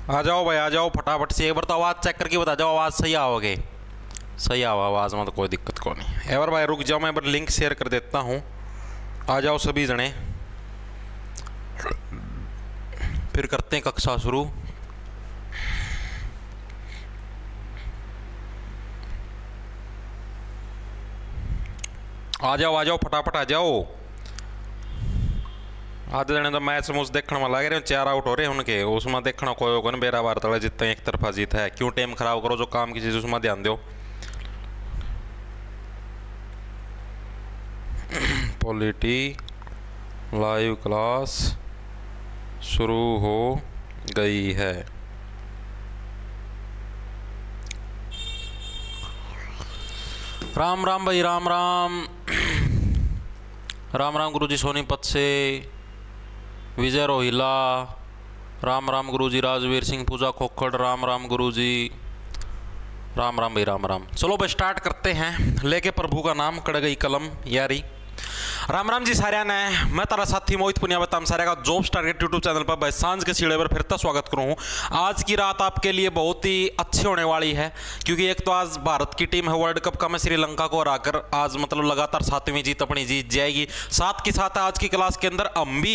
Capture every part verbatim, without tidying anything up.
आ जाओ भाई, आ जाओ फटाफट से। एक बार तो आवाज़ चेक करके बता जाओ, आवाज़ सही आओगे? सही आओ आवाज़ में तो कोई दिक्कत को नहीं। एक बार भाई रुक जाओ, मैं एक बार लिंक शेयर कर देता हूँ। आ जाओ सभी जने, फिर करते हैं कक्षा शुरू। आ जाओ आ जाओ फटाफट आ जाओ। आधे जने तो मैच मुझ देखने में लग रहे हैं, चार आउट हो रहे हैं उनके, उसमें देखना कोई होगा ना बेरा बार तले जितना एक तरफा जीत है। क्यों टाइम खराब करो, जो काम की चीज़ उसमें ध्यान दो। पॉलिटी लाइव क्लास शुरू हो गई है। राम राम भाई, राम राम राम राम गुरुजी सोनीपत से, विजय रोहिला, राम राम गुरुजी, राजवीर सिंह, पूजा खोखड़, राम राम गुरुजी, राम राम भाई, राम राम। चलो भाई स्टार्ट करते हैं, लेके प्रभु का नाम, कड़ गई कलम यारी। राम राम जी सारिया ने, मैं तारा साथी मोहित पुनिया बताम सारे का जॉब टारगेट यूट्यूब चैनल पर भाई सांझ के सीढ़े पर फिर तो स्वागत करूँ। आज की रात आपके लिए बहुत ही अच्छी होने वाली है, क्योंकि एक तो आज भारत की टीम है वर्ल्ड कप का में श्रीलंका को हराकर आज मतलब लगातार सातवीं जीत अपनी जीत जाएगी। साथ के साथ आज की क्लास के अंदर हम भी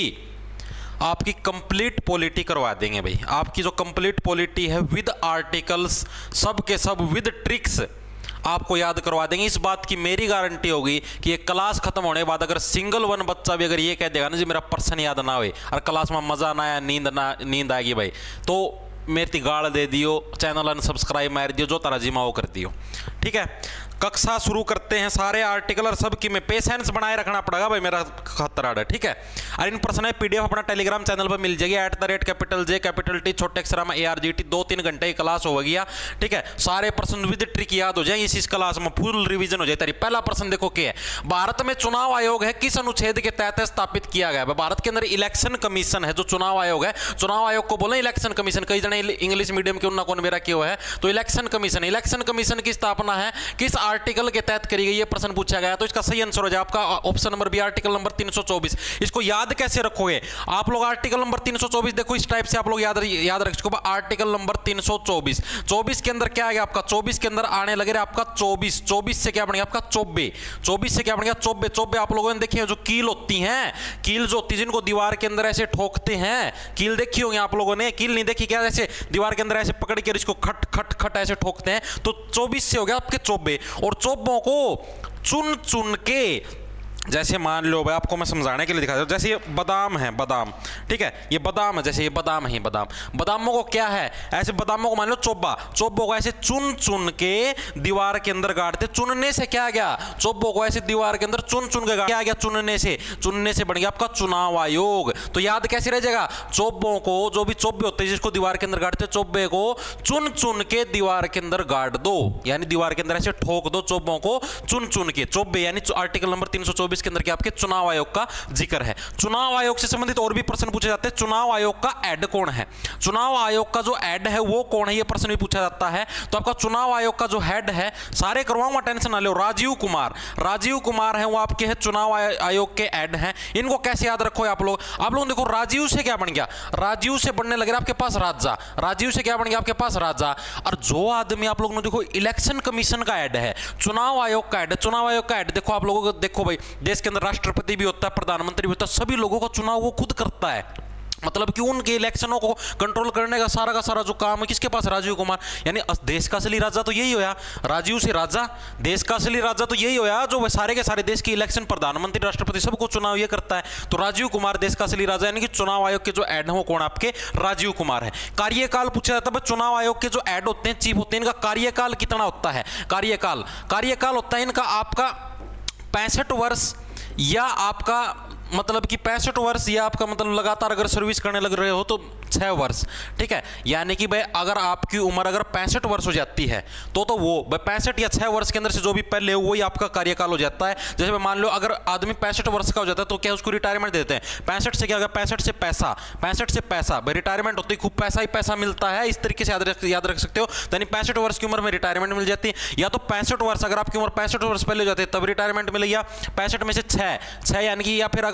आपकी कंप्लीट पॉलिटी करवा देंगे भाई। आपकी जो कंप्लीट पॉलिटी है विद आर्टिकल्स, सब के सब विद ट्रिक्स आपको याद करवा देंगे। इस बात की मेरी गारंटी होगी कि ये क्लास खत्म होने के बाद अगर सिंगल वन बच्चा भी अगर ये कह देगा ना जी मेरा पर्सन याद ना हुए और क्लास में मजा ना आया, नींद ना नींद आएगी भाई, तो मेरी गाड़ दे दियो, चैनल अनसब्सक्राइब मार दियो, जो तारा जिमा वो कर दियो। ठीक है, कक्षा शुरू करते हैं। सारे आर्टिकल और सब की में पेशेंस बनाए रखना पड़ेगा भाई, मेरा खतरा है। ठीक है, और इन पर्सन पीडीएफ अपना टेलीग्राम चैनल पर मिल जाएगी, at the rate capital J capital T छोटे अक्षर में ए आर जी टी। दो तीन घंटे की क्लास हो गया। ठीक है, सारे प्रश्न विद ट्रिक याद हो जाए इस क्लास में, फुल रिवीजन हो जाए। तारी पहला प्रश्न देखो क्या है, भारत में चुनाव आयोग है किस अनुच्छेद के तहत स्थापित किया गया है? भारत के अंदर इलेक्शन कमीशन है, जो चुनाव आयोग है, चुनाव आयोग को बोले इलेक्शन कमीशन। कई जने इंग्लिश मीडियम के उन्ना कौन मेरा क्यों है, तो इलेक्शन कमीशन। इलेक्शन कमीशन की स्थापना है किस आर्टिकल के तहत करी गई, ये प्रश्न पूछा गया। तो इसका सही आंसर हो जाए आपका option number B, article number तीन सौ चौबीस। इसको याद कैसे रखोगे आप लोग? आर्टिकल नंबर तीन सौ चौबीस देखो, इस टाइप से आप लोग याद याद रख सको। आर्टिकल नंबर तीन सौ चौबीस, चौबीस के अंदर क्या आ गया आपका? चौबीस के अंदर आने लगे रहे आपका चौबीस, चौबीस से क्या बन गया आपका? चौबे, चौबीस से क्या बन गया? चौबे। चौबे आप लोगों ने देखिए जो कील होती हैं, कील जो होती है जिनको दीवार के अंदर ऐसे ठोकते हैं, कील देखी होंगी आप लोगों ने। कील नहीं देखी क्या? ऐसे दीवार के अंदर ऐसे पकड़ के इसको खट खट खट ऐसे ठोकते हैं। तो चौबीस से हो गया आपके चौबे। और चौबों को चुन चुन के, जैसे मान लो भाई आपको मैं समझाने के लिए दिखा दूं, जैसे ये बादाम है, बादाम। ठीक है, ये बादाम है, जैसे ये बादाम है, बादाम। बादामों को क्या है, ऐसे बादामों को मान लो चोबा, चोबों को ऐसे चुन चुन के दीवार के अंदर गाड़ते। चुनने से क्या गया? चोबों को ऐसे दीवार के अंदर चुन चुन के क्या गया? चुनने से, चुनने से बन गया आपका चुनाव आयोग। तो याद कैसे रह जाएगा? चोबों को, जो भी चोबे होते हैं जिसको दीवार के अंदर गाड़ते, चोबे को चुन चुन के दीवार के अंदर गाड़ दो, यानी दीवार के अंदर ऐसे ठोक दो चोबों को चुन चुन के। चोबे यानी आर्टिकल नंबर तीन सौ चौबीस के अंदर क्या आपके चुनाव आयोग का जिक्र है। चुनाव आयोग से संबंधित और भी प्रश्न पूछे जाते हैं। चुनाव आयोग का हेड कौन है? चुनाव आयोग का जो हेड है वो कौन है, ये प्रश्न भी पूछा जाता है। तो आपका चुनाव आयोग का जो हेड है, सारे करवाऊंगा टेंशन ना लो, राजीव कुमार, राजीव कुमार है वो आपके है चुनाव आयोग के हेड हैं। इनको कैसे याद रखो आप लोग? आप लोग देखो राजीव से क्या बन गया? राजीव से बनने लगे आपके पास राजा, राजीव से क्या बन गया आपके पास राजा। और जो आदमी आप लोग ने देखो इलेक्शन कमीशन का हेड है, चुनाव आयोग का हेड, चुनाव आयोग का हेड देखो आप लोगों को, देखो भाई देश के अंदर राष्ट्रपति भी होता है, प्रधानमंत्री भी होता है, सभी लोगों का चुनाव वो खुद करता है। मतलब कि उनके इलेक्शनों को कंट्रोल करने का सारा का सारा जो काम है किसके पास? राजीव कुमार। यानी देश का असली राजा तो यही होया, राजीव से राजा, देश का असली राजा तो यही होया जो सारे के सारे देश के इलेक्शन, प्रधानमंत्री, राष्ट्रपति सबको चुनाव ये करता है। तो राजीव कुमार देश का असली राजा, यानी कि चुनाव आयोग के जो एड है वो कौन? आपके राजीव कुमार है। कार्यकाल पूछा जाता है, चुनाव आयोग के जो एड होते हैं, चीफ होते हैं, इनका कार्यकाल कितना होता है? कार्यकाल कार्यकाल होता है इनका आपका पैंसठ वर्ष, या आपका मतलब कि पैंसठ वर्ष, या आपका मतलब लगातार अगर सर्विस करने लग रहे हो तो छः वर्ष। ठीक है, यानी कि भाई अगर आपकी उम्र अगर पैंसठ वर्ष हो जाती है तो तो वो भाई पैंसठ या छः वर्ष के अंदर से जो भी पहले हो वही आपका कार्यकाल हो जाता है। जैसे मैं मान लो अगर आदमी पैंसठ वर्ष का हो जाता है तो क्या उसको रिटायरमेंट देते हैं? पैंसठ से क्या, अगर पैंसठ से पैसा, पैंसठ से पैसा भाई रिटायरमेंट होती है, खूब पैसा ही पैसा मिलता है, इस तरीके से याद रख याद रख सकते हो। यानी पैंसठ वर्ष की उम्र में रिटायरमेंट मिल जाती है। या तो पैंसठ वर्ष, अगर आपकी उम्र पैंसठ वर्ष पहले हो जाती है तब रिटायरमेंट मिलेगी, पैंसठ में से छः छः यानी कि, या फिर अगर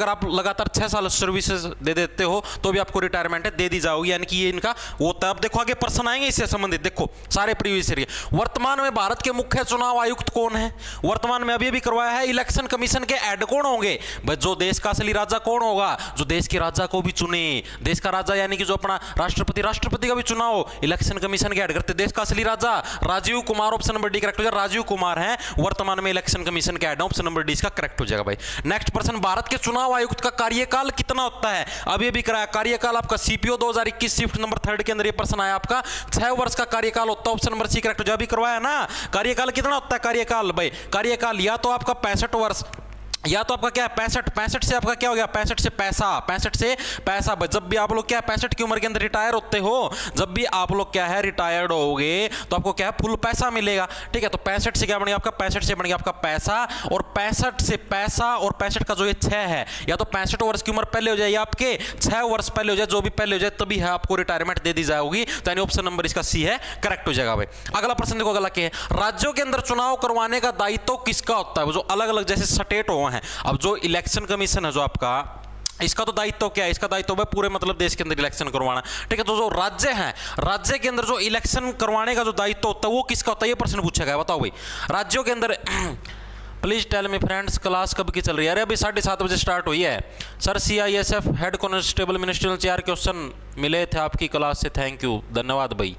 अगर आप लगातार छह साल सर्विसेज दे देते हो तो भी आपको रिटायरमेंट दे दी जाओगी, यानी कि ये इनका वो होता है। अब देखो आगे प्रश्न आएंगे इससे संबंधित, देखो सारे प्रीवियस ईयर के। वर्तमान में भारत के मुख्य चुनाव आयुक्त कौन है? वर्तमान में अभी अभी करवाया है। इलेक्शन कमीशन के हेड कौन होंगे? भाई जो देश का असली राजा कौन होगा? जो देश के राजा को भी चुने, देश का राजा यानी कि जो अपना राष्ट्रपति, राष्ट्रपति का भी चुनाव इलेक्शन कमीशन के हेड करते। देश का असली राजा Rajiv Kumar, option number D correct हो जाएगा। राजीव कुमार है वर्तमान में इलेक्शन कमीशन के हेड, ऑप्शन नंबर डी इसका करेक्ट हो जाएगा भाई। नेक्स्ट प्रश्न, भारत के चुनाव आयुक्त का कार्यकाल कितना होता है? अभी अभी कराया कार्यकाल आपका सीपीओ दो हज़ार इक्कीस शिफ्ट नंबर थर्ड के अंदर ये प्रश्न आया आपका। छह वर्ष का कार्यकाल होता है, ऑप्शन नंबर सी करेक्ट हो जाएगा। अभी करवाया ना कार्यकाल कितना होता है? कार्यकाल भाई कार्यकाल या तो आपका पैंसठ वर्ष या तो आपका क्या है पैंसठ, पैंसठ से आपका क्या हो गया पैंसठ से पैसा, पैंसठ से पैसा। जब भी आप लोग क्या है पैंसठ की उम्र के अंदर रिटायर होते हो, जब भी आप लोग क्या है रिटायर्ड होगे तो आपको क्या है फुल पैसा मिलेगा, ठीक है। तो पैंसठ से क्या बनेगा आपका, पैंसठ से बनेगा आपका पैसा, और पैंसठ से पैसा और पैंसठ का जो ये छह है, या तो पैंसठ वर्ष की उम्र पहले हो जाए या आपके छह वर्ष पहले हो जाए, जो भी पहले हो जाए तभी है आपको रिटायरमेंट दे दी जाएगी। तो यानी ऑप्शन नंबर इसका सी है करेक्ट हो जाएगा भाई। अगला प्रश्न देखो, अगला क्या है, राज्यों के अंदर चुनाव करवाने का दायित्व किसका होता है? जो अलग अलग जैसे स्टेट हो हैं, अब जो इलेक्शन कमीशन है जो आपका, इसका तो दायित्व क्या है? इसका दायित्व है पूरे मतलब देश के अंदर इलेक्शन करवाना, ठीक है। तो जो राज्य हैं, राज्य के अंदर जो इलेक्शन करवाने का जो दायित्व होता है वो किसका होता है? ये प्रश्न पूछा गया, बताओ भाई। राज्यों के अंदर please tell me friends, class कब की चल रही है? अरे अभी साढ़े सात बजे स्टार्ट हुई है sir. C I S F head constable ministerial चार क्वेश्चन मिले थे आपकी क्लास से, थैंक यू, धन्यवाद भाई।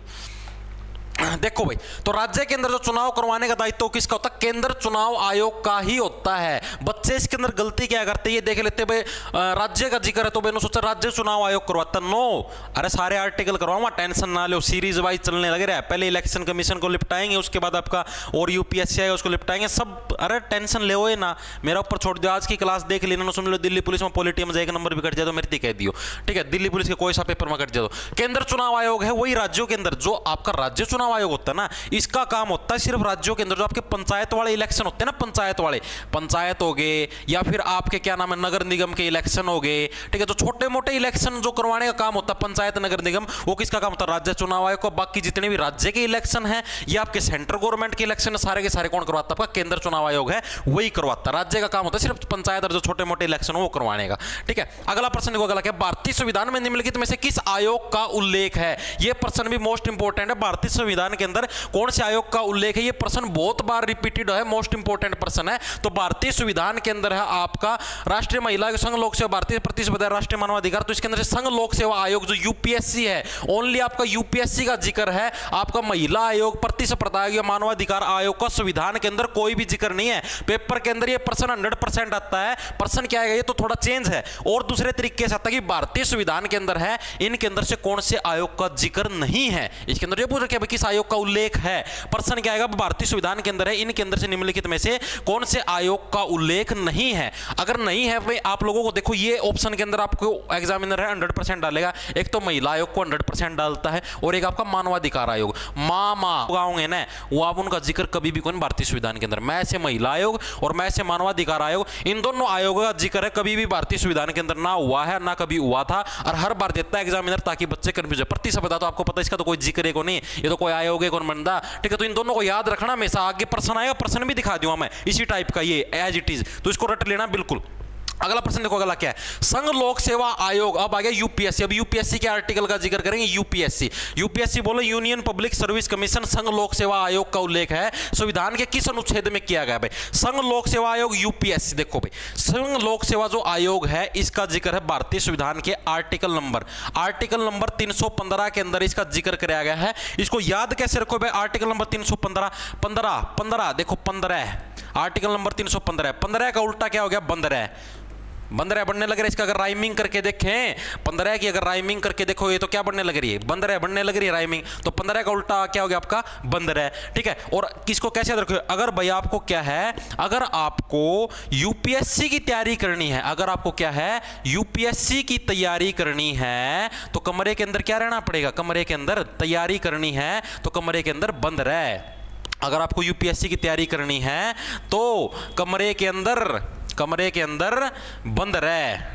देखो भाई, तो राज्य के अंदर जो चुनाव करवाने का दायित्व किसका होता है? केंद्र चुनाव आयोग का ही होता है। बच्चे इसके अंदर गलती क्या करते हैं ये देख लेते भाई। राज्य का जिक्र है तो मैंने सोचा राज्य चुनाव आयोग करवाता, नो, अरे सारे आर्टिकल करवाऊंगा, टेंशन ना लो, सीरीज वाइज चलने लगे रहा है। पहले इलेक्शन कमीशन को निपटाएंगे, उसके बाद आपका और यूपीएससी आएगा उसको निपटाएंगे सब। अरे टेंशन ले हो ना, मेरा ऊपर छोड़ दियो। आज की क्लास देख लेना, सुन लो, दिल्ली पुलिस में पॉलिटी में एक नंबर भी कट जाए तो मेरी कह दियो, ठीक है। दिल्ली पुलिस के कोई सा पेपर में कट जाए तो केंद्र चुनाव आयोग है वही राज्यों के अंदर। जो आपका राज्य चुनाव आयोग होता है ना, इसका काम होता है सिर्फ राज्यों के अंदर जो आपके पंचायत वाले इलेक्शन होते हैं ना, पंचायत वाले, पंचायत हो गए या फिर आपके क्या नाम है नगर निगम के इलेक्शन हो गए, ठीक है। तो छोटे मोटे इलेक्शन जो करवाने का काम होता है पंचायत नगर निगम, वो किसका काम होता है? राज्य चुनाव आयोग को। बाकी जितने भी राज्य के इलेक्शन है या आपके सेंट्रल गवर्नमेंट के इलेक्शन सारे के सारे कौन करवाता है? आपका केंद्र चुनाव आयोग है वही करवाता है। राज्य का काम होता है सिर्फ पंचायत और जो छोटे मोटे इलेक्शन वो करवाने का, ठीक है। अगला प्रश्न देखो, अगला क्या, भारतीय संविधान में निम्नलिखित में से किस आयोग का उल्लेख है? यह प्रश्न भी मोस्ट इंपोर्टेंट है। भारतीय संविधान के अंदर कौन से आयोग का उल्लेख है? ये प्रश्न बहुत बार रिपीटेड है, मोस्ट इंपोर्टेंट प्रश्न है। तो भारतीय संविधान के अंदर है आपका राष्ट्रीय महिला संघ लोक सेवा, भारतीय प्रतिस्पर्धा राष्ट्रीय मानवाधिकार। तो इसके अंदर से संघ लोक सेवा आयोग जो यूपीएससी है, ओनली आपका यूपीएससी का जिक्र है। आपका महिला आयोग, प्रतिस्पर्धा या मानवाधिकार आयोग का संविधान के अंदर कोई भी जिक्र नहीं है। पेपर के अंदर ये प्रश्न हंड्रेड परसेंट आता है। प्रश्न क्या है ये तो थोड़ा चेंज है और दूसरे तरीके से आता है कि भारतीय संविधान के अंदर है, इनके अंदर से कौन से आयोग का जिक्र नहीं है। इसके अंदर ये पूछ रखे किस आयोग का उल्लेख है। प्रश्न क्या आएगा, भारतीय संविधान के अंदर है, इनके अंदर से निम्नलिखित में से कौन से आयोग का उल्लेख नहीं है। अगर नहीं है भाई आप लोगों को देखो ये ऑप्शन के अंदर आपको एग्जामिनर है हंड्रेड परसेंट डालेगा। एक तो महिला आयोग को हंड्रेड परसेंट डालता है और एक आपका मानवाधिकार आयोग। माँ माँ होंगे ना वो आप उनका जिक्र कभी भी कौन भारतीय संविधान के अंदर, मैं से महिला आयोग और मैं से मानवाधिकार आयोग, इन दोनों आयोगों का जिक्र है कभी भी भारतीय संविधान के अंदर ना हुआ है ना कभी हुआ था। और हर बार देता है एग्जामिनर ताकि बच्चे कंफ्यूज है। प्रतिस्पर्धा तो आपको पता है इसका तो कोई जिक्र है को नहीं, ये तो कोई आयोग है कौन बंदा, ठीक है। तो इन दोनों को याद रखना हमेशा। आगे प्रश्न आएगा, प्रश्न भी दिखा दूंगा मैं इसी टाइप का, ये एज इट इज, तो इसको रट लेना बिल्कुल। अगला प्रश्न देखो, अगला क्या है, संघ लोक सेवा आयोग। अब आ गया यूपीएससी। अब यूपीएससी के आर्टिकल का जिक्र करेंगे। यूपीएससी यूपीएससी बोलो यूनियन पब्लिक सर्विस कमीशन। संघ लोक सेवा आयोग का उल्लेख है संविधान के किस अनुच्छेद में किया गया भाई? संघ लोक सेवा आयोग यूपीएससी। देखो भाई संघ लोक सेवा जो आयोग है इसका जिक्र है भारतीय संविधान के आर्टिकल नंबर आर्टिकल नंबर तीन सौ पंद्रह के अंदर इसका जिक्र कराया गया है। इसको याद कैसे रखो भाई, आर्टिकल नंबर तीन सौ पंद्रह पंद्रह पंद्रह देखो पंद्रह, आर्टिकल नंबर तीन सौ पंद्रह, पंद्रह का उल्टा क्या हो गया बंदरह, बंदरह बनने लग रहा है। इसका अगर राइमिंग करके देखें, पंद्रह की अगर राइमिंग करके देखो ये तो क्या बनने लग रही है, बंदरह बनने लग रही है राइमिंग। तो पंद्रह का उल्टा क्या हो गया आपका बंदरह, ठीक है। और किसको कैसे याद रखो, अगर भाई आपको क्या है, अगर आपको यूपीएससी की तैयारी करनी है, अगर आपको क्या है यूपीएससी की तैयारी करनी है तो कमरे के अंदर क्या रहना पड़ेगा, कमरे के अंदर तैयारी करनी है तो कमरे के अंदर बंद रहे। अगर आपको यूपीएससी की तैयारी करनी है तो कमरे के अंदर कमरे के अंदर बंद रहे,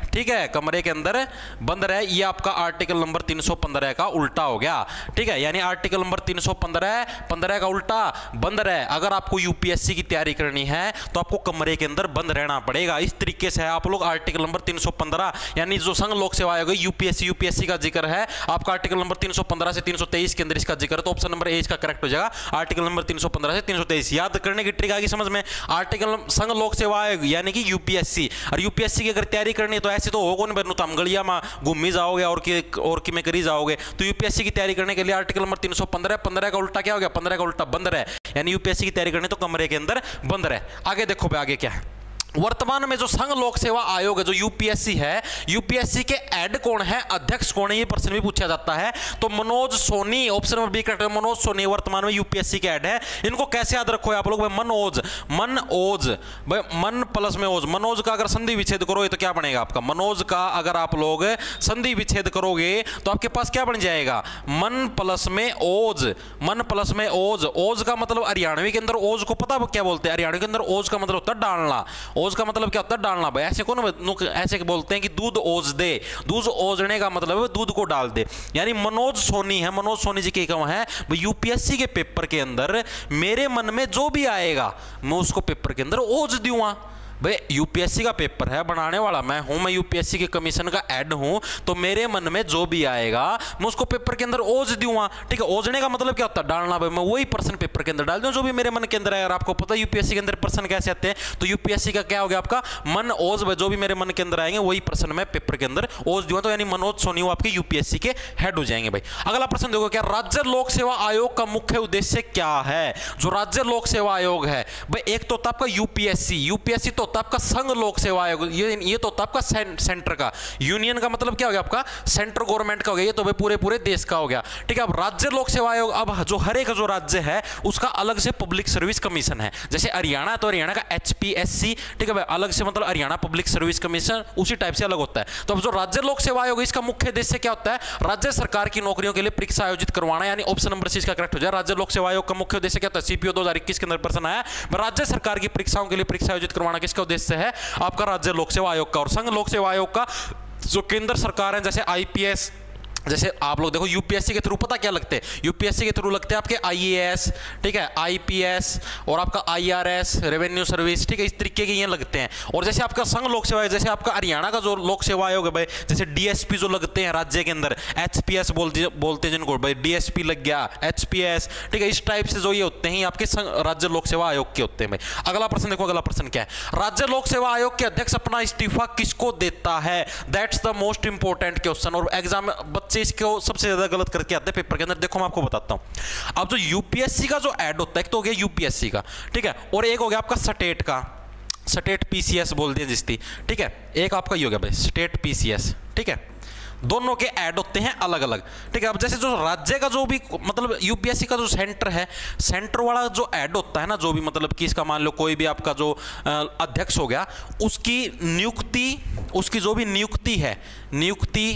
ठीक है, कमरे के अंदर बंद रहे, ये आपका आर्टिकल नंबर तीन सौ पंद्रह का उल्टा हो गया। ठीक है, यानी आर्टिकल नंबर तीन सौ पंद्रह पंद्रह का उल्टा बंद रहे। अगर आपको यूपीएससी की तैयारी करनी है तो आपको कमरे के अंदर बंद रहना पड़ेगा। इस तरीके से आप लोग आर्टिकल नंबर तीन सौ पंद्रह यानी जो संघ लोक सेवा आयोग यूपीएससी यूपीएससी का जिक्र है, आपका आर्टिकल नंबर तीन सौ पंद्रह से तीन सौ तेईस के अंदर इसका जिक्र है, तो ऑप्शन नंबर ए इसका करेक्ट हो जाएगा, आर्टिकल नंबर तीन सौ पंद्रह से तीन सौ तेईस। याद करने की ट्रिक आएगी समझ में। आर्टिकल संघ लोक सेवा आयोग यानी कि यूपीएससी, और यूपीएससी की अगर तैयारी करनी है तो ऐसे तो होगा नहीं, तुम गलिया में घूमी जाओगे और की और की में करी जाओगे। तो यूपीएससी की तैयारी करने के लिए आर्टिकल नंबर तीन सौ पंद्रह पंद्रह का उल्टा क्या हो गया, पंद्रह का उल्टा बंद रहे, यानी यूपीएससी की तैयारी करनी तो कमरे के अंदर बंद रहे। आगे देखो भाई आगे क्या है। वर्तमान में जो संघ लोक सेवा आयोग है जो यूपीएससी है, यूपीएससी के हेड कौन है, अध्यक्ष कौन है, ये प्रश्न भी पूछा जाता है। तो Manoj Soni, option number B correct है, मनोज सोनी वर्तमान में यूपीएससी के हेड है। इनको कैसे याद रखो आप लोग, मनोज मनोज भाई मन प्लस में ओज, मनोज का अगर संधि विच्छेद करोगे तो क्या बनेगा आपका, मनोज का अगर आप लोग संधि विच्छेद करोगे तो आपके पास क्या बन जाएगा, मन प्लस में ओज, मन प्लस में ओज। ओज का मतलब हरियाणवी के अंदर ओज को पता क्या बोलते हैं, हरियाणवी के अंदर ओज का मतलब होता है डालना। ओज का मतलब क्या होता है, डालना। भाई ऐसे कौन ऐसे बोलते हैं कि दूध ओज दे, दूध ओजने का मतलब है दूध को डाल दे। यानी मनोज सोनी है, मनोज सोनी जी के कम है यूपीएससी के पेपर के अंदर मेरे मन में जो भी आएगा मैं उसको पेपर के अंदर ओज दूंगा। भाई यूपीएससी का पेपर है, बनाने वाला मैं हूं, मैं यूपीएससी के कमीशन का ऐड हूं, तो मेरे मन में जो भी आएगा मैं उसको पेपर के अंदर ओज दूंगा। ठीक है, ओजने का मतलब क्या होता है, डालना। भाई मैं वही प्रश्न पेपर के अंदर डाल दूं जो भी मेरे मन के अंदर है। और आपको पता है यूपीएससी के अंदर प्रश्न कैसे आते हैं, तो यूपीएससी का क्या हो गया आपका मन ओज, जो भी मेरे मन के अंदर आएंगे वही प्रश्न मैं पेपर के अंदर ओज दूंगा। तो यानी मनोज सोनी वो आपके यूपीएससी के हेड हो जाएंगे। भाई अगला प्रश्न देखो, क्या राज्य लोक सेवा आयोग का मुख्य उद्देश्य क्या है। जो राज्य लोक सेवा आयोग है भाई, एक तो होता आपका यूपीएससी, यूपीएससी तो होता आपका संघ लोक सेवा आयोग, ये ये तो होता आपका सेंटर का, यूनियन का मतलब क्या हो गया आपका, सेंट्रल गवर्नमेंट का हो गया, ये तो भाई पूरे पूरे देश का हो गया। ठीक है, अब राज्य लोक सेवा आयोग, अब जो हर एक जो राज्य है उसका अलग से पब्लिक सर्विस कमीशन है। जैसे हरियाणा तो हरियाणा का एचपीएससी, ठीक है भाई, अलग से मतलब हरियाणा पब्लिक सर्विस कमीशन उसी टाइप से अलग होता है। तो अब जो राज्य लोक सेवा आयोग इसका मुख्य उद्देश्य क्या होता है, राज्य सरकार की नौकरियों के लिए परीक्षा आयोजित करवाना, यानी ऑप्शन नंबर सी इसका करेक्ट हो जाए। राज्य लोक सेवा आयोग का मुख्य उद्देश्य क्या होता है, सीपीओ दो हजार इक्कीस के अंदर प्रश्न आया, राज्य सरकार की परीक्षाओं के लिए परीक्षा आयोजित करवाना किसका उद्देश्य है, आपका राज्य लोक सेवा आयोग का। और संघ लोक सेवा आयोग का जो केंद्र सरकार है, जैसे आईपीएस, जैसे आप लोग देखो यूपीएससी के थ्रू पता क्या लगते हैं, यूपीएससी के थ्रू लगते हैं आपके आईएएस, ठीक है, आईपीएस और आपका आईआरएस, रेवेन्यू सर्विस, ठीक है, इस तरीके के ये लगते हैं। और जैसे आपका संघ लोक सेवा, जैसे आपका हरियाणा का जो लोक सेवा आयोग है भाई, जैसे डीएसपी जो लगते हैं राज्य के अंदर, एचपीएस बोलते बोलते हैं जिनको भाई, डीएसपी लग गया, एचपीएस, ठीक है, इस टाइप से जो ये होते हैं आपके राज्य लोक सेवा आयोग के होते हैं। भाई अगला प्रश्न देखो, अगला प्रश्न क्या है, राज्य लोक सेवा आयोग के अध्यक्ष अपना इस्तीफा किसको देता है, that's the most important question. और एग्जाम बच्चे इसको सबसे ज्यादा गलत करके आते हैं पेपर के अंदर। देखो मैं आपको बताता हूं, अब जो यूपीएससी का जो ऐड होता है, एक तो हो गया यूपीएससी का, ठीक है, और एक हो गया आपका स्टेट का, स्टेट पीसीएस बोलते हैं जिसकी, ठीक है, एक आपका ये हो गया भाई स्टेट पीसीएस, ठीक है, दोनों के ऐड होते हैं अलग अलग। ठीक है, अब जैसे जो राज्य का जो भी मतलब यूपीएससी का जो सेंटर है, सेंटर वाला जो ऐड होता है ना, जो भी मतलब कि इसका मान लो कोई भी आपका जो अध्यक्ष हो गया, उसकी नियुक्ति, उसकी जो भी नियुक्ति है, नियुक्ति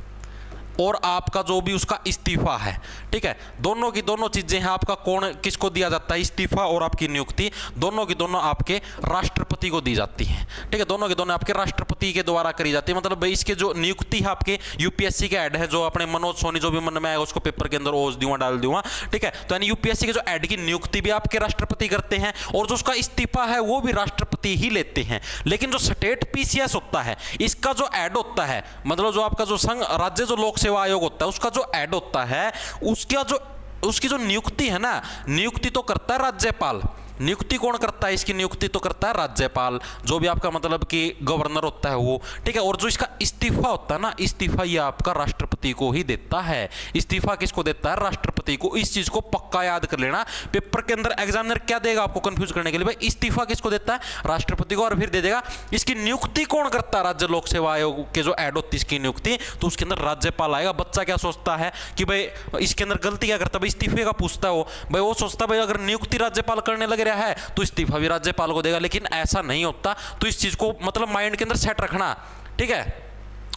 और आपका जो भी उसका इस्तीफा है, ठीक है, दोनों की दोनों चीजें हैं आपका, कौन किसको दिया जाता है, इस्तीफा और आपकी नियुक्ति, दोनों की दोनों आपके राष्ट्रपति को दी जाती है। ठीक है, दोनों की दोनों आपके राष्ट्रपति के द्वारा करी जाती है। मतलब भाई इसके जो नियुक्ति है आपके यूपीएससी के ऐड है, जो अपने मनोज सोनी जो भी मन में आएगा उसको पेपर के अंदर ओज दूंगा, डाल दूंगा, ठीक है, तो यानी यूपीएससी के जो ऐड की नियुक्ति भी आपके राष्ट्रपति करते हैं और जो उसका इस्तीफा है वो भी राष्ट्रपति ही लेते हैं। लेकिन जो स्टेट पीसीएस होता है, इसका जो ऐड होता है, मतलब जो आपका जो संघ राज्य जो लोक सेवा आयोग होता है, उसका जो ऐड होता है, उसका जो उसकी जो नियुक्ति है ना, नियुक्ति तो करता है राज्यपाल। नियुक्ति कौन करता है, इसकी नियुक्ति तो करता है राज्यपाल, जो भी आपका मतलब कि गवर्नर होता है वो, ठीक है, और जो इसका इस्तीफा होता है ना, इस्तीफा ये आपका राष्ट्रपति को ही देता है। इस्तीफा किसको देता है, राष्ट्रपति को। इस चीज को पक्का याद कर लेना, पेपर के अंदर एग्जामिनर क्या देगा आपको कंफ्यूज करने के लिए, भाई इस्तीफा किसको देता है, राष्ट्रपति को, और फिर दे देगा इसकी नियुक्ति कौन करता है, राज्य लोक सेवा आयोग के जो ऐड होती है इसकी नियुक्ति, तो उसके अंदर राज्यपाल आएगा। बच्चा क्या सोचता है कि भाई इसके अंदर गलती क्या करता है, भाई इस्तीफे का पूछता है वो, भाई वो सोचता है भाई अगर नियुक्ति राज्यपाल करने लग रहा है तो इस्तीफा भी राज्यपाल को देगा, लेकिन ऐसा नहीं होता। तो इस चीज को मतलब माइंड के अंदर सेट रखना, ठीक है।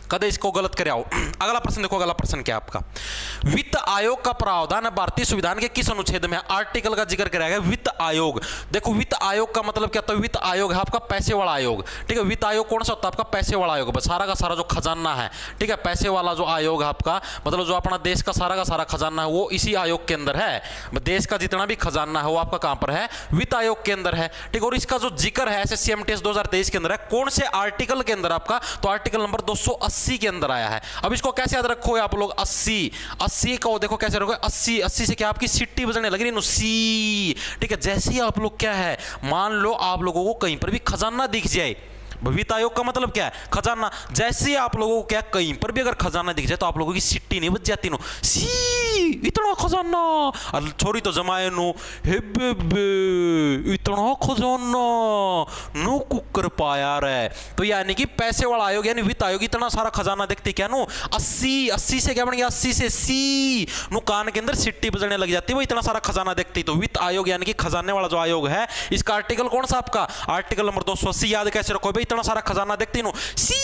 कदे इसको गलत करे आओ। अगला प्रश्न देखो, अगला प्रश्न क्या है आपका, वित्त आयोग का प्रावधान भारतीय संविधान के किस अनुच्छेद में है? आर्टिकल का जिक्र कराया गया वित्त आयोग। देखो वित्त आयोग का मतलब क्या होता है? वित्त आयोग है आपका पैसे वाला आयोग, ठीक है। वित्त आयोग कौन सा होता है? आपका पैसे वाला आयोग, बस सारा का सारा जो खजाना है, ठीक है, पैसे वाला जो आयोग है आपका, मतलब जो अपना देश का सारा का सारा खजाना है वो इसी आयोग के अंदर है। देश का जितना भी खजाना है वो आपका कहां पर है? वित्त आयोग के अंदर है, ठीक है। और इसका जो जिक्र है एसएससी एमटीएस दो हज़ार तेईस के अंदर है, कौन से आर्टिकल के अंदर आपका? तो आर्टिकल नंबर दो सौ अस्सी के अंदर आया है। अब इसको कैसे याद रखोगे आप लोग? अस्सी अस्सी को देखो कैसे रखोगे? अस्सी अस्सी से क्या आपकी सिट्टी बजने लग रही है, सी, ठीक है। जैसे ही आप लोग क्या है, मान लो आप लोगों को कहीं पर भी खजाना दिख जाए, वित्त आयोग का मतलब क्या है? खजाना। जैसे ही आप लोगों को क्या कहीं पर भी अगर खजाना दिख जाए तो आप लोगों की सिट्टी नहीं बच जाती नो, सी इतना खजाना, और छोरी तो जमाए नो हे बेबे इतना खजाना नो कुकर पाया रे। तो यानी कि पैसे वाला आयोग यानी वित्त आयोग इतना सारा खजाना देखते क्या नो, अस्सी अस्सी से क्या बन गया? अस्सी से सी नो कान के अंदर सिट्टी बजने लग जाती है, वो इतना सारा खजाना देखती। तो वित्त आयोग यानी कि खजाने वाला जो आयोग है, इसका आर्टिकल कौन सा आपका? आर्टिकल नंबर दो सौ अस्सी। याद कैसे रखो भाई? इतना सारा खजाना देखती नो, सी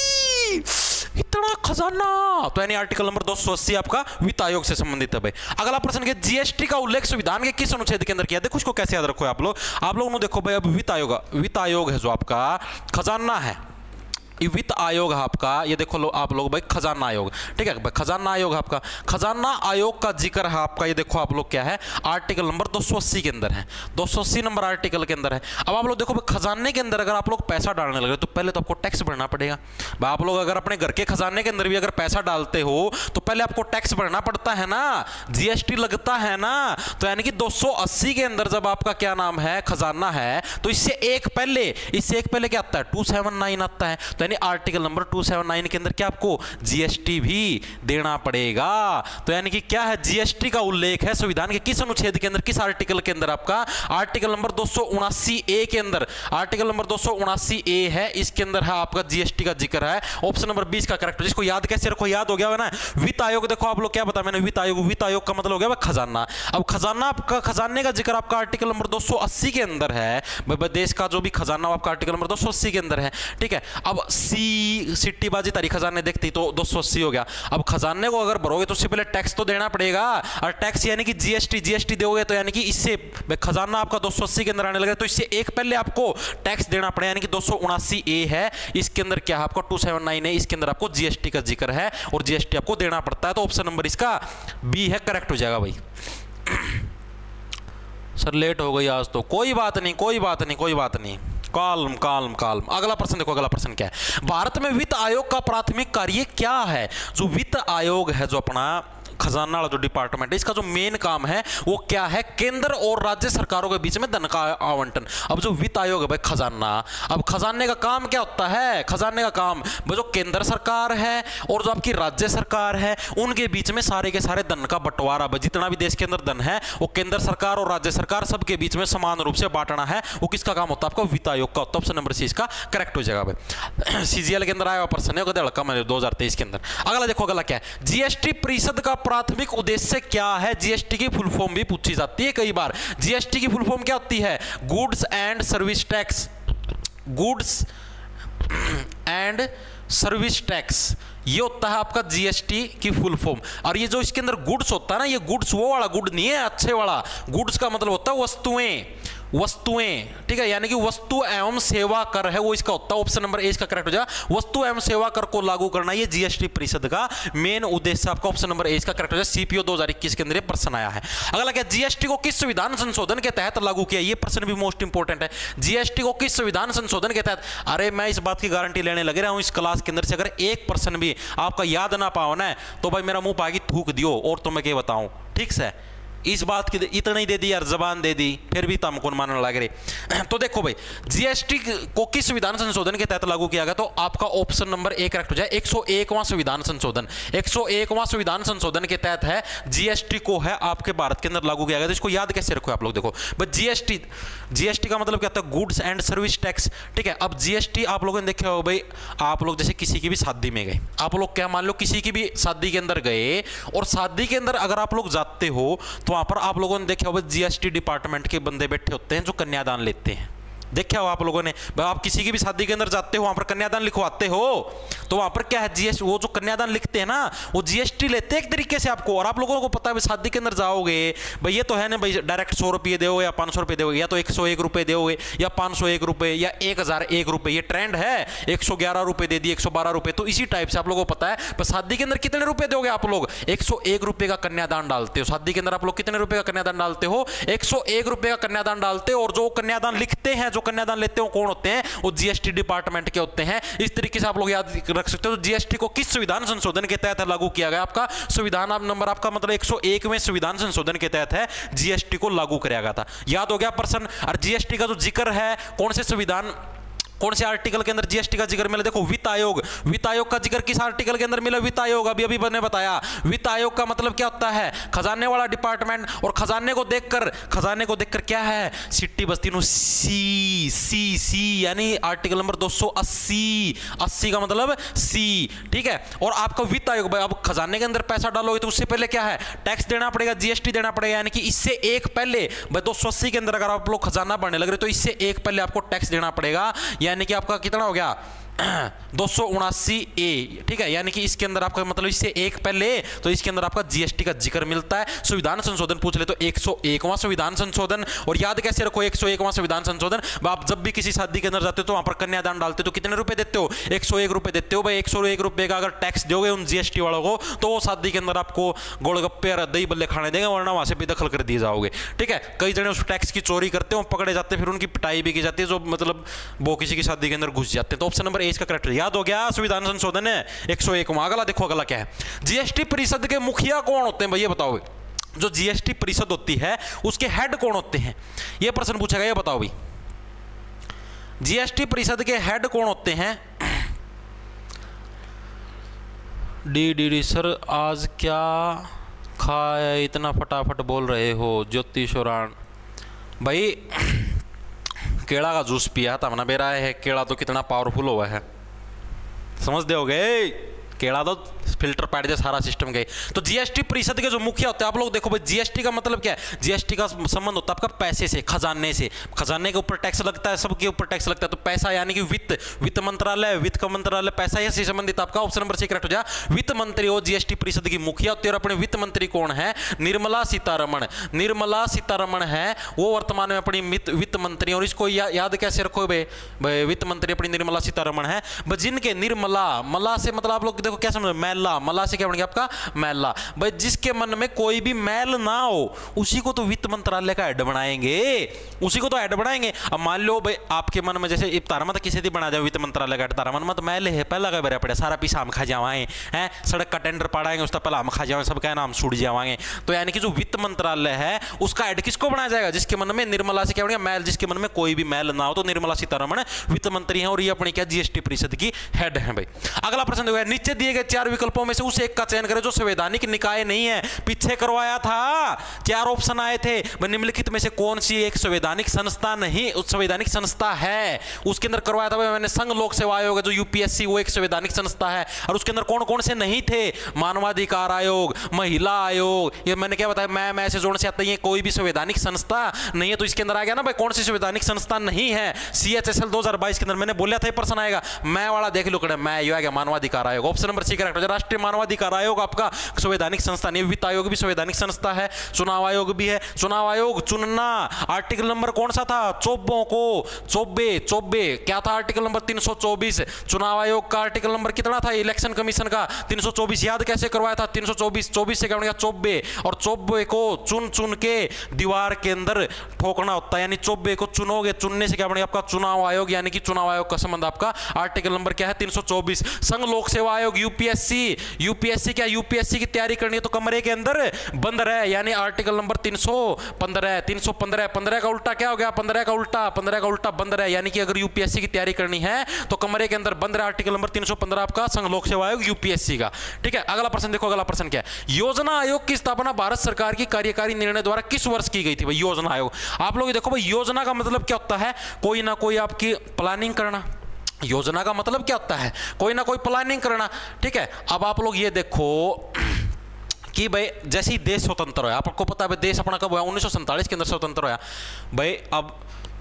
इतना खजाना, तो यानी आर्टिकल नंबर दो सौ अस्सी आपका वित्त आयोग से संबंधित है भाई। अगला प्रश्न के जीएसटी का उल्लेख संविधान के किस अनुच्छेद के अंदर किया? देखो इसको कैसे याद रखो आप लोग आप लोगों ने देखो भाई, अब वित्त आयोग वित्त आयोग है जो आपका खजाना है, ये वित्त आयोग है आपका, ये देखो लो आप लोग भाई खजाना आयोग, ठीक है भाई, खजाना आयोग है आपका। खजाना आयोग का जिक्र है आपका, ये देखो आप लोग क्या है, आर्टिकल नंबर दो सौ अस्सी के अंदर है, दो सौ अस्सी नंबर आर्टिकल के अंदर है। अब आप लोग देखो भाई खजाने के अंदर अगर आप लोग पैसा डालने लगे तो पहले तो आपको टैक्स भरना पड़ेगा भाई। आप लोग अगर अपने घर के खजाने के अंदर भी अगर पैसा डालते हो तो पहले आपको टैक्स भरना पड़ता है ना, जीएसटी लगता है ना। तो यानी कि दो सौ अस्सी के अंदर जब आपका क्या नाम है, खजाना है, तो इससे एक पहले इससे एक पहले क्या आता है? टू सेवन नाइन आता है। तो आर्टिकल नंबर दो सौ उन्यासी के अंदर क्या आपको जीएसटी भी देना पड़ेगा। तो यानी कि क्या है? जीएसटी का उल्लेख है संविधान के किस अनुच्छेद के अंदर, किस आर्टिकल के अंदर? आपका आर्टिकल नंबर दो सौ उनासी ए के अंदर, आर्टिकल नंबर दो सौ उनासी ए है, इसके अंदर है आपका जीएसटी का जिक्र है। ऑप्शन नंबर बीस का करेक्ट। जिसको याद कैसे रखो? याद हो गया ना। वित्त आयोग देखो आप लोग क्या बता मैंने, वित्त आयोग वित्त आयोग का मतलब हो गया खजाना। अब खजाना आपका, खजाने का जिक्र आपका आर्टिकल नंबर दो सौ अस्सी के अंदर है। देश का जो भी खजाना आपका आर्टिकल नंबर दो सौ अस्सी के अंदर है, ठीक है। अब सी सिट्टीबाजी तारीख खजाने देखती तो दो सौ अस्सी हो गया। अब खजाने को अगर भरोगे तो उससे पहले टैक्स तो देना पड़ेगा, और टैक्स यानी कि जीएसटी जीएसटी दोगे तो यानी कि इससे खजाना आपका दो सौ अस्सी के अंदर आने लगे तो इससे एक पहले आपको टैक्स देना पड़ेगा, यानी कि दो सौ उनासी ए है, इसके अंदर क्या है आपका दो सौ उन्यासी है, इसके अंदर आपको जीएसटी का जिक्र है और जीएसटी आपको देना पड़ता है। तो ऑप्शन नंबर इसका बी है, करेक्ट हो जाएगा भाई। सर लेट हो गई आज तो, कोई बात नहीं कोई बात नहीं कोई बात नहीं, काल्म काल्म काल्म। अगला प्रश्न देखो, अगला प्रश्न क्या है? भारत में वित्त आयोग का प्राथमिक कार्य क्या है? जो वित्त आयोग है, जो अपना खजाना वाला जो डिपार्टमेंट है, इसका जो मेन काम है वो क्या है? केंद्र और राज्य सरकारों के बीच में धन का आवंटन। अब जो वित्त आयोग है भाई खजाना, अब खजाने का काम क्या होता है? खजाने का काम जो केंद्र सरकार है और जो आपकी राज्य सरकार है उनके बीच में सारे के सारे धन का बंटवारा, जितना भी देश के अंदर धन है वो केंद्र सरकार और राज्य सरकार सबके बीच में समान रूप से बांटना है, वो किसका काम होता है? आपका वित्त आयोग का होता है। ऑप्शन नंबर सी इसका करेक्ट हो जाएगा भाई। सीजीएल के अंदर आया हुआ प्रश्न है, लड़का मैंने दो हजार तेईस के अंदर। अगला देखो, अगला क्या है? जीएसटी परिषद का प्राथमिक उद्देश्य क्या है? जीएसटी की फुल फॉर्म भी पूछी जाती है कई बार। जीएसटी की फुल फॉर्म क्या होती है? Goods and service tax, goods and service tax, ये होता है आपका जीएसटी की फुल फॉर्म। और ये जो इसके अंदर गुड्स होता है ना, ये गुड्स वो वाला गुड नहीं है, अच्छे वाला गुड्स का मतलब होता है वस्तुएं, वस्तुएं, ठीक है, यानी कि वस्तु एवं सेवा कर है वो इसका होता है। ऑप्शन नंबर ए इसका करेक्ट हो जाएगा। वस्तु एवं सेवा कर को लागू करना ये जीएसटी परिषद का मेन उद्देश्य, आपका ऑप्शन नंबर ए इसका करेक्ट हो जाएगा। सीपीओ दो हज़ार इक्कीस के अंदर ये प्रश्न आया है। अगला क्या? जीएसटी को किस संविधान संशोधन के तहत लागू किया? ये प्रश्न भी मोस्ट इंपोर्टेंट है। जीएसटी को किस संविधान संशोधन के तहत? अरे मैं इस बात की गारंटी लेने लगे रहा हूं इस क्लास के अंदर से अगर एक प्रश्न भी आपका याद ना पाओ ना तो भाई मेरा मुंह पागी थूक दियो, और तो मैं क्या बताऊं, ठीक से। इस बात की इतना ही दे दी यार, जबान दे दी, फिर भी तम कौन मानने लग रहे। तो देखो भाई, जीएसटी को किस संविधान संशोधन के तहत लागू किया गया? तो आपका ऑप्शन नंबर ए करेक्ट हो जाए। एक सौ एकवां संविधान संशोधन, एक सौ एकवां संविधान संशोधन के तहत है जीएसटी को है आपके भारत के अंदर लागू किया गया। तो इसको याद कैसे रखो आप लोग? देखो भाई, जीएसटी जीएसटी का मतलब क्या होता है? गुड्स एंड सर्विस टैक्स, ठीक है। अब जीएसटी आप लोगों ने देखे हो भाई, आप लोग जैसे किसी की भी शादी में गए, आप लोग क्या मान लो किसी की भी शादी के अंदर गए, और शादी के अंदर अगर आप लोग जाते हो तो वहां पर आप लोगों ने देखा होगा जीएसटी डिपार्टमेंट के बंदे बैठे होते हैं जो कन्यादान लेते हैं, देखा हो आप लोगों ने, भाई आप किसी की भी शादी के अंदर जाते हो, वहां पर कन्यादान लिखवाते हो, तो वहां पर क्या है, जीएसटी, वो जो कन्यादान लिखते हैं ना, वो जीएसटी लेते हैं एक तरीके से आपको। और आप लोगों को पता है शादी के अंदर जाओगे भाई, ये तो है ना भाई, डायरेक्ट सौ रुपये दोगे या पाँच सौ रुपये दोगे, या तो एक सौ एक रुपये दोगे या पाँच सौ एक रुपये या एक हजार एक रुपये, ये ट्रेंड है। एक सौ ग्यारह रुपये दे दिए, एक सौ बारह रुपये, तो इसी टाइप से आप लोगों को पता है। पर शादी के अंदर कितने रुपए दोगे आप लोग, एक सौ एक रुपये का कन्यादान डालते हो। शादी के अंदर आप लोग कितने रुपए का कन्यादान डालते हो, एक सौ एक रुपये का कन्यादान डालते हो। और जो कन्यादान लिखते हैं, जो कन्यादान लेते हो कौन होते हैं, वो जीएसटी डिपार्टमेंट के होते हैं। इस तरीके से आप लोग याद रख सकते हो। जीएसटी को किस संविधान संशोधन के तहत लागू किया गया, आपका संविधान नंबर आपका मतलब एक सौ एक में संविधान संशोधन के तहत है, जीएसटी को लागू किया गया था। याद हो गया प्रश्न। और जीएसटी का जो जिक्र है कौन से संविधान, कौन से आर्टिकल के अंदर जीएसटी का जिक्र मिला, देखो वित्त आयोग। वित्त आयोग का जिक्र किस आर्टिकल के अंदर मिला, वित्त आयोग, अभी अभी मैंने बताया। वित्त आयोग का मतलब क्या होता है, खजाने वाला डिपार्टमेंट। और खजाने को देखकर, खजाने को देखकर क्या है, सिट्टी बस्ती नो सी सी सी, यानी आर्टिकल नंबर दो सौ अस्सी, अस्सी का मतलब सी, ठीक है। और आपका वित्त आयोग, भाई अब खजाने के अंदर पैसा डालोगे तो उससे पहले क्या है, टैक्स देना पड़ेगा, जीएसटी देना पड़ेगा। यानी कि इससे एक पहले, भाई दो सौ अस्सी के अंदर अगर आप लोग खजाना भरने लग रहे तो इससे एक पहले आपको टैक्स देना पड़ेगा। यानी कि आपका कितना हो गया, दो सौ उनासी ए, ठीक है। यानी कि इसके अंदर आपका मतलब इससे एक पहले, तो इसके अंदर आपका जीएसटी का जिक्र मिलता है। संविधान संशोधन पूछ ले तो एक सौ एकवां संविधान संशोधन। और याद कैसे रखो, एक सौ एकवां संविधान संशोधन। आप जब भी किसी शादी के अंदर जाते हो तो वहां पर कन्यादान डालते हो तो कितने रुपए देते हो, एक सौ एक रुपए देते हो। भाई एक सौ एक रुपए का अगर टैक्स दोगे उन जीएसटी वालों को, तो वो शादी के अंदर आपको गोलगप्पे और दही बल्ले खाने देंगे, वरना वहां से बेदखल कर दिए जाओगे, ठीक है। कई जने उस टैक्स की चोरी करते हो, पकड़े जाते हैं, फिर उनकी पिटाई भी की जाती है, जो मतलब वो किसी की शादी के अंदर घुस जाते हैं। तो ऑप्शन नंबर ए इसका करेक्ट। याद हो गया, संविधान संशोधन है एक सौ एक। अगला देखो, अगला क्या है, जीएसटी परिषद के मुखिया कौन होते हैं, भैया बताओ। जो जीएसटी परिषद होती है उसके हेड कौन होते हैं, यह प्रश्न पूछा गया, ये बताओ भाई। जीएसटी परिषद के हेड कौन होते हैं। डी डी डी सर आज क्या खाया, इतना फटाफट बोल रहे हो। ज्योति शोरान, भाई केला का जूस पिया था ना बेरा है। केला तो कितना पावरफुल हुआ है, समझ दोगे, केला तो फिल्टर पैड दे सारा सिस्टम गए। तो जीएसटी परिषद के जो मुखिया होते हैं, आप लोग देखो भाई, जीएसटी का मतलब क्या है, जीएसटी का संबंध होता है आपका पैसे से, खजाने से। खजाने के ऊपर टैक्स लगता है, सबके ऊपर टैक्स लगता है। तो पैसा यानी कि वित्त, वित्त मंत्रालय, वित्त का मंत्रालय, पैसा से संबंधित आपका ऑप्शन नंबर सी करेक्ट हो जाए। वित्त मंत्री हो जीएसटी परिषद की मुखिया होती है। और अपने वित्त मंत्री कौन है, निर्मला सीतारमण। निर्मला सीतारमण है वो वर्तमान में अपनी वित्त मंत्री। और इसको या, याद कैसे रखो भाई, वित्त मंत्री अपनी निर्मला सीतारमण है। जिनके निर्मला, मला से मतलब आप लोग देखो क्या समझ, मैला, मला से क्या बन गया आपका, मैला। भाई जिसके मन में कोई भी मैल ना हो उसी को तो वित्त मंत्रालय का हेड बनाएंगे, उसी को तो हेड बनाएंगे। अब मान लो भाई आपके मन में जैसे तारा मत किसी भी बना जाए वित्त मंत्रालय का, तारा मन मत मैल है, पहला का बरा पड़े सारा पीछा हम खा जावाएं हैं, सड़क का टेंडर पड़ाएंगे उसका पहला हम खा जाएंगे, सब क्या नाम छूट जावाएंगे। तो यानी कि जो वित्त मंत्रालय है उसका हेड किसको बनाया जाएगा, जिसके मन में निर्मला से क्या बनेगा, मैल, जिसके मन में कोई भी मैल ना हो। तो निर्मला सीतारमण वित्त मंत्री है और ये अपनी क्या जीएसटी परिषद की हेड है। भाई अगला प्रश्न देखो, नीचे दिए गए चार विकल्पों में से उस एक का चयन करें जो संवैधानिक निकाय नहीं है। पीछे करवाया था, चार ऑप्शन आए थे, निम्नलिखित में से कौन सी एक संवैधानिक संस्था नहीं, उस संवैधानिक संस्था है, उसके अंदर करवाया था मैंने संघ लोक सेवा आयोग जो यूपीएससी, वो एक संवैधानिक संस्था है। और उसके अंदर कौन कौन से नहीं थे, मानवाधिकार आयोग, महिला आयोग, ये मैंने क्या बताया, मैं मैं से जोड़ने से आता है, कोई भी संवैधानिक संस्था नहीं है। तो इसके अंदर आ गया ना भाई, कौन सी संवैधानिक संस्था नहीं है। सीएचएसएल दो हज़ार बाईस के अंदर मैंने बोला था प्रश्न आएगा, मैं वाला देख लो, मैं ये आ गया मानवाधिकार आयोग। ऑप्शन नंबर सी करेक्ट हो जाए। राष्ट्रीय मानवाधिकार आयोग आपका संवैधानिक संस्था नहीं, वित्त आयोग भी संवैधानिक संस्था है, चुनाव आयोग भी है। चुनाव आयोग चुनना, आर्टिकल नंबर कौन सा था, चौबों को, चौबे चौबे क्या था, आर्टिकल नंबर तीन सौ चौबीस। चुनाव आयोग का आर्टिकल नंबर कितना था, इलेक्शन कमीशन का तीन सौ चौबीस। याद कैसे करवाया था, तीन सौ चौबीस, चौबीस से क्या बनेगा चौबे, और चौबे को चुन चुन के दीवार के अंदर ठोकना होता है, यानी चौबे को चुनोगे, चुनने से क्या बनेगा आपका चुनाव आयोग, यानी कि चुनाव आयोग का संबंध आपका आर्टिकल नंबर क्या है तीन सौ चौबीस। संघ लोक सेवा आयोग यूपीएससी, यूपीएससी क्या, यूपीएससी की तैयारी करनी है तो कमरे के अंदर बंद रहे, यानी आर्टिकल नंबर तीन सौ पंद्रह, तीन सौ पंद्रह, पंद्रह का उल्टा क्या हो गया, पंद्रह का उल्टा, पंद्रह का उल्टा बंद रहे, यानी कि अगर यूपीएससी की तैयारी करनी है तो कमरे के अंदर बंद रहे। आर्टिकल नंबर तीन सौ पंद्रह आपका संघ लोक सेवा आयोग यूपीएससी का, ठीक है। अगला प्रश्न देखो, अगला प्रश्न क्या है, योजना आयोग की स्थापना भारत सरकार की कार्यकारी निर्णय द्वारा किस वर्ष की गई थी। भाई योजना आयोग, आप लोग देखो भाई योजना का मतलब क्या होता है, कोई ना कोई आपकी प्लानिंग करना। योजना का मतलब क्या होता है, कोई ना कोई प्लानिंग करना, ठीक है। अब आप लोग ये देखो कि भाई जैसे ही देश स्वतंत्र होया, आपको पता है देश अपना कब हुआ, उन्नीस सौ सैंतालीस के अंदर स्वतंत्र होया। भाई अब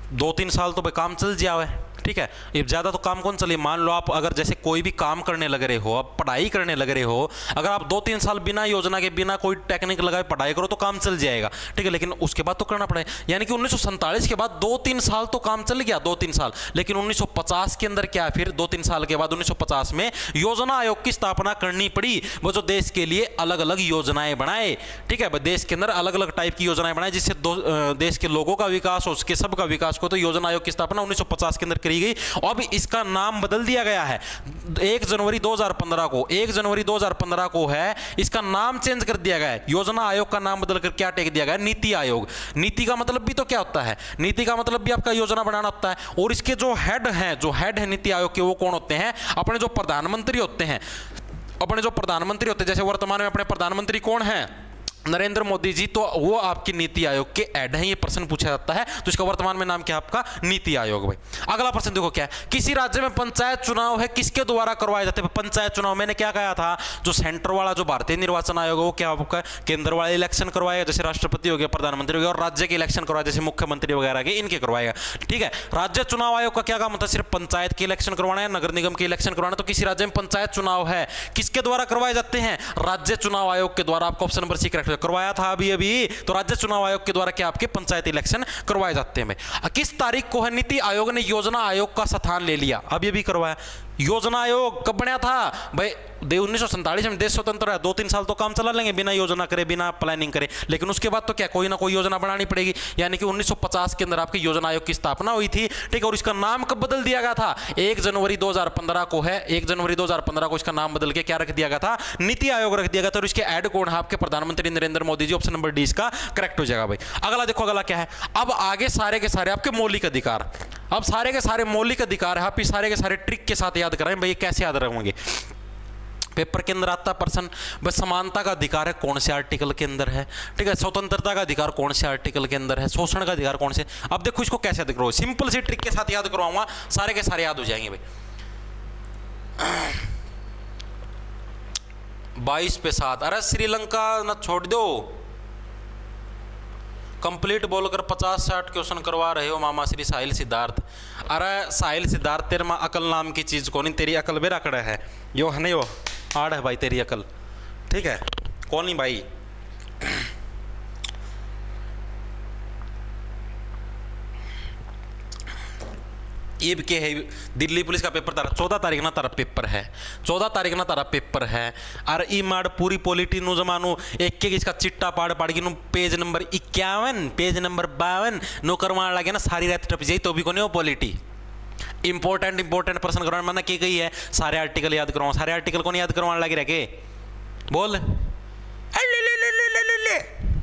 दो तीन साल तो भाई काम चल जावे, ठीक है। ये ज़्यादा तो काम कौन चलिए, मान लो आप अगर जैसे कोई भी काम करने लग रहे हो, आप पढ़ाई करने लग रहे हो, अगर आप दो तीन साल बिना योजना के, बिना कोई टेक्निक लगाए पढ़ाई करो तो काम चल जाएगा, ठीक है। लेकिन उसके बाद तो करना पड़ेगा, यानी कि उन्नीस सौ सैंतालीस के बाद दो तीन साल तो काम चल गया, दो तीन साल। लेकिन उन्नीस सौ पचास के अंदर क्या है, फिर दो तीन साल के बाद उन्नीस सौ पचास में योजना आयोग की स्थापना करनी पड़ी, वो जो देश के लिए अलग अलग योजनाएं बनाए, ठीक है। देश के अंदर अलग अलग टाइप की योजनाएं बनाए जिससे देश के लोगों का विकास हो, उसके सबका विकास को, तो योजना आयोग की स्थापना उन्नीस सौ पचास के अंदर करी गई। अब इसका नाम बदल दिया गया है एक जनवरी दो हज़ार पंद्रह को, एक जनवरी दो हज़ार पंद्रह को है, इसका नाम चेंज कर दिया गया है। योजना आयोग का नाम बदलकर क्या टेक दिया गया है, नीति आयोग। नीति का मतलब भी तो क्या होता है, नीति का मतलब भी आपका योजना बनाना होता है। और इसके जो हेड हैं, जो हेड है नीति आयोग के, वो कौन होते हैं, अपने जो प्रधानमंत्री होते हैं, अपने जो प्रधानमंत्री होते हैं। जैसे वर्तमान में अपने प्रधानमंत्री कौन है, नरेंद्र मोदी जी, तो वो आपकी नीति आयोग के ऐड हैं। ये प्रश्न पूछा जाता है, तो इसका वर्तमान में नाम क्या है आपका, नीति आयोग। भाई अगला प्रश्न देखो क्या है, किसी राज्य में पंचायत चुनाव है किसके द्वारा करवाए जाते हैं। पंचायत चुनाव मैंने क्या कहा था, जो सेंटर वाला जो भारतीय निर्वाचन आयोग है वो क्या आपका केंद्र वाले इलेक्शन करवाएगा, जैसे राष्ट्रपति हो गया, प्रधानमंत्री हो गया, और राज्य के इलेक्शन करवाएगा जैसे मुख्यमंत्री वगैरह के, इनके करवाएगा, ठीक है। राज्य चुनाव आयोग का क्या काम होता है, सिर्फ पंचायत के इलेक्शन करवाना है, नगर निगम के इलेक्शन करवाना है। तो किसी राज्य में पंचायत चुनाव है किसके द्वारा करवाए जाते हैं, राज्य चुनाव आयोग के द्वारा। आपको ऑप्शन नंबर सी करेक्ट करवाया था अभी अभी, तो राज्य चुनाव आयोग के द्वारा क्या आपके पंचायत इलेक्शन करवाए जाते हैं। किस तारीख को है नीति आयोग ने योजना आयोग का स्थान ले लिया, अभी अभी करवाया। योजना आयोग कब बना था भाई, उन्नीस सौ सैंतालीस में देश स्वतंत्र है, दो तीन साल तो काम चला लेंगे बिना योजना करे, बिना प्लानिंग करे, लेकिन उसके बाद तो क्या कोई ना कोई योजना बनानी पड़ेगी। यानी कि उन्नीस सौ पचास के अंदर आपकी योजना आयोग की स्थापना हुई थी, ठीक है। और इसका नाम कब बदल दिया गया था, एक जनवरी दो हज़ार पंद्रह को है, एक जनवरी दो हज़ार पंद्रह को इसका नाम बदल के क्या रख दिया गया था, नीति आयोग रख दिया गया था। और इसके ऐड कौन है, आपके प्रधानमंत्री Narendra Modi ji. Option number D इसका करेक्ट हो जाएगा भाई। अगला देखो, अगला क्या है, अब आगे सारे के सारे आपके मौलिक अधिकार, अब सारे के सारे मौलिक अधिकार है, आप सारे के सारे ट्रिक के साथ याद कराएं भाई, कैसे याद रखेंगे। पेपर के अंदर आता प्रश्न, बस समानता का अधिकार है कौन से आर्टिकल के अंदर है, ठीक है। स्वतंत्रता का अधिकार कौन से आर्टिकल के अंदर है, शोषण का अधिकार कौन से। अब देखो इसको कैसे याद करो, सिंपल सी ट्रिक के साथ याद करवाऊंगा, सारे के सारे याद हो जाएंगे भाई। बाईस पे सात, अरे श्रीलंका ना छोड़ दो, कंप्लीट बोलकर पचास साठ क्वेश्चन करवा रहे हो मामा श्री साहिल सिद्धार्थ। अरे साहिल सिद्धार्थ, तेरे माँ अकल नाम की चीज़ को नहीं, तेरी अकल बेरा कड़ा है, यो है नहीं वो आड़ है भाई तेरी अकल, ठीक है। कौन नहीं भाई, ये के है दिल्ली पुलिस का पेपर तारा चौदह तारीख ना तारा पेपर है, चौदह तारीख ना तारा पेपर है। और ई माड़ पूरी पॉलिटी नु जमानू एक एक इसका चिट्टा पाड़ पाड़ की नु पेज नंबर इक्यावन, पेज नंबर बावन नो करवाने लगे ना, सारी रात टप जाई तो भी कोने वो पॉलिटी। इंपॉर्टेंट इंपॉर्टेंट प्रश्न करवाने माना की गई है, सारे आर्टिकल याद करवाओ, सारे आर्टिकल को नहीं याद करवाने लगे रखे बोल ले ले ले ले ले ले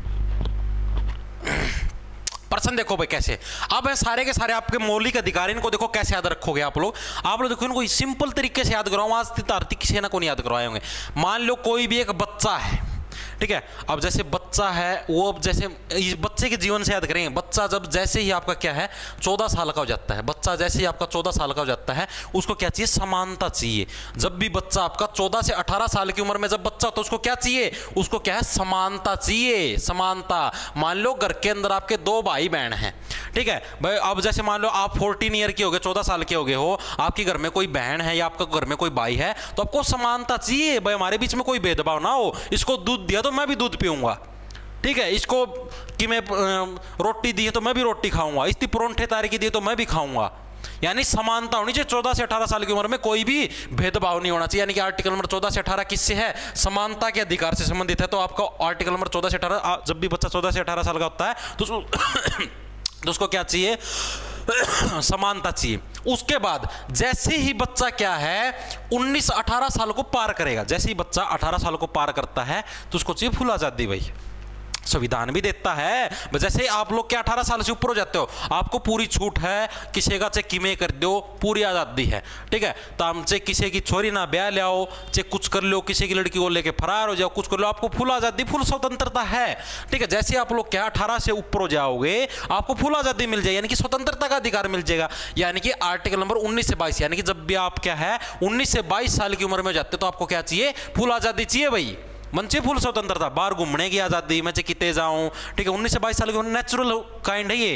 प्रश्न देखो भाई कैसे। अब है सारे के सारे आपके मौलिक अधिकार, इनको देखो कैसे याद रखोगे आप लोग। आप लोग देखो इनको सिंपल तरीके से याद करवाओ, आज तार्थिक किसी ना को नहीं याद करवाए होंगे। मान लो कोई भी एक बच्चा है, ठीक है। अब जैसे बच्चा है वो, अब जैसे इस बच्चे के जीवन से याद करेंगे, बच्चा जब जैसे ही आपका क्या है चौदह साल का हो जाता है, बच्चा जैसे ही आपका चौदह साल का हो जाता है, उसको क्या चाहिए, समानता चाहिए। जब भी बच्चा आपका चौदह से अठारह साल की उम्र में जब बच्चा तो उसको क्या चाहिए, उसको क्या है, समानता चाहिए, समानता। मान लो घर के अंदर आपके दो भाई बहन हैं, ठीक है भाई। अब जैसे मान लो आप फोर्टीन ईयर के हो गए, चौदह साल के हो गए हो, आपके घर में कोई बहन है या आपका घर में कोई भाई है, तो आपको समानता चाहिए भाई, हमारे बीच में कोई भेदभाव ना हो। इसको दूध दिया तो मैं भी दूध पीऊंगा, ठीक है। इसको कि मैं रोटी दी है तो मैं भी रोटी खाऊंगा, इसकी परोंठे तारी की दी तो मैं भी खाऊंगा। यानी समानता होनी चाहिए, चौदह से अठारह साल की उम्र में कोई भी भेदभाव नहीं होना चाहिए। यानी कि आर्टिकल नंबर चौदह से अठारह किससे है, समानता के अधिकार से संबंधित है। तो आपका आर्टिकल नंबर चौदह से अठारह, जब भी बच्चा चौदह से अठारह साल का होता है तो तो उसको क्या चाहिए, समानता चाहिए। उसके बाद जैसे ही बच्चा क्या है उन्नीस अठारह साल को पार करेगा, जैसे ही बच्चा अठारह साल को पार करता है तो उसको चाहिए फुल आजादी भाई। संविधान भी देता है, जैसे आप लोग क्या अठारह साल से ऊपर हो जाते हो आपको पूरी छूट है, किसी का चाहे किमे कर दो, पूरी आज़ादी है, ठीक है। तो हम चाहे किसी की छोरी ना ब्याह ले आओ, चाहे कुछ कर लो, किसी की लड़की को लेके फरार हो जाओ, कुछ कर लो, आपको फुल आज़ादी, फुल स्वतंत्रता है, ठीक है। जैसे आप लोग क्या अठारह से ऊपर हो जाओगे आपको फुल आज़ादी मिल जाएगी, यानी कि स्वतंत्रता का अधिकार मिल जाएगा। यानी कि आर्टिकल नंबर उन्नीस से बाईस, यानी कि जब भी आप क्या है उन्नीस से बाईस साल की उम्र में जाते तो आपको क्या चाहिए, फुल आज़ादी चाहिए भाई, मन से फुल स्वतंत्रता, बाहर घूमने की आज़ादी, मैं चाहे किते जाऊं, ठीक है। उन्नीस से बाईस साल की नेचुरल काइंड है ये,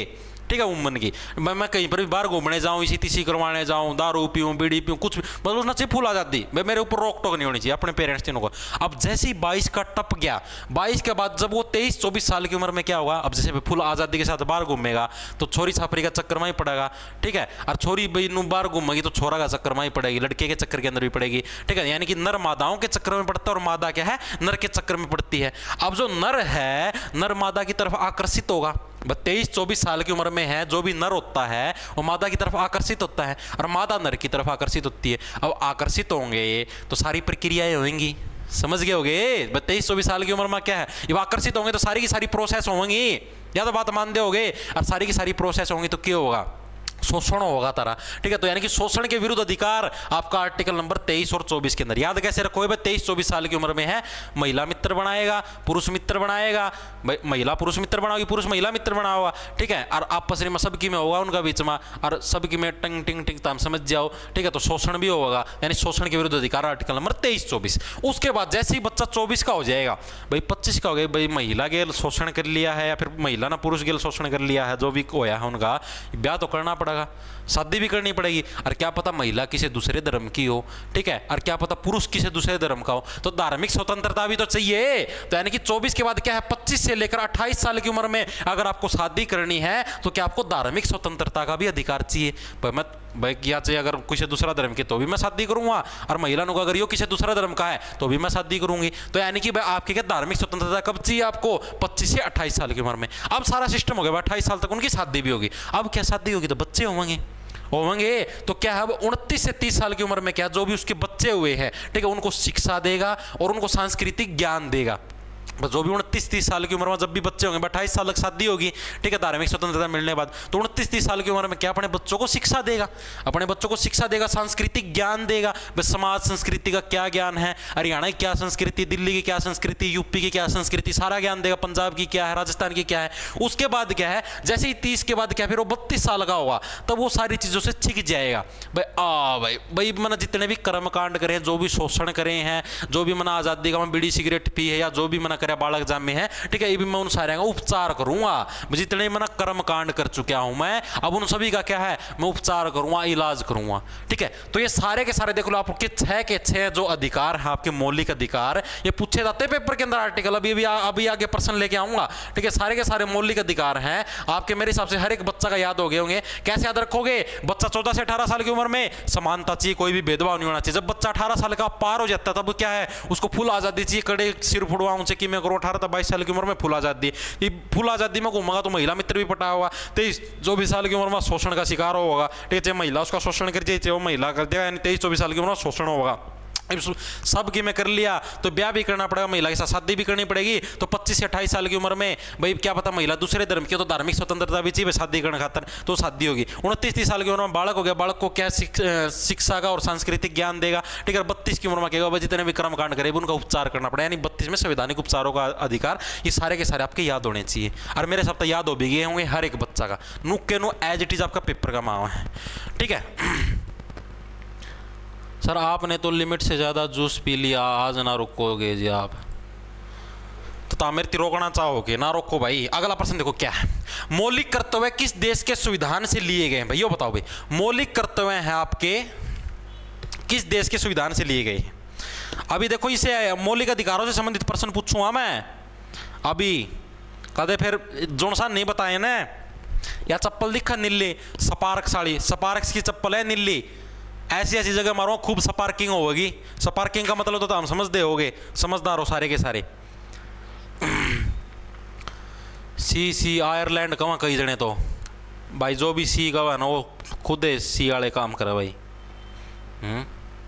ठीक है, उम्मन की। मैं मैं कहीं पर भी बाहर घूमने जाऊँ, इसी तीसी करवाने जाऊँ, दारू पीऊँ, बीड़ी पीऊँ, कुछ भी मतलब उसना चाहिए फुल आज़ादी भाई, मेरे ऊपर रोक टोक नहीं होनी चाहिए अपने पेरेंट्स तीनों को। अब जैसे ही बाईस का टप गया, बाईस के बाद जब वो तेईस चौबीस साल की उम्र में क्या होगा, अब जैसे फुल आज़ादी के साथ बाहर घूमेगा तो छोरी छापरी का चक्कर में ही पड़ेगा, ठीक है। और छोरी भाई नू बाहर घूमेगी तो छोरा का चक्कर में ही पड़ेगी, लड़के के चक्कर के अंदर भी पड़ेगी, ठीक है। यानी कि नर मादाओं के चक्कर में पड़ता है और मादा क्या है, नर के चक्कर में पड़ती है। अब जो नर है नर मादा की तरफ आकर्षित होगा, तेईस चौबीस साल की उम्र में है जो भी नर होता है वो मादा की तरफ आकर्षित होता है और मादा नर की तरफ आकर्षित होती है। अब आकर्षित होंगे तो सारी प्रक्रियाएं होंगी, समझ गए होगे। तेईस चौबीस साल की उम्र में क्या है, जब आकर्षित होंगे तो सारी की सारी प्रोसेस होंगी, या तो बात मानते होगे। और सारी की सारी प्रोसेस होंगी तो क्या होगा, शोषण होगा तारा, ठीक है। तो यानी कि शोषण के विरुद्ध अधिकार आपका आर्टिकल नंबर तेईस और चौबीस के अंदर। याद कैसे रखोगे भाई, तेईस चौबीस साल की उम्र में है, महिला मित्र बनाएगा, पुरुष मित्र बनाएगा, महिला पुरुष मित्र बनाओगी, पुरुष महिला मित्र बनाओगा, ठीक है। और आपस में सबकी में होगा उनका बीच में, और सबकी में टंग टिंग टिंग ताम समझ जाओ, ठीक है। तो शोषण भी होगा, यानी शोषण के विरुद्ध अधिकार आर्टिकल नंबर तेईस चौबीस। उसके बाद जैसे ही बच्चा चौबीस का हो जाएगा, भाई पच्चीस का हो गया, भाई महिला गेल शोषण कर लिया है या फिर महिला ना पुरुष गेल शोषण कर लिया है, जो भी होया है उनका ब्याह तो करना पड़ेगा, शादी भी करनी पड़ेगी। और क्या पता महिला किसी दूसरे धर्म की हो, ठीक है, और क्या पता पुरुष किसी दूसरे धर्म का हो, तो धार्मिक स्वतंत्रता भी तो चाहिए। तो यानी कि चौबीस के बाद क्या है, पच्चीस से लेकर अट्ठाईस साल की उम्र में अगर आपको शादी करनी है तो क्या आपको धार्मिक स्वतंत्रता का भी अधिकार चाहिए। भाई मैं भाई क्या चाहिए, अगर किसी दूसरा धर्म की तो भी मैं शादी करूंगा, और महिला को अगर यो किसी दूसरा धर्म का है तो भी मैं शादी करूंगी। तो यानी कि भाई आपकी क्या धार्मिक स्वतंत्रता कब चाहिए आपको, पच्चीस से अट्ठाईस साल की उम्र में। अब सारा सिस्टम हो गया, अट्ठाईस साल तक उनकी शादी भी होगी। अब क्या शादी होगी तो बच्चे होंगे होंगे तो क्या है, उनतीस से तीस साल की उम्र में क्या जो भी उसके बच्चे हुए हैं, ठीक है, उनको शिक्षा देगा और उनको सांस्कृतिक ज्ञान देगा। जो भी उनतीस तीस साल की उम्र में जब भी बच्चे होंगे, अट्ठाईस साल तक शादी होगी, ठीक है, धार्मिक स्वतंत्रता मिलने के बाद, तो उनतीस तीस साल की उम्र में क्या अपने बच्चों को शिक्षा देगा, अपने बच्चों को शिक्षा देगा, सांस्कृतिक ज्ञान देगा। समाज संस्कृति का क्या ज्ञान है, हरियाणा की क्या संस्कृति, दिल्ली की क्या संस्कृति, यूपी की क्या संस्कृति, सारा ज्ञान देगा, पंजाब की क्या है, राजस्थान की क्या है। उसके बाद क्या है, जैसे ही तीस के बाद क्या फिर वो बत्तीस साल का होगा, तब वो सारी चीज़ों से छिक जाएगा। भाई आ भाई भाई मैंने जितने भी कर्मकांड करे हैं, जो भी शोषण करे हैं, जो भी मैंने आज़ादी का मैं बीड़ी सिगरेट पी है, या जो भी मैंने करे बालक जाम में है, ठीक है, ये भी मैं उन सारे का उपचार करूंगा। जितने मैंने कर्म कांड कर चुका हूं मैं, अब उन सभी का क्या है, मैं उपचार करूंगा, इलाज करूंगा, ठीक है। तो ये सारे के सारे देख लो आपके छह के छह जो अधिकार है, आपके मौलिक अधिकार, ये पूछे जाते हैं पेपर के अंदर आर्टिकल। अभी अभी अभी आगे प्रश्न लेके आऊंगा, ठीक है। सारे के सारे मौलिक अधिकार हैं आपके, मेरे हिसाब से हर एक बच्चा का याद हो गए होंगे। कैसे याद रखोगे, बच्चा चौदह से अठारह साल की उम्र में समानता चाहिए, कोई भी भेदभाव नहीं होना चाहिए। जब बच्चा अठारह साल का पार हो जाता है तब क्या है, उसको फुल आजादी चाहिए, कड़े सिर फुड़वाऊं से कि मैं करो अठारह बाईस साल की उम्र में फुल आजादी। ये फुल आजादी में घूमेगा तो महिला मित्र भी पटा होगा, तेईस चौबीस साल की उम्र में शोषण का शिकार होगा, ठीक है, चाहे महिला उसका शोषण कर चाहे वो महिला कर देगा, यानी तेईस चौबीस साल की उम्र में शोषण होगा। सब की में कर लिया तो ब्याह भी करना पड़ेगा, महिला के साथ शादी भी करनी पड़ेगी। तो पच्चीस से अट्ठाईस साल की उम्र में भाई क्या पता महिला दूसरे धर्म की, तो धार्मिक स्वतंत्रता भी चाहिए शादी करने खातर, तो शादी होगी। उनतीस तीस साल की उम्र में बालक हो गया, बालक को क्या शिक्षा का और सांस्कृतिक ज्ञान देगा, ठीक है। बत्तीस की उम्र में क्या जितने भी कर्म कांड करे उनका उपचार करना पड़ेगा, यानी बत्तीस में संवैधानिक उपचारों का अधिकार। ये सारे के सारे आपके याद होने चाहिए, और मेरे सब याद हो भी गए होंगे हर एक बच्चा का, नुक के नु एज इट इज आपका पेपर का मावा है, ठीक है। सर आपने तो लिमिट से ज़्यादा जूस पी लिया, आज ना रोकोगे जी आप, तो तामेरती रोकना चाहोगे, ना रोको भाई। अगला प्रश्न देखो क्या है, मौलिक कर्तव्य किस देश के संविधान से लिए गए हैं भाई, ये बताओ भाई। मौलिक कर्तव्य हैं आपके किस देश के संविधान से लिए गए हैं। अभी देखो इसे मौलिक अधिकारों से संबंधित प्रश्न पूछूंगा मैं अभी, कदे फिर जोन सा नहीं बताए ना, या चप्पल दिखा नीली स्पार्क साड़ी, स्पार्क्स की चप्पल है नीली, ऐसी ऐसी जगह मारो खूब स्पार्किंग होगी। स्पार्किंग का मतलब तो हम समझते होगे, समझदार हो सारे के सारे। सी सी आयरलैंड कहाँ कई जने तो भाई, जो भी सी का ना वो खुद सी वाले काम करे भाई। हम्म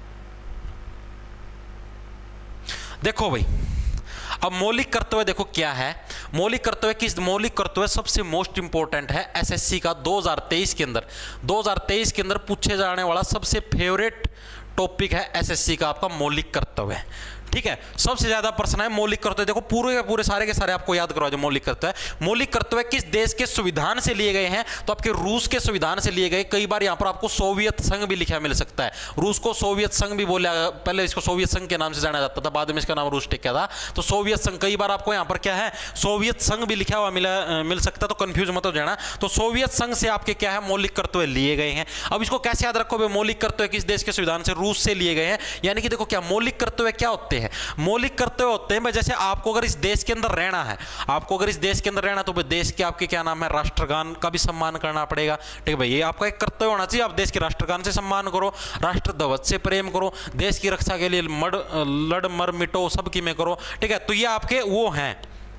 देखो भाई, अब मौलिक कर्तव्य देखो क्या है। मौलिक कर्तव्य किस मौलिक कर्तव्य सबसे मोस्ट इंपॉर्टेंट है एसएससी का दो हज़ार तेईस के अंदर। दो हज़ार तेईस के अंदर पूछे जाने वाला सबसे फेवरेट टॉपिक है एसएससी का आपका मौलिक कर्तव्य, ठीक है, सबसे ज्यादा प्रश्न है मौलिक कर्तव्य। देखो पूरे पूरे सारे के सारे आपको याद करवा जो मौलिक कर्तव्य। मौलिक कर्तव्य किस देश के संविधान से लिए गए हैं, तो आपके रूस के संविधान से लिए गए। कई बार यहां पर आपको सोवियत संघ भी लिखा मिल सकता है, रूस को सोवियत संघ भी बोला, पहले इसको सोवियत संघ के नाम से जाना जाता था, बाद में इसका नाम रूस टिका था, तो सोवियत संघ। कई बार आपको यहां पर क्या है सोवियत संघ भी लिखा हुआ मिला मिल सकता है, तो कंफ्यूज मत हो जाना। तो सोवियत संघ से आपके क्या है मौलिक कर्तव्य लिए गए हैं। अब इसको कैसे याद रखोगे, मौलिक कर्तव्य किस देश के संविधान से, रूस से लिए गए हैं। यानी कि देखो क्या मौलिक कर्तव्य क्या होते हैं, मौलिक कर्तव्य होते हैं जैसे आपको अगर इस देश के अंदर रहना है, आपको अगर इस देश के अंदर रहना तो देश के आपके क्या नाम है राष्ट्रगान का भी सम्मान करना पड़ेगा। ठीक है भाई, ये आपका एक कर्तव्य होना चाहिए। आप देश के राष्ट्रगान से सम्मान करो, राष्ट्र ध्वज से प्रेम करो, देश की रक्षा के लिए मड लड़ मर मिटो सबकी में करो। ठीक है, तो ये आपके वो हैं,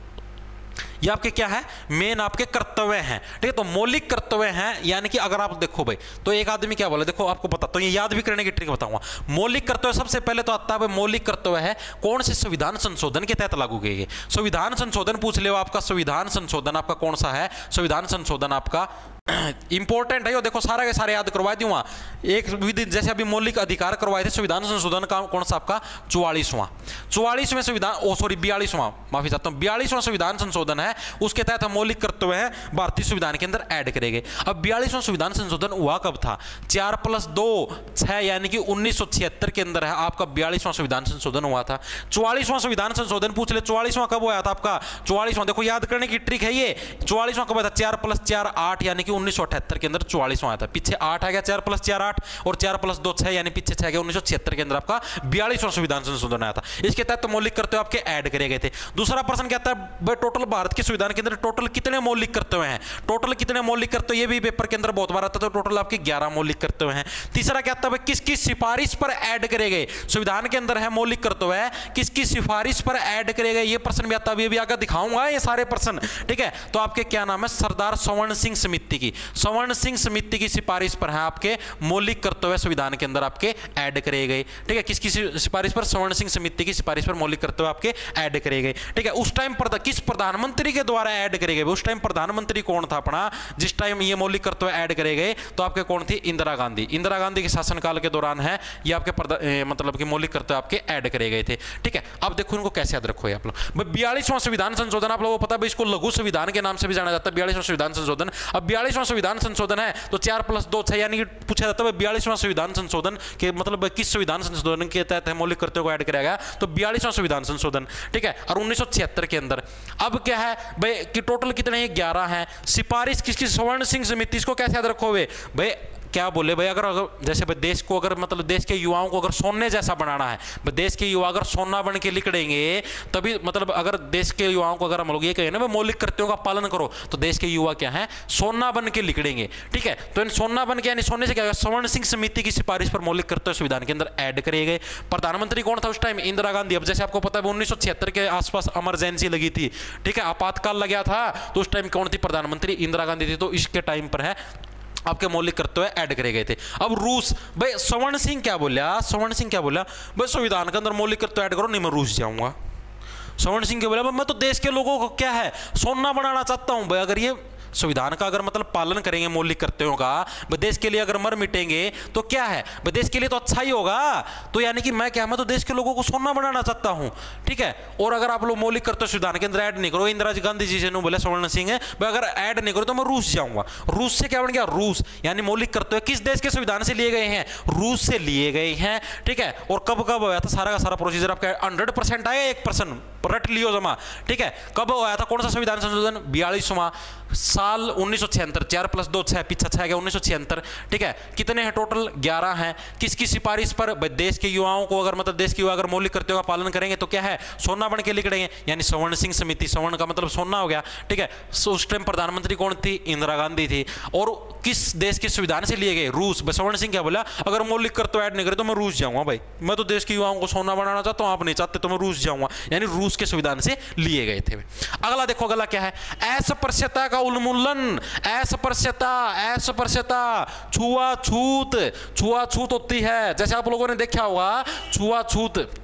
ये आपके क्या है मेन आपके कर्तव्य हैं। ठीक है, तो मौलिक कर्तव्य हैं। यानी कि अगर आप देखो भाई, तो एक आदमी क्या बोला, देखो आपको बताता हूं, ये याद भी करने की ट्रिक बताऊंगा। मौलिक कर्तव्य सबसे पहले तो आता है मौलिक कर्तव्य है कौन से संविधान संशोधन के तहत लागू किए गए। संविधान संशोधन पूछ ले, आपका संविधान संशोधन आपका कौन सा है, संविधान संशोधन आपका इंपॉर्टेंट है। यो देखो सारे के सारे याद करवा दूंगा। एक विधि जैसे अभी मौलिक अधिकार करवाए थे, संविधान संशोधन का कौन सा आपका चौवालीसवां चौवालीसवें संविधान ओ सॉरी बयालीसवां माफी चाहता हूं बयालीसवां संविधान संशोधन है, उसके तहत मौलिक कर्तव्य है भारतीय संविधान के अंदर ऐड करे गए। अब बयालीसवां संविधान संशोधन हुआ कब था, चार प्लस दो छह यानी कि उन्नीस सौ छिहत्तर के अंदर है आपका बयालीसवां संविधान संशोधन हुआ था। चौवालीसवां संविधान संशोधन पूछ ले, चौवालीसवां कब हुआ था आपका, चौवालीसवां देखो याद करने की ट्रिक है ये, चौवालीसवां कब हुआ था, चार प्लस चार आठ यानी कि उन्नीस सौ अठहत्तर के अंदर चौवालीसवां आया था। पीछे आठ आ गया, चार प्लस चार आठ और चार प्लस दो छह यानी पीछे छह गया, उन्नीस सौ छिहत्तर के अंदर आपका बयालीसवां संविधान संशोधन आया था। इसके तहत मौलिक कर्तव्य आपके ऐड करे गए थे। दूसरा प्रश्न कहता है टोटल भारत के संविधान के अंदर टोटल कितने मौलिक कर्तव्य हैं, टोटल कितने मौलिक कर्तव्य, ये भी पेपर के अंदर बहुत बार आता है, तो टोटल आपके ग्यारह मौलिक कर्तव्य हैं। तीसरा कहता है किसकी सिफारिश पर ऐड करे गए, संविधान के अंदर है मौलिक कर्तव्य है, किसकी सिफारिश पर ऐड करे गए, ये प्रश्न भी आता है, अभी आगे दिखाऊंगा ये सारे प्रश्न। ठीक है, तो आपके क्या नाम है सरदार स्वर्ण सिंह समिति की, स्वर्ण सिंह समिति की सिफारिश पर है आपके मौलिक कर्तव्य संविधान के अंदर आपके ऐड करे गए। ठीक है, किसकी सिफारिश पर, स्वर्ण सिंह समिति की सिफारिश पर मौलिक कर्तव्य आपके ऐड करे गए। ठीक है, उस टाइम पर किस प्रधानमंत्री के द्वारा ऐड करे गए, उस टाइम प्रधानमंत्री कौन था अपना जिस टाइम ये मौलिक कर्तव्य ऐड करे गए, तो आपके कौन थी, इंदिरा गांधी। इंदिरा गांधी के शासनकाल के दौरान है ये आपके मतलब कि मौलिक कर्तव्य आपके ऐड करे गए थे। ठीक है, अब देखो इनको कैसे याद रखो आप लोग। बयालीसवां संविधान संशोधन आप लोगों को पता है इसको लघु संविधान के नाम से भी जाना जाता है, बयालीसवां संविधान संशोधन। अब बयालीसवां संविधान संशोधन है तो चार प्लस दो छह यानी कि पूछा जाता है बयालीसवां संविधान संशोधन के मतलब किस संविधान संशोधन के तहत है मौलिक कर्तव्य को ऐड कराया गया, तो बयालीसवां संविधान संशोधन। ठीक है, और उन्नीस सौ छिहत्तर के अंदर अब क्या है भाई कि टोटल कितने हैं, ग्यारह हैं। सिफारिश किसकी, स्वर्ण सिंह समिति। इसको कैसे याद रखोगे भाई, क्या बोले भाई, अगर अगर जैसे भाई देश को अगर मतलब देश के युवाओं को अगर सोने जैसा बनाना है, भाई देश के युवा अगर सोना बन के लिकड़ेंगे तभी मतलब अगर देश के युवाओं को अगर हम लोग ये कहें ना भाई मौलिक कर्तव्यों का पालन करो, तो देश के युवा क्या है सोना बन के लिकड़ेंगे। ठीक है, तो इन सोना बन के यानी सोने से क्या, स्वर्ण सिंह समिति की सिफारिश पर मौलिक कर्तव्य संविधान के अंदर ऐड करे गए। प्रधानमंत्री कौन था उस टाइम, इंदिरा गांधी। अब जैसे आपको पता है उन्नीस सौ छिहत्तर के आसपास इमरजेंसी लगी थी, ठीक है, आपातकाल लगा था, तो उस टाइम कौन थी प्रधानमंत्री, इंदिरा गांधी थी। तो इसके टाइम पर है आपके मौलिक कर्तव्य ऐड करे गए थे। अब रूस, भाई स्वर्ण सिंह क्या बोला, स्वर्ण सिंह क्या बोला, भाई संविधान के अंदर मौलिक कर्तव्य ऐड करो, नहीं मैं रूस जाऊंगा। स्वर्ण सिंह क्या बोला, मैं तो देश के लोगों को क्या है सोना बनाना चाहता हूं। भाई अगर ये संविधान का अगर मतलब पालन करेंगे मौलिक कर्तव्यों का, देश के लिए अगर मर मिटेंगे तो क्या है, देश के लिए तो अच्छा ही होगा। तो यानी कि मैं क्या, मैं तो देश के लोगों को सोना बनाना चाहता हूं। ठीक है, और अगर आप लोग मौलिक कर्तव्य संविधान के अंदर ऐड नहीं करो, इंदिरा गांधी जी से बोला स्वर्ण सिंह है, भाई अगर ऐड नहीं करो तो मैं रूस जाऊंगा। रूस से क्या बन गया, रूस यानी मौलिक कर्तव्य किस देश के संविधान से लिए गए हैं, रूस से लिए गए हैं। ठीक है, और कब कब हुआ था सारा का सारा प्रोसीजर आपका हंड्रेड परसेंट आया, एक परसेंट रट लियो जमा। ठीक है, कब हुआ था, कौन सा संविधान संशोधन, बयालीसवां साल उन्नीस सौ छिहत्तर, चार प्लस दो छह पीछा छह गया उन्नीस सौ छिहत्तर। ठीक है, कितने हैं टोटल, ग्यारह हैं। किसकी सिफारिश पर, देश के युवाओं को अगर मतलब देश के युवा अगर मौलिक कर्तव्यों का पालन करेंगे तो क्या है सोना बन के लिखड़ेंगे, यानी स्वर्ण सिंह समिति, स्वर्ण का मतलब सोना हो गया। ठीक है, उस टाइम प्रधानमंत्री कौन थी, इंदिरा गांधी थी। और किस देश के संविधान से लिए गए, रूस। स्वर्ण सिंह क्या बोला, अगर मौलिक कर्तव्य ऐड नहीं करे तो मैं रूस जाऊंगा। भाई मैं तो देश के युवाओं को सोना बनाना चाहता हूं, आप नहीं चाहते तो मैं रूस जाऊंगा, यानी रूस के संविधान से लिए गए थे। अगला देखो, अगला क्या है, अस्पृश्यता का उन्मूलन। अस्पृश्यता, अस्पृश्यता, छुआछूत, छुआछूत होती है। जैसे आप लोगों ने देखा होगा छुआछूत,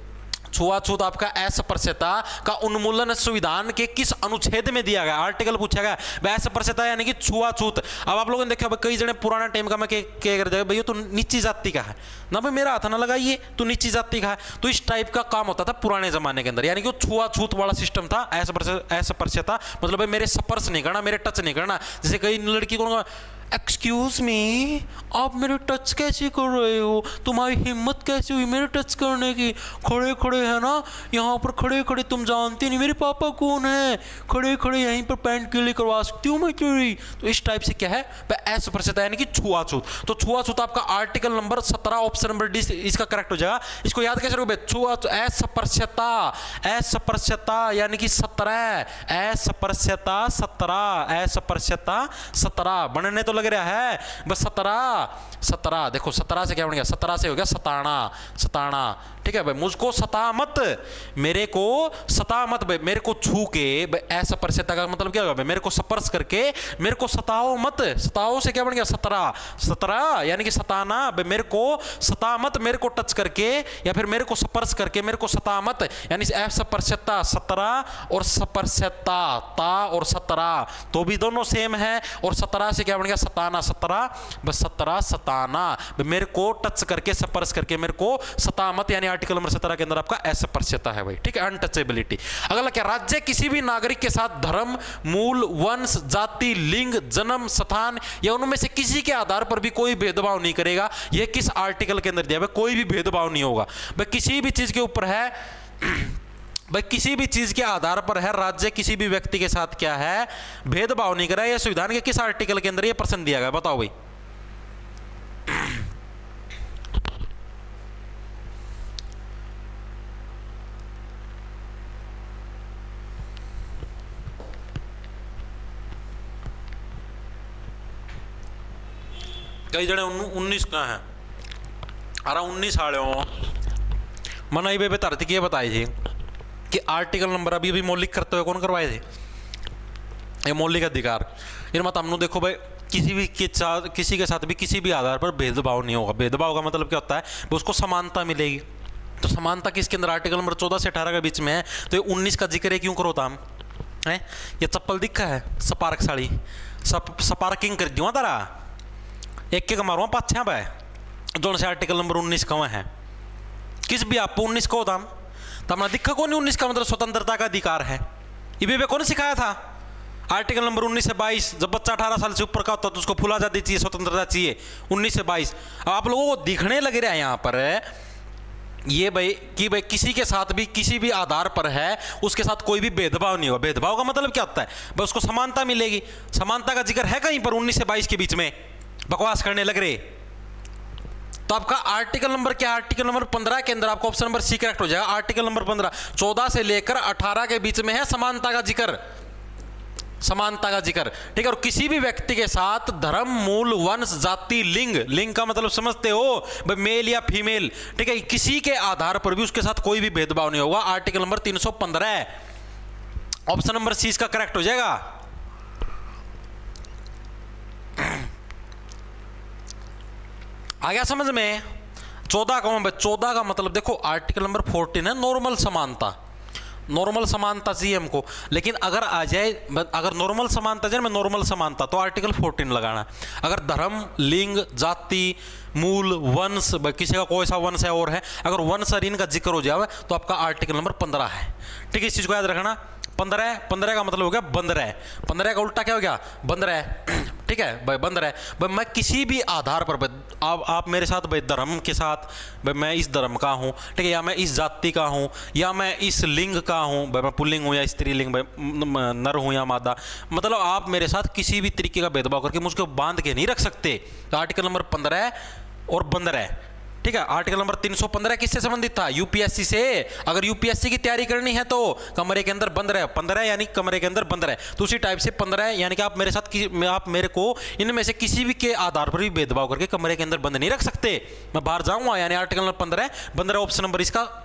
छुआछूत आपका अस्पृश्यता का उन्मूलन संविधान के किस अनुच्छेद में दिया गया, आर्टिकल पूछा गया। वह अस्पृश्यता यानी कि छुआछूत। अब आप लोगों ने देखा कई जने पुराना टाइम का मैं क्या कर दिया, भैया तू नीची जाति का है ना, भाई मेरा हाथ ना लगाइए, तू नीची जाति का है। तो इस टाइप का काम होता था पुराने जमाने के अंदर, यानी कि छुआछूत वाला सिस्टम था। अस्पृश्यता मतलब भाई मेरे स्पर्श नहीं करना, मेरे टच नहीं करना। जैसे कई लड़की को एक्सक्यूज मी, आप मेरे टच कैसे कर रहे हो, तुम्हारी हिम्मत कैसे हुई मेरे टच करने की, खड़े खड़े है ना यहाँ पर, खड़े खड़े तुम जानते नहीं मेरे पापा कौन है, खड़े खड़े यहीं पर पैंट के लिए करवा सकती हूँ मैं तेरी। तो इस टाइप से क्या है, अस्पृश्यता यानी कि छुआछूत। तो छुआछूत आपका आर्टिकल नंबर सत्रह ऑप्शन नंबर डी इसका करेक्ट हो जाएगा। इसको याद कैसे रखोगे, छुआछूत अस्पृश्यता, अस्पृश्यता यानी कि सत्रह, अस्पृश्यता सत्रह, अस्पृश्यता सत्रह बनने तो लग रहा है बस सत्रह, सत्रह देखो सत्रह से क्या बन गया, सत्रह से हो गया सताना, सताना। ठीक है भाई, मुझको सता मत, मेरे को सता मत भाई, मेरे को छू के, अस्पृश्यता का मतलब क्या होगा भाई, मेरे को स्पर्श करके मेरे को सताओ मत, सताओ से क्या बन गया सत्रह, सत्रह यानी कि सताना भाई, मेरे को सता मत, मेरे को टच करके या फिर मेरे को स्पर्श करके मेरे को सता मत, यानी अस्पृश्यता सत्रह और स्पर्श्यता ता और सत्रह तो भी दोनों सेम है। और सत्रह से क्या बन गया सताना, सत्रह बस सत्रह सताना, मेरे को टच करके स्पर्श करके मेरे को सता मत, यानी आर्टिकल नंबर सत्रह के अंदर आपका अस्पृश्यता है भाई। ठीक है, अनटचेबिलिटी। अगला क्या, राज्य किसी भी नागरिक के साथ धर्म, मूल, वंश, जाति, लिंग, जन्म स्थान या उनमें से किसी के आधार पर भी कोई भेदभाव नहीं करेगा। यह किस आर्टिकल के अंदर दिया भाई, कोई भी भेदभाव नहीं होगा भाई, किसी भी चीज के ऊपर है भाई, किसी भी चीज के आधार पर है, राज्य किसी भी व्यक्ति के साथ क्या है भेदभाव नहीं करा। यह संविधान के किस आर्टिकल के अंदर यह प्रश्न दिया गया, बताओ भाई। कई जने उन्नीस का है, अरे उन्नीस आड़े हो मनाई बे धरती की बताई थी कि आर्टिकल नंबर अभी अभी मौलिक करते हुए कौन करवाए थे, ये मौलिक अधिकार। इन मत हमने देखो भाई, किसी भी के साथ किसी के साथ भी किसी भी आधार पर भेदभाव नहीं होगा। भेदभाव का मतलब क्या होता है, उसको समानता मिलेगी। तो समानता किसके अंदर, आर्टिकल नंबर चौदह से अठारह के बीच में है। तो ये उन्नीस का जिक्र है क्यों करो था हम है, ये चप्पल दिखा है सपार्क साड़ी सप सपार्किंग कर दियो तारा, एक एक मारो पाछा भाई जो से आर्टिकल नंबर उन्नीस का है, किस भी आपको उन्नीस को दाम तो हमारा दिखा कौन उन्नीस का मतलब स्वतंत्रता का अधिकार है। ये भी कौन सिखाया था, आर्टिकल नंबर उन्नीस से बाईस, जब बच्चा अठारह साल से ऊपर का होता है तो उसको फुल आजादी चाहिए, स्वतंत्रता चाहिए। उन्नीस से बाईस अब आप लोगों को दिखने लग रहा है यहाँ पर ये भाई कि भाई किसी के साथ भी किसी भी आधार पर है उसके साथ कोई भी भेदभाव नहीं होगा। भेदभाव का मतलब क्या होता है भाई, उसको समानता मिलेगी। समानता का जिक्र है कहीं पर उन्नीस से बाईस के बीच में, बकवास करने लग रहे। तो आपका आर्टिकल नंबर क्या, आर्टिकल नंबर पंद्रह के अंदर आपका ऑप्शन नंबर सी करेक्ट हो जाएगा। आर्टिकल नंबर पंद्रह चौदह से लेकर अठारह के बीच में है समानता का जिक्र, समानता का जिक्र। ठीक है, और किसी भी व्यक्ति के साथ धर्म, मूल, वंश, जाति, लिंग, लिंग का मतलब समझते हो भाई मेल या फीमेल, ठीक है, किसी के आधार पर भी उसके साथ कोई भी भेदभाव नहीं होगा। आर्टिकल नंबर तीन सौ पंद्रह ऑप्शन नंबर सी इसका करेक्ट हो जाएगा। आ गया समझ में। चौदह का चौदह का मतलब देखो, आर्टिकल नंबर फोर्टीन है नॉर्मल समानता, नॉर्मल समानता चाहिए हमको। लेकिन अगर आ जाए, अगर नॉर्मल समानता जाए मैं नॉर्मल समानता तो आर्टिकल फोर्टीन लगाना। अगर धर्म, लिंग, जाति, मूल, वंश, किसी का कोई सा वंश है और है, अगर वंश और इनका जिक्र हो जाए तो आपका आर्टिकल नंबर पंद्रह है। ठीक है, इस चीज को याद रखना। पंद्रह पंद्रह का मतलब हो गया बंद रहे, पंद्रह का उल्टा क्या हो गया बंद रहे। ठीक है भाई, बंद रहे भाई, मैं किसी भी आधार पर आप आप मेरे साथ भाई धर्म के साथ भाई मैं इस धर्म का हूँ, ठीक है, या मैं इस जाति का हूँ, या मैं इस लिंग का हूँ भाई, मैं पुल्लिंग हूँ या स्त्रीलिंग, भाई नर हूँ या मादा, मतलब आप मेरे साथ किसी भी तरीके का भेदभाव करके मुझको बांध के नहीं रख सकते। तो आर्टिकल नंबर पंद्रह और बंद रहे। ठीक है, आर्टिकल नंबर तीन सौ पंद्रह किससे संबंधित था, यूपीएससी से। अगर यूपीएससी की तैयारी करनी है तो कमरे के अंदर बंद रहे, पंद्रह यानी कमरे के अंदर बंद रहे। तो उसी टाइप से पंद्रह यानी कि आप मेरे साथ आप मेरे को इनमें से किसी भी के आधार पर भी भेदभाव करके कमरे के अंदर बंद नहीं रख सकते। मैं बाहर जाऊंगा, यानी आर्टिकल नंबर पंद्रह बंद रहे, ऑप्शन नंबर इसका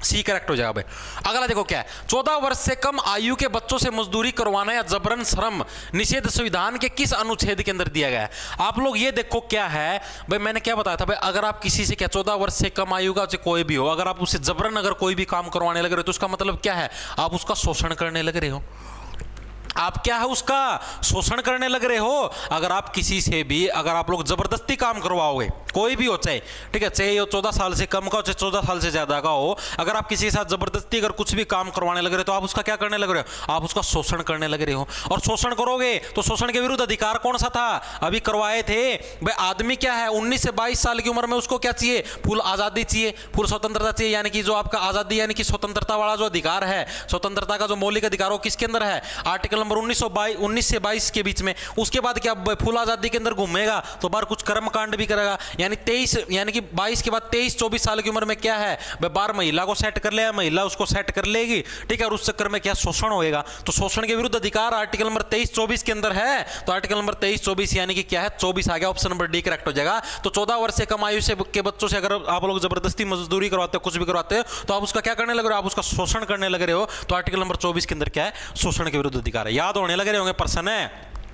सी करेक्ट हो जाएगा भाई। अगला देखो क्या है, चौदह वर्ष से कम आयु के बच्चों से मजदूरी करवाना या जबरन श्रम निषेध संविधान के किस अनुच्छेद के अंदर दिया गया है। आप लोग ये देखो क्या है भाई, मैंने क्या बताया था भाई, अगर आप किसी से क्या चौदह वर्ष से कम आयु का कोई भी हो, अगर आप उससे जबरन अगर कोई भी काम करवाने लग रहे हो तो उसका मतलब क्या है, आप उसका शोषण करने लग रहे हो। आप क्या है, उसका शोषण करने लग रहे हो। अगर आप किसी से भी अगर आप लोग जबरदस्ती काम करवाओगे, कोई भी हो चाहे, ठीक है, चाहे वो चौदह साल से कम का हो चाहे चौदह साल से ज्यादा का हो, अगर आप किसी के साथ जबरदस्ती अगर कुछ भी काम करवाने लग रहे हो तो आप उसका क्या करने लग रहे हो, आप उसका शोषण करने लग रहे हो। और शोषण करोगे तो शोषण के विरुद्ध अधिकार कौन सा था, अभी करवाए थे भाई। आदमी क्या है, उन्नीस से बाईस साल की उम्र में उसको क्या चाहिए, फुल आजादी चाहिए, फुल स्वतंत्रता चाहिए, यानी कि जो आपका आजादी यानी कि स्वतंत्रता वाला जो अधिकार है, स्वतंत्रता का जो मौलिक अधिकार हो किसके अंदर है, आर्टिकल नंबर उन्नीस सौ बाईस उन्नीस से बाईस के बीच में। उसके बाद क्या फुल आजादी के अंदर घूमेगा तो बार कुछ कर्म कांड भी करेगा, यानी तेईस यानी कि बाईस के बाद तेईस चौबीस साल की उम्र में क्या है भाई, बार महिला को सेट कर ले, महिला उसको सेट कर लेगी, ठीक है, और उस चक्कर में क्या शोषण होएगा। तो शोषण के विरुद्ध अधिकार आर्टिकल नंबर तेईस चौबीस के अंदर है, तो आर्टिकल नंबर तेईस चौबीस यानी कि क्या है, चौबीस आ गया, ऑप्शन नंबर डी करेक्ट हो जाएगा। तो चौदह वर्ष से कम आयु से के बच्चों से अगर आप लोग जबरदस्ती मजदूरी करवाते हो, कुछ भी करवाते हो, तो आप उसका क्या करने लग रहे हो, आप उसका शोषण करने लग रहे हो। तो आर्टिकल नंबर चौबीस के अंदर क्या है, शोषण के विरुद्ध अधिकार है। याद होने लग रहे होंगे प्रश्न है।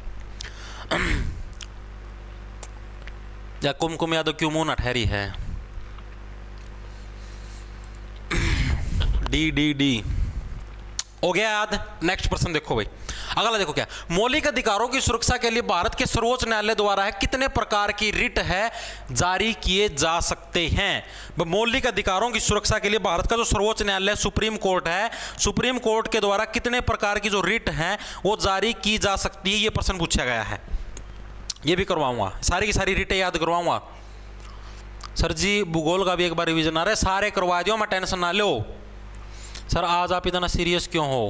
या कुमकुम यादव क्यों मुंह न ठहरी है, डी डी डी हो गया याद। नेक्स्ट प्रश्न देखो भाई, अगला देखो क्या, मौलिक अधिकारों की सुरक्षा के लिए भारत के सर्वोच्च न्यायालय द्वारा है कितने प्रकार की रिट है जारी किए जा सकते हैं। मौलिक अधिकारों की सुरक्षा के लिए भारत का जो सर्वोच्च न्यायालय सुप्रीम कोर्ट है, सुप्रीम कोर्ट के द्वारा कितने प्रकार की जो रिट है वो जारी की जा सकती है, ये प्रश्न पूछा गया है। ये भी करवाऊंगा, सारी की सारी रिटें याद करवाऊंगा। सर जी भूगोल का भी एक बार रिवीजन आ रहा है, सारे करवा दियो, मैं टेंशन ना लो। सर आज आप इतना सीरियस क्यों हो,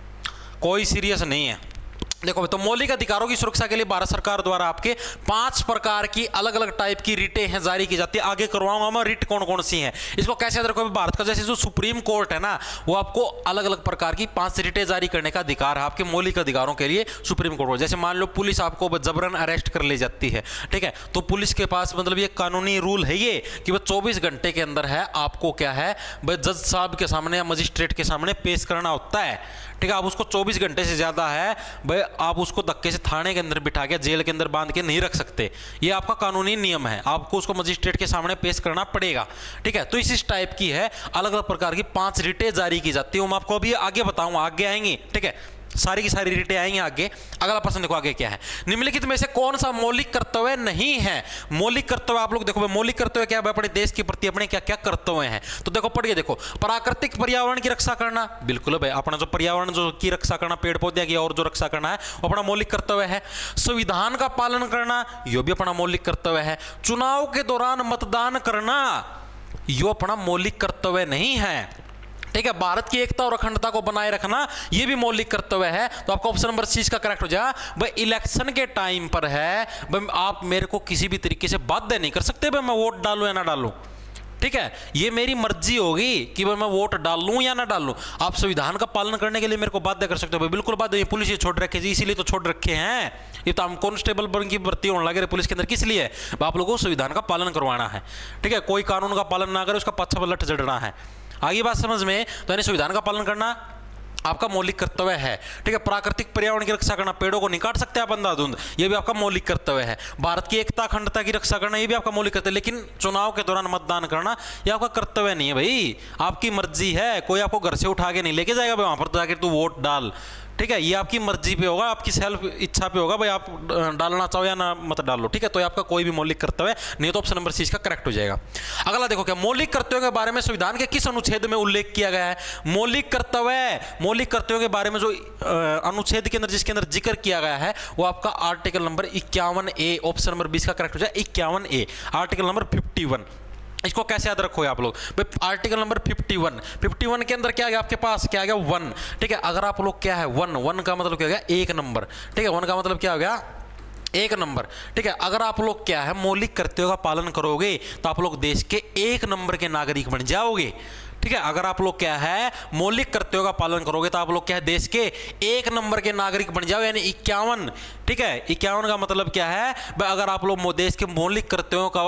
कोई सीरियस नहीं है। देखो तो मौलिक अधिकारों की सुरक्षा के लिए भारत सरकार द्वारा आपके पांच प्रकार की अलग अलग टाइप की रिटें हैं जारी की जाती है। आगे करवाऊंगा मैं रिट कौन कौन सी हैं, इसको कैसे याद रखो। भारत का जैसे जो सुप्रीम कोर्ट है ना, वो आपको अलग अलग प्रकार की पांच रिटें जारी करने का अधिकार है आपके मौलिक अधिकारों के लिए सुप्रीम कोर्ट। जैसे मान लो पुलिस आपको जबरन अरेस्ट कर ले जाती है, ठीक है, तो पुलिस के पास मतलब ये कानूनी रूल है ये कि वह चौबीस घंटे के अंदर है आपको क्या है भाई जज साहब के सामने या मजिस्ट्रेट के सामने पेश करना होता है, ठीक है। आप उसको चौबीस घंटे से ज्यादा है भाई आप उसको धक्के से थाने के अंदर बिठा के जेल के अंदर बांध के नहीं रख सकते, ये आपका कानूनी नियम है, आपको उसको मजिस्ट्रेट के सामने पेश करना पड़ेगा, ठीक है। तो इस टाइप की है अलग अलग प्रकार की पांच रिटें जारी की जाती है, मैं आपको अभी आगे बताऊंगा, आगे आएंगी, ठीक है, सारी की सारी रिटें आएंगी आगे। अगला प्रश्न देखो आगे क्या है, निम्नलिखित में से कौन सा मौलिक कर्तव्य नहीं है। मौलिक कर्तव्य आप लोग देखो, मौलिक कर्तव्य क्या है, अपने देश के प्रति अपने क्या क्या कर्तव्य हैं, तो देखो पढ़िए। देखो प्राकृतिक पर्यावरण की रक्षा करना, बिल्कुल भाई अपना जो पर्यावरण जो की रक्षा करना, पेड़ पौधे की और जो रक्षा करना है वो अपना मौलिक कर्तव्य है। संविधान का पालन करना ये भी अपना मौलिक कर्तव्य है। चुनाव के दौरान मतदान करना यो अपना मौलिक कर्तव्य नहीं है, ठीक है। भारत की एकता और अखंडता को बनाए रखना यह भी मौलिक कर्तव्य है। तो आपका ऑप्शन नंबर सी इसका करेक्ट हो जाएगा। भाई इलेक्शन के टाइम पर है भाई आप मेरे को किसी भी तरीके से बाध्य नहीं कर सकते भाई मैं वोट डालूं या ना डालूं, ठीक है, ये मेरी मर्जी होगी कि भाई मैं वोट डाल लूं या ना डाल लूं। आप संविधान का पालन करने के लिए मेरे को बाध्य कर सकते हो भाई, बिल्कुल बाध्य। ये पुलिस ये छोड़ रखे जी, इसीलिए तो छोड़ रखे हैं, ये तो हम कांस्टेबल बन की भर्ती होने लगे पुलिस के अंदर, किस लिए, आप लोगों को संविधान का पालन करवाना है, ठीक है। कोई कानून का पालन ना करे उसका पाछा पलट जड़ना है। आगे बात समझ में, तो यानी संविधान का पालन करना आपका मौलिक कर्तव्य है, ठीक है। प्राकृतिक पर्यावरण की रक्षा करना, पेड़ों को नहीं काट सकते आप अंधाधुंध, ये भी आपका मौलिक कर्तव्य है। भारत की एकता अखंडता की रक्षा करना ये भी आपका मौलिक कर्तव्य, लेकिन चुनाव के दौरान मतदान करना ये आपका कर्तव्य नहीं है भाई, आपकी मर्जी है, कोई आपको घर से उठा के नहीं लेके जाएगा भाई वहां पर जाकर तू वोट डाल, ठीक है, ये आपकी मर्जी पे होगा, आपकी सेल्फ इच्छा पे होगा भाई आप डालना चाहो या ना मत डालो, ठीक है। तो ये आपका कोई भी मौलिक कर्तव्य नहीं, तो ऑप्शन नंबर सी इसका करेक्ट हो जाएगा। अगला देखो क्या, मौलिक कर्तव्यों के बारे में संविधान के किस अनुच्छेद में उल्लेख किया गया है। मौलिक कर्तव्य मौलिक कर्तव्यों के बारे में जो अनुच्छेद के अंदर जिसके अंदर जिक्र किया गया है वो आपका आर्टिकल नंबर इक्यावन ए, ऑप्शन नंबर बीस का करेक्ट हो जाए इक्यावन A, article number fifty one. इसको कैसे याद रखो आप लोग भाई, आर्टिकल नंबर इक्यावन इक्यावन के अंदर क्या आ गया आपके पास, क्या आ गया वन, ठीक है। अगर आप लोग क्या है वन वन का मतलब क्या हो गया एक नंबर, ठीक है, वन का मतलब क्या हो गया एक नंबर, ठीक है। अगर आप लोग क्या है मौलिक कर्तव्यों का पालन करोगे तो आप लोग देश के एक नंबर के नागरिक बन जाओगे, ठीक है। अगर आप लोग क्या है मौलिक कर्तव्यों का पालन करोगे तो आप लोग क्या है देश के एक नंबर के नागरिक बन जाओ, यानी इक्यावन। ठीक है, इक्यावन का मतलब क्या है भाई, अगर आप लोग देश के मौलिक कर्तव्यों का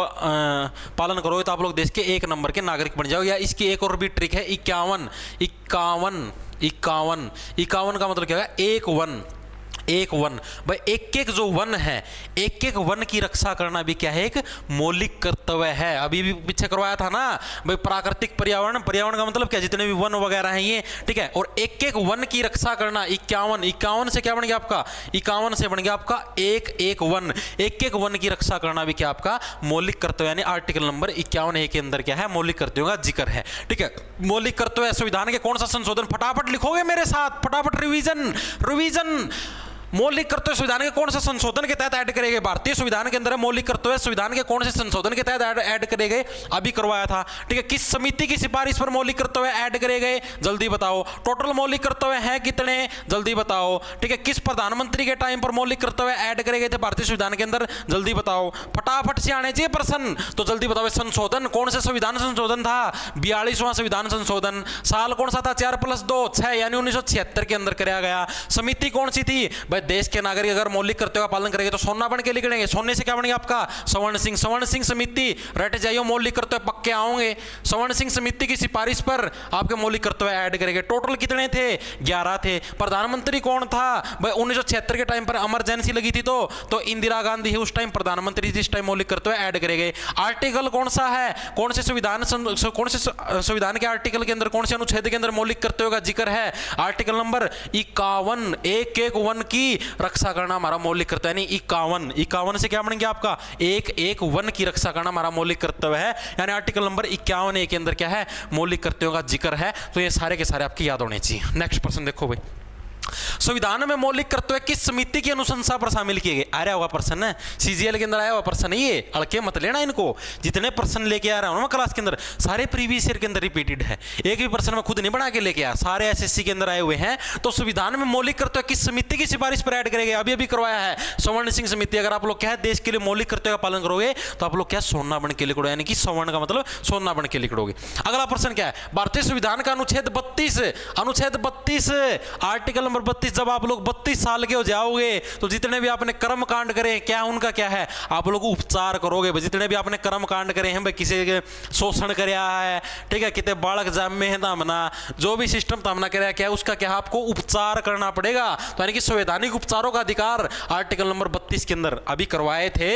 पालन करोगे तो आप लोग देश के एक नंबर के नागरिक बन जाओ। या इसकी एक और भी ट्रिक है, इक्यावन इक्यावन इक्यावन इक्यावन का मतलब क्या है, एक वन एक वन। भाई एक एक जो वन है, एक एक वन की रक्षा करना भी क्या है एक मौलिक कर्तव्य है। अभी भी पीछे करवाया था ना भाई, प्राकृतिक पर्यावरण, पर्यावरण का मतलब क्या, जितने भी वन वगैरह हैं ये। ठीक है, और एक एक वन की रक्षा करना, इक्यावन इक्यावन से क्या बन गया आपका, इक्यावन से बन गया आपका एक एक वन। एक एक वन की रक्षा करना भी क्या आपका मौलिक कर्तव्य, यानी आर्टिकल नंबर इक्यावन ए के अंदर क्या है मौलिक कर्तव्यों का जिक्र है। ठीक है, मौलिक कर्तव्य संविधान के कौन सा संशोधन, फटाफट लिखोगे मेरे साथ, फटाफट रिवीजन रिवीजन। मौलिक कर्तव्य संविधान के कौन से संशोधन के तहत ऐड करे गए, भारतीय संविधान के अंदर मौलिक कर्तव्य संविधान के कौन से संशोधन के तहत ऐड करे गए, अभी करवाया था। ठीक है, किस समिति की सिफारिश पर मौलिक कर्तव्य ऐड करे गए, जल्दी बताओ। टोटल मौलिक कर्तव्य हैं कितने, जल्दी बताओ। ठीक है, किस प्रधानमंत्री के टाइम पर मौलिक कर्तव्य ऐड करे गए थे भारतीय संविधान के अंदर, जल्दी बताओ। फटाफट से आने चाहिए प्रश्न, तो जल्दी बताओ। संशोधन कौन से संविधान संशोधन था, बयालीसवां संविधान संशोधन। साल कौन सा था, चार प्लस दो छह, यानी उन्नीस सौ छिहत्तर के अंदर कराया गया। समिति कौन सी थी, भाई देश के नागरिक अगर मौलिक कर्तव्यों का पालन करेंगे तो सोना बन के निकलेंगे। सोने से क्या बनेगा आपका, स्वर्ण सिंह। स्वर्ण सिंह समिति, रट जाइयो, मौलिक कर्तव्य पक्के आओगे। स्वर्ण सिंह समिति की सिफारिश पर आपके मौलिक कर्तव्य ऐड करेंगे। टोटल कितने थे, ग्यारह थे। प्रधानमंत्री कौन था भाई, उन्नीस सौ छिहत्तर के टाइम पर इमरजेंसी लगी थी तो तो इंदिरा गांधी ही उस टाइम प्रधानमंत्री थी, इस टाइम मौलिक कर्तव्य ऐड करेंगे। आर्टिकल कौन सा है, कौन से संविधान कौन से संविधान के आर्टिकल के अंदर, कौन से अनुच्छेद के अंदर मौलिक कर्तव्यों का जिक्र है, आर्टिकल नंबर इक्यावन। एक एक वन की रक्षा करना हमारा मौलिक कर्तव्य, यानी इक्यावन इक्यावन से क्या बन गया आपका, एक एक वन की रक्षा करना हमारा मौलिक कर्तव्य है। यानी आर्टिकल नंबर इक्यावन ए के अंदर क्या है मौलिक कर्तव्यों का जिक्र है। तो ये सारे के सारे आपकी याद होने चाहिए। नेक्स्ट प्रश्न देखो भाई, संविधान में मौलिक कर्तव्य किस समिति की अनुशंसा पर शामिल किए गए, आया हुआ प्रश्न है, सीजीएल के अंदर आया हुआ प्रश्न है ये, अड़के मत लेना इनको। जितने प्रश्न लेके आ रहा हूं ना क्लास के अंदर, सारे प्रीवियस ईयर के अंदर रिपीटेड है, एक भी प्रश्न में खुद नहीं बना के लेके आया, सारे एसएससी के अंदर आए हुए हैं। तो संविधान में मौलिक कर्तव्य किस समिति की सिफारिश पर ऐड करेंगे, अभी अभी करवाया है, स्वर्ण सिंह समिति। अगर आप लोग क्या है देश के लिए मौलिक कर्तव्य का पालन करोगे तो आप लोग क्या सोना बन के लिखोगे, यानी कि स्वर्ण का मतलब सोना बन के लिखोगे। अगला प्रश्न क्या है, भारतीय संविधान का अनुच्छेद बत्तीस, अनुच्छेद बत्तीस आर्टिकल नंबर बत्तीस, जब आप लोग बत्तीस साल के हो जाओगे तो जितने भी आपने कर्म कांड करे क्या उनका क्या है, आप लोग उपचार करोगे। जितने भी आपने कर्म कांड करे हैं भाई, किसी के शोषण कराया है, ठीक है, कितने बालक जाम में है तामना, जो भी सिस्टम तामना कराया क्या है उसका क्या आपको उपचार करना पड़ेगा। तो यानी कि संवैधानिक उपचारों का अधिकार आर्टिकल नंबर बत्तीस के अंदर अभी करवाए थे,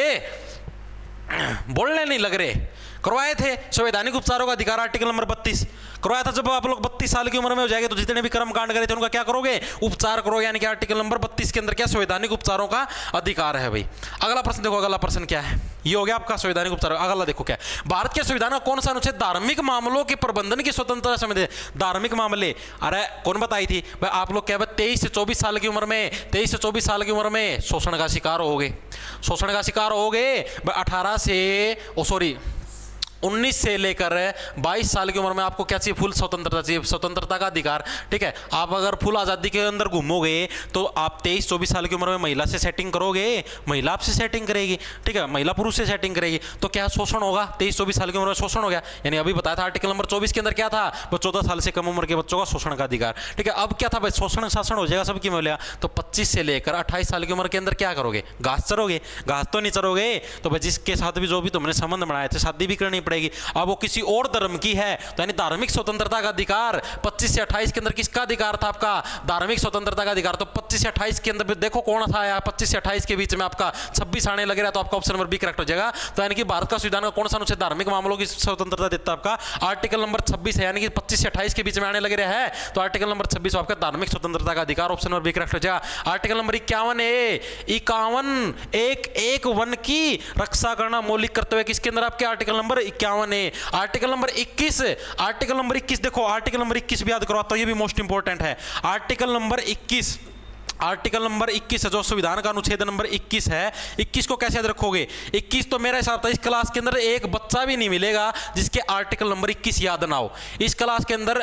बोलने नहीं लग रहे, करवाए थे संवैधानिक उपचारों का अधिकार आर्टिकल नंबर बत्तीस करवाया था। जब आप लोग बत्तीस साल की उम्र में हो जाएंगे तो जितने भी कर्म कांड करे थे उनका क्या करोगे, उपचार करोगे। यानी कि आर्टिकल नंबर बत्तीस के अंदर क्या संवैधानिक उपचारों का अधिकार है भाई। अगला प्रश्न देखो, अगला प्रश्न क्या है, ये हो गया आपका संवैधानिक उपचार। अगला देखो क्या है, भारत के संविधान का कौन सा अनुच्छेद धार्मिक मामलों के प्रबंधन की स्वतंत्रता समझे, धार्मिक मामले, अरे कौन बताई थी भाई, आप लोग क्या तेईस से चौबीस साल की उम्र में, तेईस से चौबीस साल की उम्र में शोषण का शिकार होगे, शोषण का शिकार होगे अठारह से ओ सॉरी उन्नीस से लेकर बाईस साल की उम्र में आपको क्या चाहिए, फुल स्वतंत्रता चाहिए, स्वतंत्रता का अधिकार। ठीक है, आप अगर फुल आज़ादी के अंदर घूमोगे तो आप तेईस चौबीस साल की उम्र में महिला से सेटिंग करोगे, महिला आपसे सेटिंग करेगी, ठीक है, महिला पुरुष से सेटिंग करेगी, तो क्या शोषण होगा, तेईस चौबीस साल की उम्र में शोषण हो गया। यानी अभी बताया था आर्टिकल नंबर चौबीस के अंदर क्या था, वो चौदह साल से कम उम्र के बच्चों का शोषण का अधिकार। ठीक है, अब क्या था भाई, शोषण शासन हो जाएगा सबकी मिलेगा, तो पच्चीस से लेकर अट्ठाईस साल की उम्र के अंदर क्या करोगे, घास चरोगे, घास तो नहीं चरोगे, तो भाई जिसके साथ भी जो भी तुमने संबंध बनाए थे शादी भी करनी पड़ेगी। अब वो किसी और धर्म की है तो यानी धार्मिक स्वतंत्रता का अधिकार पच्चीस से अट्ठाईस के अंदर किसका अधिकार था, आपका धार्मिक स्वतंत्रता का अधिकार। तो पच्चीस से अट्ठाईस के अंदर देखो कौन था यार, पच्चीस से अट्ठाईस के बीच में आपका छब्बीस आने लग रहा, तो आपका ऑप्शन नंबर बी करेक्ट हो जाएगा। तो यानी कि भारत का संविधान का कौन सा अनुच्छेद धार्मिक मामलों की स्वतंत्रता देता है, आपका आर्टिकल नंबर छब्बीस है, यानी कि पच्चीस से अट्ठाईस के बीच में आने लग रहा है, तो आर्टिकल नंबर छब्बीस आपका धार्मिक स्वतंत्रता का अधिकार, ऑप्शन नंबर बी करेक्ट हो जाएगा। आर्टिकल नंबर इक्यावन ए, इक्यावन एक एक वन की रक्षा करना मौलिक कर्तव्य किसके अंदर, आपके आर्टिकल नंबर इक्यावन ए। आर्टिकल नंबर इक्कीस, आर्टिकल नंबर इक्कीस देखो, आर्टिकल नंबर इक्कीस भी याद करवाता हूं, ये भी मोस्ट इंपोर्टेंट है। आर्टिकल नंबर इक्कीस, आर्टिकल नंबर इक्कीस है जो संविधान का अनुच्छेद नंबर इक्कीस है, इक्कीस को कैसे याद रखोगे, इक्कीस तो मेरा हिसाब था इस क्लास के अंदर एक बच्चा भी नहीं मिलेगा जिसके आर्टिकल नंबर इक्कीस याद ना हो इस क्लास के अंदर।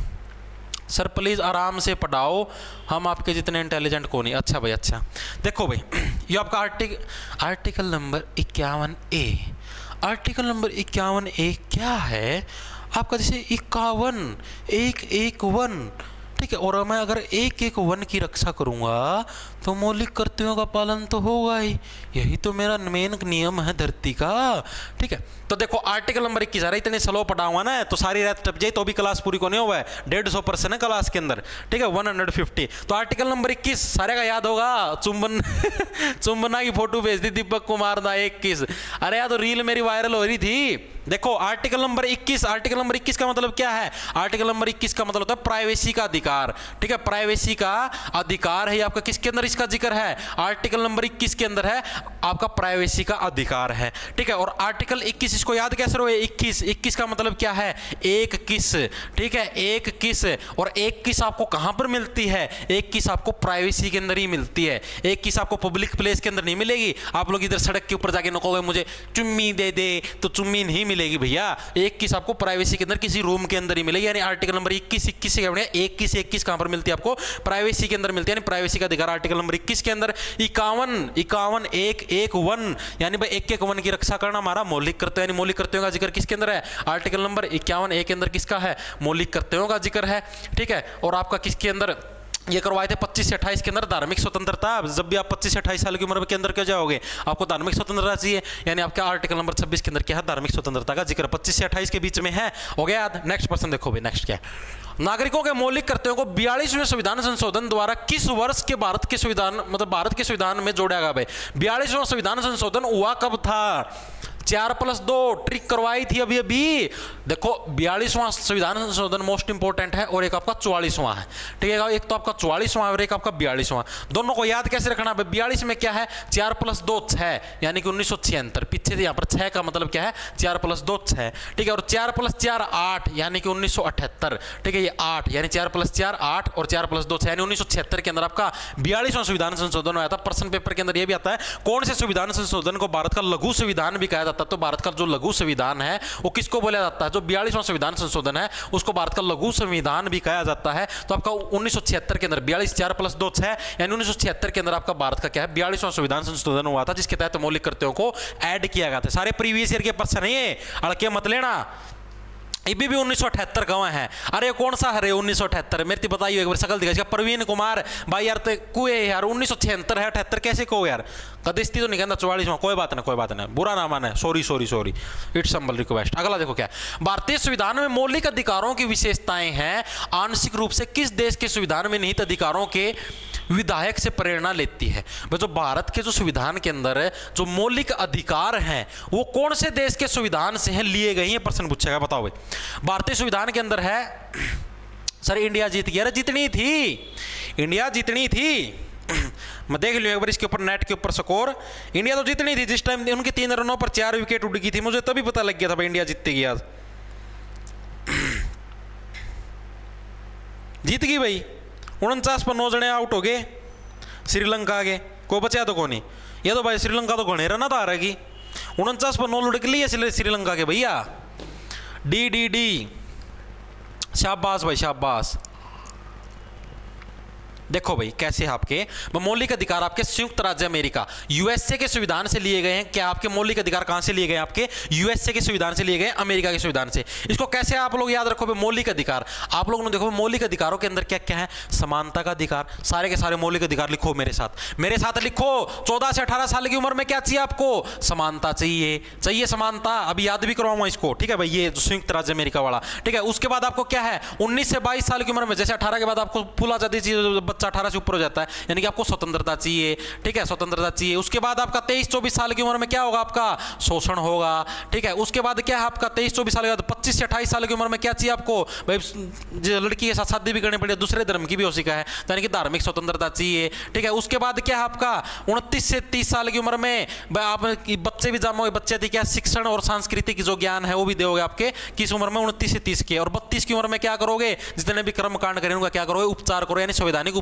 सर प्लीज आराम से पढ़ाओ, हम आपके जितने इंटेलिजेंट को नहीं। अच्छा भाई, अच्छा देखो भाई, ये आपका आर्टिकल आर्टिकल नंबर इक्यावन ए, आर्टिकल नंबर इक्यावन ए क्या है, आपका जैसे इक्यावन, एक एक वन, ठीक है, और मैं अगर एक एक वन की रक्षा करूंगा तो मौलिक कर्तव्यों का पालन तो होगा ही, यही तो मेरा मेन नियम है धरती का, ठीक है। तो देखो आर्टिकल नंबर इक्कीस, अरे इतने स्लो पढ़ाऊंगा ना तो सारी रात टप जाए तो भी क्लास पूरी को नहीं हुआ है, डेढ़ सौ परसेंट है क्लास के अंदर, ठीक है, वन हंड्रेड फिफ्टी। तो आर्टिकल नंबर इक्कीस सारे का याद होगा, चुंबन चुंबना की फोटो भेज दी दीपक कुमार दा इक्कीस, अरे यार तो रील मेरी वायरल हो रही थी। देखो आर्टिकल नंबर इक्कीस, आर्टिकल नंबर इक्कीस का मतलब क्या है, आर्टिकल नंबर इक्कीस का मतलब होता है प्राइवेसी का अधिकार, ठीक है, प्राइवेसी का अधिकार है आपका, किसके अंदर इसका जिक्र है, आर्टिकल नंबर इक्कीस के अंदर है आपका प्राइवेसी का अधिकार है, ठीक है। और आर्टिकल इक्कीस इसको याद कैसे रहे, इक्कीस, इक्कीस का मतलब क्या है, एक किस, ठीक है, एक किस, और एक किस आपको कहां पर मिलती है, एक किस आपको प्राइवेसी के अंदर ही मिलती है, एक किस आपको पब्लिक प्लेस के अंदर नहीं मिलेगी। आप लोग इधर सड़क के ऊपर जाके नकोगे मुझे चुम्मी दे दे तो चुम्मी नहीं मिलेगी भैया, एक किस आपको प्राइवेसी के अंदर किसी रूम के अंदर ही मिलेगी, यानी आर्टिकल नंबर इक्कीस, इक्कीस से एक किस, एक किस कहां पर मिलती है आपको, प्राइवेसी के अंदर मिलती है, यानी प्राइवेसी का अधिकार आर्टिकल नंबर इक्कीस के अंदर। इक्यावन, इक्यावन, एक एक वन, यानी भाई एक एक वन की रक्षा करना हमारा मौलिक कर्तव्य, यानी मौलिक कर्तव्यों का जिक्र किसके अंदर है, आर्टिकल नंबर इक्यावन ए के अंदर किसका है, मौलिक कर्तव्यों का जिक्र है, ठीक है। और आपका किसके अंदर ये करवाए थे पच्चीस से अट्ठाईस के अंदर धार्मिक स्वतंत्रता, जब भी आप पच्चीस से अट्ठाईस साल की उम्र के अंदर क्या जाओगे आपको धार्मिक स्वतंत्रता चाहिए, यानी आपका आर्टिकल नंबर छब्बीस के अंदर क्या है, धार्मिक स्वतंत्रता का जिक्र पच्चीस से अट्ठाईस के बीच में है, हो गया याद। नेक्स्ट पर्सन देखो भाई, नेक्स्ट क्या है, नागरिकों के मौलिक कर्तव्यों को बयालीसवें संविधान संशोधन द्वारा किस वर्ष के भारत के संविधान मतलब भारत के संविधान में जोड़ा गया भाई, बयालीसवां संविधान संशोधन हुआ कब था, चार प्लस दो ट्रिक करवाई थी अभी अभी। देखो बयालीसवां संविधान संशोधन मोस्ट इंपोर्टेंट है और एक आपका चौवालीसवां है, ठीक है, एक तो आपका चौवालीसवां और एक आपका बयालीसवां, दोनों को याद कैसे रखना है, बयालीस में क्या है, चार प्लस दो छह, यानी कि उन्नीस सौ छिहत्तर, पीछे से यहाँ पर छह का मतलब क्या है, चार प्लस दो छह, ठीक है, और चार प्लस चार आठ, यानी कि उन्नीस सौ अठहत्तर, ठीक है, ये आठ यानी चार प्लस चार आठ और चार प्लस दो छह, यानी उन्नीस सौ छिहत्तर के अंदर आपका बयालीसवां संविधान संशोधन हुआ था। प्रश्न पेपर के अंदर यह भी आता है कौन से संविधान संशोधन को भारत का लघु संविधान भी कहा जाता है, तो भारत का जो लघु संविधान है वो किसको बोला जाता है, जो बयालीसवां संविधान संशोधन है उसको भारत का लघु संविधान भी कहा जाता है। तो आपका उन्नीस सौ छिहत्तर के अंदर बयालीस चार प्लस दो छह, यानी उन्नीस सौ छिहत्तर के अंदर आपका भारत का क्या है, बयालीसवां संविधान संशोधन हुआ था, जिसके तहत मौलिक कर्तव्यों को ऐड किया गया था। सारे प्रीवियस ईयर के प्रश्न है ये, अड़के मत लेना। इबी भी उन्नीस सौ अठहत्तर का है, अरे कौन सा है उन्नीस सौ अठहत्तर, मेरे बताइए एक बार शकल दिखा इसका, प्रवीण कुमार भाई यार तो कुए यार उन्नीस सौ छिहत्तर है, अठहत्तर कैसे को यार, कदिस्ती तो नहीं कहना चौवालीसवां, कोई बात नहीं कोई बात नहीं, बुरा ना माने, sorry sorry sorry, it's humble request. अगला देखो क्या, भारतीय संविधान में मौलिक अधिकारों की विशेषताएं हैं, आंशिक रूप से किस देश के संविधान में निहित अधिकारों के विधायक से प्रेरणा लेती है। जो भारत के जो संविधान के अंदर जो मौलिक अधिकार हैं वो कौन से देश के संविधान से हैं लिए गए, ये प्रश्न पूछेगा, बताओ भाई। भारतीय संविधान के अंदर है, सर इंडिया जीत गया, अरे जितनी थी इंडिया जितनी थी मैं देख लियो एक बार इसके ऊपर नेट के ऊपर स्कोर, इंडिया तो जितनी थी जिस टाइम उनके तीन रनों पर चार विकेट उड़ गई थी, मुझे तभी पता लग गया था भाई इंडिया जीतती आज, जीत गई भाई, उनचास पर नौ जने आउट हो गए श्रीलंका के, कोई बचा तो कौन, ये तो भाई श्रीलंका तो घने रन था रहेगी, उनचास पर नौ लुढ़क लिए श्रीलंका के भैया, डी डी डी शाबाश भाई शाबाश। देखो भाई कैसे आपके मौलिक अधिकार आपके संयुक्त राज्य अमेरिका यूएसए के संविधान से लिए गए हैं, क्या आपके मौलिक अधिकार कहां से लिए गए, आपके यूएसए के संविधान से लिए गए, अमेरिका के संविधान से। इसको कैसे आप लोग याद रखो, मौलिक अधिकार आप लोगों ने देखो मौलिक अधिकारों के अंदर क्या क्या है, समानता का अधिकार, सारे के सारे मौलिक अधिकार लिखो मेरे साथ, मेरे साथ लिखो, चौदह से अठारह साल की उम्र में क्या चाहिए आपको, समानता चाहिए, चाहिए समानता, अभी याद भी करवाऊंगा इसको, ठीक है भाई, ये संयुक्त राज्य अमेरिका वाला, ठीक है। उसके बाद आपको क्या है, उन्नीस से बाईस साल की उम्र में, जैसे अठारह के बाद आपको फुल आजादी चाहिए, अठारह से ऊपर हो जाता है, यानी कि आपको स्वतंत्रता चाहिए, ठीक है, स्वतंत्रता चाहिए। उसके बाद आपका तेईस चौबीस साल की उम्र में क्या होगा, आपका शोषण होगा, ठीक है। उसके बाद क्या है आपका तेईस चौबीस साल के बाद पच्चीस से अट्ठाईस साल की उम्र में क्या चाहिए आपको, भाई लड़की के साथ शादी भी करनी पड़े, दूसरे धर्म की भी हो सका है, यानी कि धार्मिक स्वतंत्रता चाहिए, ठीक है। उसके बाद क्या है आपका उनतीस से तीस साल की उम्र में आप बच्चे भी जमोगे, बच्चे थी क्या शिक्षण और सांस्कृतिक जो ज्ञान है वो भी दोगे आपके, किस उम्र में, उनतीस से तीस के। और बत्तीस की उम्र में क्या करोगे, जितने भी कर्म कांड करेंगे क्या करोगे, उपचार करो, यानी संवैधानिक उपचार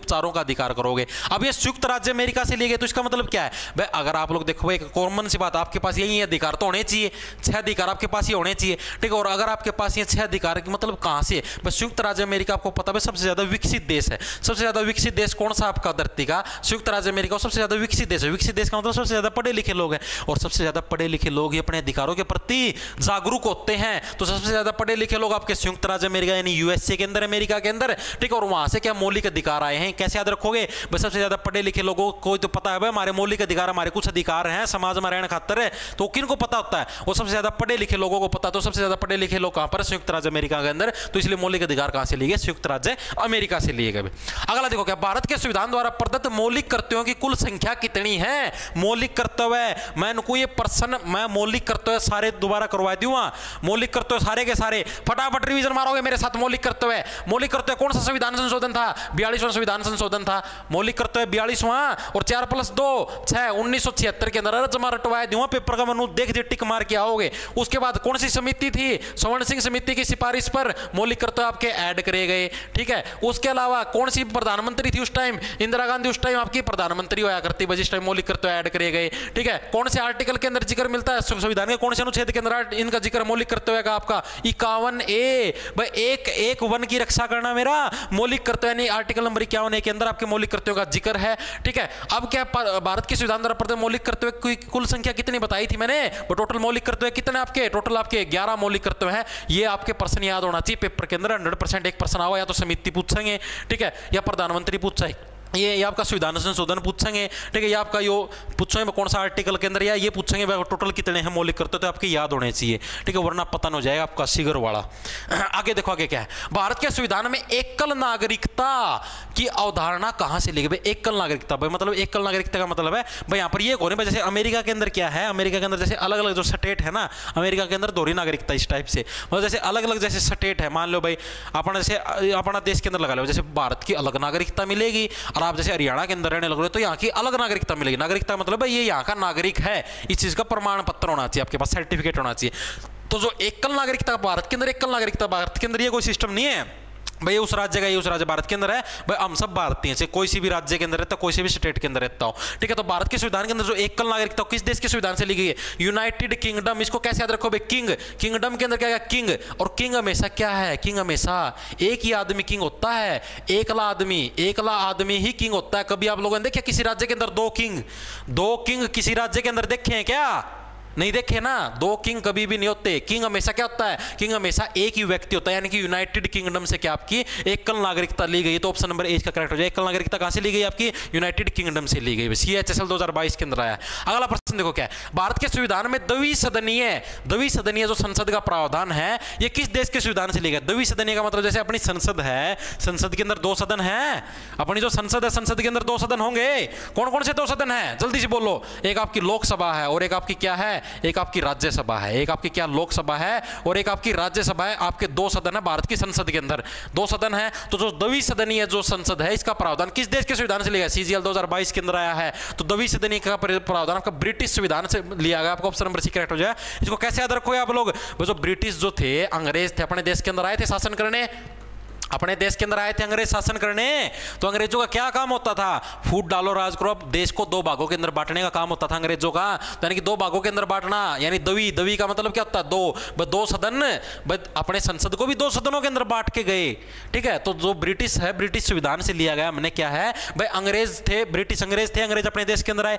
चारों का अधिकार करोगे। अब ये संयुक्त राज्य अमेरिका से लिए गए, तो इसका मतलब क्या है भाई, अगर आप लोग देखो एक कॉमन सी बात, आपके पास यही अधिकार तो होने चाहिए, छह अधिकार आपके पास ही होने चाहिए, ठीक है। और अगर आपके पास ये छह अधिकार की मतलब कहां से है, संयुक्त राज्य अमेरिका आपको पता है सबसे ज्यादा विकसित देश है। सबसे ज्यादा विकसित देश कौन सा आपका धरती का, संयुक्त राज्य अमेरिका सबसे ज्यादा विकसित देश है। विकसित देश का मतलब सबसे ज्यादा पढ़े लिखे लोग हैं, और सबसे ज्यादा पढ़े लिखे लोग ही अपने अधिकारों के प्रति जागरूक होते हैं। तो सबसे ज्यादा पढ़े लिखे लोग आपके संयुक्त राज्य अमेरिका यानी यूएसए के अंदर, अमेरिका के अंदर, ठीक है। और वहां से क्या मौलिक अधिकार आए हैं, कैसे याद रखोगे भाई, सबसे ज्यादा पढ़े लिखे लोगों को तो पता है भाई हमारे मौलिक अधिकार, हमारे कुछ अधिकार हैं समाज में रहने खातर है, तो किनको पता होता है, वो सबसे ज्यादा पढ़े लिखे लोगों को पता। तो सबसे ज्यादा पढ़े लिखे लोग कहां पर, संयुक्त राज्य अमेरिका के अंदर, तो इसलिए मौलिक अधिकार कहां से लिए गए, संयुक्त राज्य अमेरिका से लिए गए। अगला देखो क्या, भारत के संविधान द्वारा प्रदत्त मौलिक कर्तव्यों की कुल संख्या कितनी है। मौलिक कर्तव्य, मैं इनको ये प्रश्न, मैं मौलिक कर्तव्य सारे दोबारा करवा दूंगा, मौलिक कर्तव्य सारे के सारे, फटाफट रिवीजन मारोगे मेरे साथ। मौलिक कर्तव्य, मौलिक कर्तव्य कौन सा संविधान संशोधन था, बयालीसवां संविधान संशोधन था। मौलिक कर्तव्य बयालीसवां, और चार प्लस दो छह, उन्नीस सौ छिहत्तर के अंदर जमा रटवाया दूंगा, पेपर का मनु देख दे टिक मार के आओगे। उसके बाद कौन सी समिति थी, स्वर्ण सिंह समिति की सिफारिश पर मौलिक कर्तव्य आपके ऐड करे गए, ठीक है। उसके अलावा कौन सी प्रधानमंत्री थी उस टाइम, इंदिरा गांधी उस टाइम आपकी प्रधानमंत्री होया करती, जिस टाइम मौलिक कर्तव्य ऐड करे गए, ठीक है। कौन से आर्टिकल के अंदर जिक्र मिलता है संविधान के, कौन से अनुच्छेद के अंदर इनका जिक्र मौलिक कर्तव्य का, आपका इक्यावन ए भाई, एक एक वन की रक्षा करना मेरा मौलिक कर्तव्य, नहीं आर्टिकल नंबर इक्यावन ए के अंदर आपके मौलिक कर्तव्यों का जिक्र है, ठीक है। अब क्या भारत के संविधान द्वारा प्रदत्त मौलिक कर्तव्य की कुल संख्या कितनी बताई थी मैंने, वो टोटल मौलिक कर्तव्य कितने आपके, टोटल आपके ग्यारह मौलिक कर्तव्य है। ये आपके प्रश्न याद होना चाहिए पेपर के अंदर, हंड्रेड परसेंट एक प्रश्न आओ, या तो समिति पूछेंगे, ठीक है, या प्रधानमंत्री पूछे, ये ये आपका संविधान संशोधन पूछेंगे, ठीक है, ये आपका यो पूछेंगे कौन सा आर्टिकल के अंदर, या ये पूछेंगे टोटल कितने हैं मौलिक कर्तव्य, तो आपके याद होने चाहिए, ठीक है, वरना पतन हो जाएगा आपका सिगर वाला। आगे देखो आगे क्या है, भारत के संविधान में एकल नागरिकता की अवधारणा कहां से ली गई। एकल नागरिकता भाई मतलब एकल नागरिकता का मतलब है भाई यहाँ पर ये कौन है, जैसे अमेरिका के अंदर क्या है, अमेरिका के अंदर जैसे अलग अलग जो स्टेट है ना, अमेरिका के अंदर दोहरी नागरिकता इस टाइप से, मतलब जैसे अलग अलग जैसे स्टेट है, मान लो भाई अपना जैसे अपना देश के अंदर लगा लो, जैसे भारत की अलग नागरिकता मिलेगी, और आप जैसे हरियाणा के अंदर रहने लग रहे हो तो यहाँ की अलग नागरिकता मिलेगी। नागरिकता मतलब ये यहाँ का नागरिक है, इस चीज का प्रमाण पत्र होना चाहिए आपके पास, सर्टिफिकेट होना चाहिए। तो जो एकल नागरिकता भारत के अंदर, एकल नागरिकता भारत के अंदर ये कोई सिस्टम नहीं है भाई उस राज्य का ये उस राज्य भारत के अंदर है, भाई हम सब भारतीय हैं, कोई सी भी राज्य के अंदर रहता कोई सी भी स्टेट के अंदर रहता हो, ठीक है। तो भारत के संविधान के अंदर जो एकल नागरिकता किस देश के संविधान से ली गई है, यूनाइटेड किंगडम। इसको कैसे याद रखो भाई, किंग, किंगडम के अंदर क्या है किंग, और किंग हमेशा क्या है, किंग हमेशा एक ही आदमी किंग होता है, एकला आदमी, एकला आदमी ही किंग होता है। कभी आप लोगों ने देखा किसी राज्य के अंदर दो किंग, दो किंग किसी राज्य के अंदर देखे हैं क्या, नहीं देखे ना, दो किंग कभी भी नहीं होते। किंग हमेशा क्या होता है, किंग हमेशा एक ही व्यक्ति होता है, यानी कि यूनाइटेड किंगडम से क्या आपकी एकल नागरिकता ली गई, तो ऑप्शन नंबर ए का करेक्ट हो जाए। एकल नागरिकता कहां से ली गई आपकी, यूनाइटेड किंगडम से ली गई, सीएचएसएल दो हज़ार बाईस के अंदर आया। अगला प्रश्न देखो क्या है, भारत के संविधान में द्विसदनीय द्विसदनीय जो संसद का प्रावधान है ये किस देश के संविधान से लिया गया। द्विसदनीय का मतलब जैसे अपनी संसद है, संसद के अंदर दो सदन है, अपनी जो संसद है संसद के अंदर दो सदन होंगे, कौन कौन से दो सदन है जल्दी से बोलो, एक आपकी लोकसभा है और एक आपकी क्या है, एक आपकी राज्यसभा है, एक आपकी क्या लोकसभा है और एक आपकी राज्यसभा है, आपके दो सदन है भारत की संसद के अंदर, दो सदन है। तो जो द्विसदनीय जो संसद है इसका प्रावधान किस देश के संविधान से लिया गया, सीजीएल दो हज़ार बाईस के अंदर आया है। तो द्विसदनीय का प्रावधान आपका ब्रिटिश संविधान से लिया गया, आपको ऑप्शन नंबर सी करेक्ट हो जाए। इसको कैसे याद रखोगे आप लोग, जो ब्रिटिश जो थे अंग्रेज थे अपने देश के अंदर आए थे शासन करने, अपने देश के अंदर आए थे अंग्रेज शासन करने, तो अंग्रेजों का क्या काम होता था, फूट डालो राज करो, देश को दो भागों के अंदर बांटने का काम होता था अंग्रेजों का, यानी कि दो भागों के अंदर बांटना, यानी दवी दवी का मतलब क्या होता है दो, बस दो सदन, बस अपने संसद को भी दो सदनों के अंदर बांट के गए, ठीक है। तो जो ब्रिटिश है ब्रिटिश संविधान से लिया गया, हमने क्या है भाई अंग्रेज थे, ब्रिटिश अंग्रेज थे, अंग्रेज अपने देश के अंदर आए,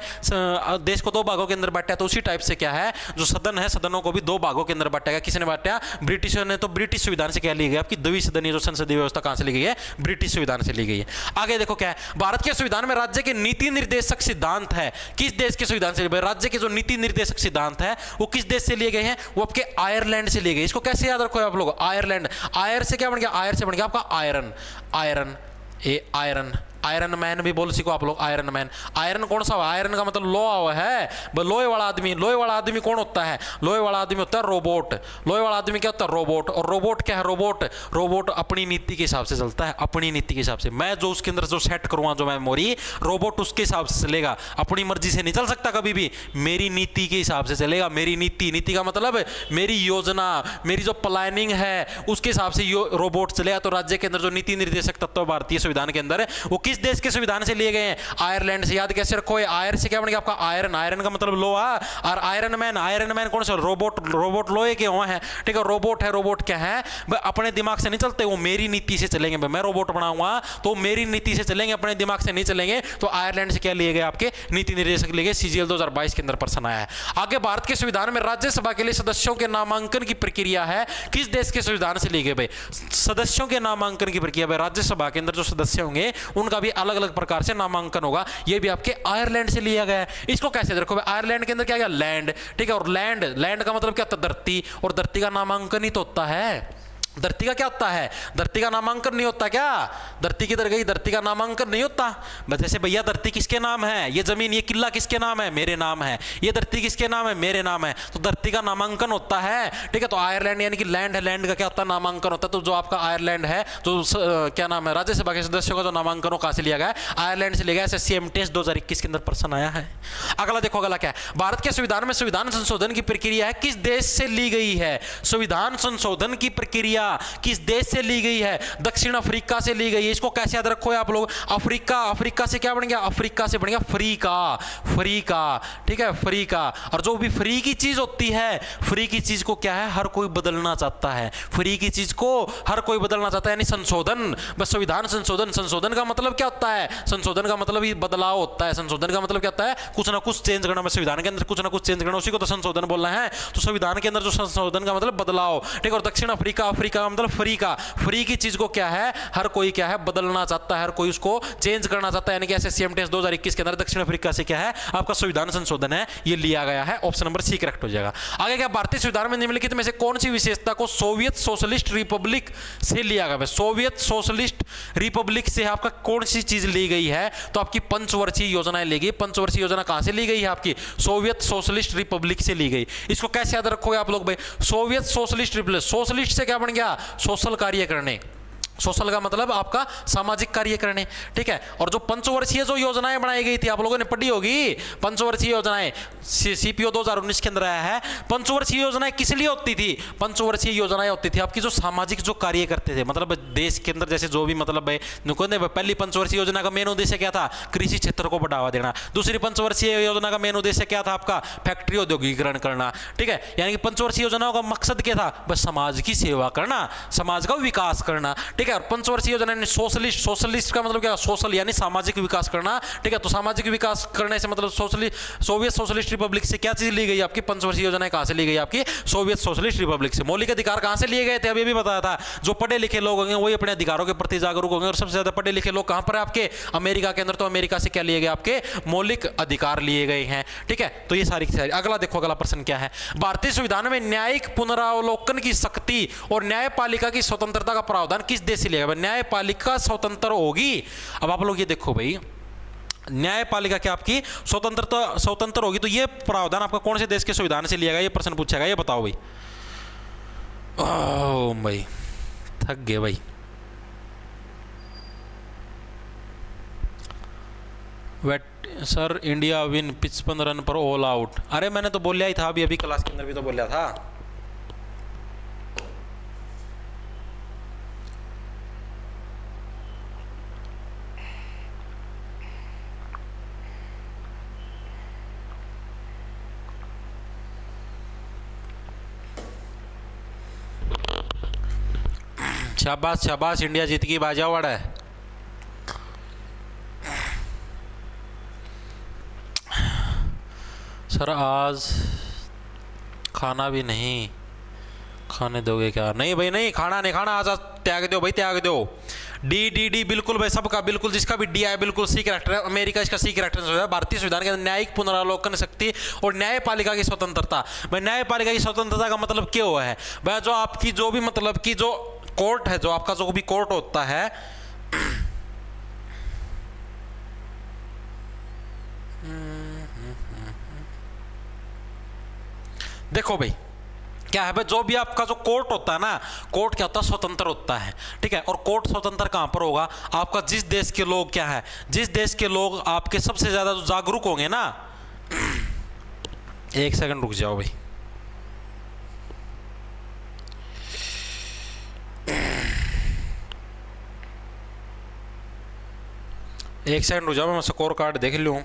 देश को दो भागों के अंदर बांटा, तो उसी टाइप से क्या है जो सदन है सदनों को भी दो भागों के अंदर बांटा गया। किसने बांटा, ब्रिटिशों ने। तो ब्रिटिश संविधान से क्या ली गई आपकी द्विसदनीय जो संसदीय व्यवस्था कहां से ली गई है, ब्रिटिश संविधान से ली गई है। आगे देखो क्या है, भारत के संविधान में राज्य के नीति निर्देशक सिद्धांत है, किस देश के संविधान से, राज्य के जो नीति निर्देशक सिद्धांत है वो किस देश से लिए गए हैं, वो आपके आयरलैंड से लिए गए। इसको कैसे याद रखो आप लोग, आयरलैंड, आयर से क्या बन गया, आयर से बन गया आपका iron, iron a iron, iron man भी बोल सीखो आप लोग, आयरन मैन। आयरन कौन सा, आयरन का मतलब लोहा है, लोहे वाला आदमी, लोहे वाला आदमी कौन होता है, लोहे वाला आदमी होता है रोबोट, लोहे वाला आदमी क्या होता है रोबोट, और रोबोट क्या है, रोबोट रोबोट अपनी नीति के हिसाब से चलता है, अपनी नीति के हिसाब से, मैं जो उसके अंदर जो सेट करूंगा जो मेमोरी, रोबोट उसके हिसाब से चलेगा, अपनी मर्जी से नहीं चल सकता कभी भी, मेरी नीति के हिसाब से चलेगा, मेरी नीति, नीति का मतलब मेरी योजना, मेरी जो प्लानिंग है उसके हिसाब से रोबोट चलेगा। तो राज्य के अंदर जो नीति निर्देशक तत्व भारतीय संविधान के अंदर वो किस देश के संविधान से लिए गए हैं? आयरलैंड से। याद कैसे रखो, आयर से क्या बन गया आपका आयरन, आयरन का मतलब लोहा, और आयरन मैन, आयरन मैन कौन सा? रोबोट, रोबोट लोहे के हुए हैं, ठीक है। रोबोट है, रोबोट क्या है भाई? अपने दिमाग से नहीं चलते, वो मेरी नीति से चलेंगे। भाई मैं रोबोट बनाऊंगा तो मेरी नीति से चलेंगे, अपने दिमाग से नहीं चलेंगे। तो आयरलैंड से क्या लिए गए आपके? नीति निर्देशक लिए गए। सीजीएल दो हज़ार बाईस के अंदर प्रश्न आया है। आगे भारत के संविधान में राज्यसभा के लिए सदस्यों के नामांकन की प्रक्रिया है, किस देश के संविधान से ली गई? भाई सदस्यों के नामांकन की प्रक्रिया, भाई राज्यसभा के अंदर जो सदस्य होंगे उनका भी अलग अलग प्रकार से नामांकन होगा। ये भी आपके आयरलैंड से लिया गया है। इसको कैसे देखो, आयरलैंड के अंदर क्या गया? लैंड, ठीक है। और लैंड, लैंड का मतलब क्या होता है? धरती, और धरती का नामांकन ही तो होता है। धरती का क्या होता है? धरती का नामांकन नहीं होता क्या? धरती किधर गई? धरती का नामांकन नहीं होता। जैसे भैया धरती किसके नाम है? ये जमीन, ये किला किसके नाम है? मेरे नाम है। ये धरती किसके नाम है? मेरे नाम है। तो धरती का नामांकन होता है, ठीक है। तो आयरलैंड यानी कि लैंड है, लैंड का क्या होता है? नामांकन होता है। तो जो आपका आयरलैंड है, जो स, क्या नाम है, राज्यसभा के सदस्यों का जो नामांकन हो कहां से लिया गया? आयरलैंड से लिया गया। एसएससी एमटीएस दो हज़ार इक्कीस के अंदर प्रश्न आया है। अगला देखो, अगला क्या है? भारत के संविधान में संविधान संशोधन की प्रक्रिया है, किस देश से ली गई है? संविधान संशोधन की प्रक्रिया किस देश से ली गई है? दक्षिण अफ्रीका से ली गई है। इसको कैसे याद रखो आप लोग? अफ्रीका, अफ्रीका से क्या बन गया? अफ्रीका से बन गया फ्री का, फ्री का, ठीक है, फ्री का। और जो भी फ्री की चीज होती है, फ्री की चीज को क्या है? हर कोई बदलना चाहता है। फ्री की चीज को हर कोई बदलना चाहता है, यानी संशोधन। बस संविधान संशोधन, संशोधन का मतलब क्या होता है? संशोधन का मतलब ही बदलाव होता है। संशोधन का मतलब क्या होता है? कुछ ना कुछ चेंज करना। संविधान के अंदर कुछ ना कुछ चेंज करना, उसी को तो संशोधन बोलना है। तो संविधान के अंदर जो संशोधन का मतलब बदलाव, ठीक है। और दक्षिण अफ्रीका, अफ्रीका का मतलब फ्री का। फ्री की चीज को क्या है? हर कोई क्या है? बदलना चाहता है, हर कोई उसको चेंज करना चाहता है। यानी कि एसएससी एमटीएस दो हज़ार इक्कीस के अंदर दक्षिण अफ्रीका से क्या है? आपका संविधान संशोधन है, ये लिया गया है। ऑप्शन नंबर सी करेक्ट हो जाएगा। आगे क्या? भारतीय संविधान में निम्नलिखित में से कौन सी विशेषता को सोवियत सोशलिस्ट रिपब्लिक से लिया गया? सोवियत सोशलिस्ट रिपब्लिक से आपका कौन सी चीज ली गई है? तो आपकी पंचवर्षीय योजनाएं ली गई। पंचवर्षीय योजना कहां से ली गई है? आपकी सोवियत सोशलिस्ट रिपब्लिक से ली गई। इसको कैसे याद रखोगे आप लोग भाई? सोवियत सोशलिस्ट रिपब्लिक, सोशलिस्ट से क्या बन गया? सोशल कार्य करने। सोशल का मतलब आपका सामाजिक कार्य करने, ठीक है। और जो पंचवर्षीय जो योजनाएं बनाई गई थी, आप लोगों ने पढ़ी होगी पंचवर्षीय योजनाएं, सीपीओ दो हज़ार उन्नीस के अंदर आया है। पंचवर्षीय योजनाएं किस लिए होती थी? पंचवर्षीय योजनाएं होती थी आपकी जो सामाजिक जो कार्य करते थे, मतलब देश के अंदर जैसे जो भी मतलब है, पहली पंचवर्षीय योजना का मेन उद्देश्य क्या था? कृषि क्षेत्र को बढ़ावा देना। दूसरी पंचवर्षीय योजना का मेन उद्देश्य क्या था आपका? फैक्ट्री औद्योगिकरण करना, ठीक है। यानी कि पंचवर्षीय योजनाओं का मकसद क्या था? बस समाज की सेवा करना, समाज का विकास करना, ठीक है। और पंचवर्षीय योजना ने सोशलिस्ट, सोशलिस्ट का मतलब क्या? सोशल यानी सामाजिक विकास करना, ठीक है। तो सामाजिक विकास करने से मतलब सोशलिस्ट, सोवियत सोशलिस्ट रिपब्लिक से क्या चीज ली गई आपकी? पंचवर्षीय योजना कहां से ली गई आपकी? सोवियत सोशलिस्ट रिपब्लिक से। मौलिक अधिकार कहां से लिए गए थे? अभी भी बताया था। जो पढ़े लिखे लोग होंगे वही अपने अधिकारों के प्रति जागरूक होंगे। और सबसे ज्यादा पढ़े लिखे लोग कहां पर है आपके? अमेरिका के अंदर। तो अमेरिका से क्या लिए गए? आपके मौलिक अधिकार लिए गए हैं, ठीक है। तो ये सारी सारी। अगला देखो, अगला प्रश्न क्या है? भारतीय संविधान में न्यायिक पुनरावलोकन की शक्ति और न्यायपालिका की स्वतंत्रता का प्रावधान किस देश से लिया गया? न्यायपालिका स्वतंत्र होगी। अब आप लोग ये देखो भाई, न्यायपालिका क्या आपकी स्वतंत्रता स्वतंत्र होगी, तो ये प्रावधान आपका कौन से देश के संविधान से लिया गया? ये प्रश्न पूछेगा, ये बताओ भाई। ओह भाई थक गए भाई। वेट सर, इंडिया विन पचपन रन पर ऑल आउट। अरे मैंने तो बोलिया ही था अभी अभी क्लास के अंदर भी तो बोलिया था। शाबाश शाबाश, इंडिया जीत गई, बाजावाड़ा है। सर आज खाना भी नहीं खाने दोगे क्या? नहीं भाई नहीं, खाना नहीं खाना, आज आज त्याग दो भाई, त्याग दो। डी डी डी बिल्कुल भाई, सबका बिल्कुल, जिसका भी डी है बिल्कुल सी कैरेक्टर है। अमेरिका इसका सी कैरेक्टर है। भारतीय संविधान के अंदर न्यायिक पुनरावलोकन शक्ति और न्यायपालिका की स्वतंत्रता। भाई न्यायपालिका की स्वतंत्रता का मतलब क्या हुआ है? भाई जो आपकी जो भी मतलब की जो कोर्ट है, जो आपका जो भी कोर्ट होता है, देखो भाई क्या है भाई, जो भी आपका जो कोर्ट होता है ना, कोर्ट क्या होता है? स्वतंत्र होता है, ठीक है। और कोर्ट स्वतंत्र कहां पर होगा? आपका जिस देश के लोग क्या है, जिस देश के लोग आपके सबसे ज्यादा जो जागरूक होंगे ना, एक सेकंड रुक जाओ भाई। एक सेकंड रुक जाओ, मैं स्कोर कार्ड देख लूँ।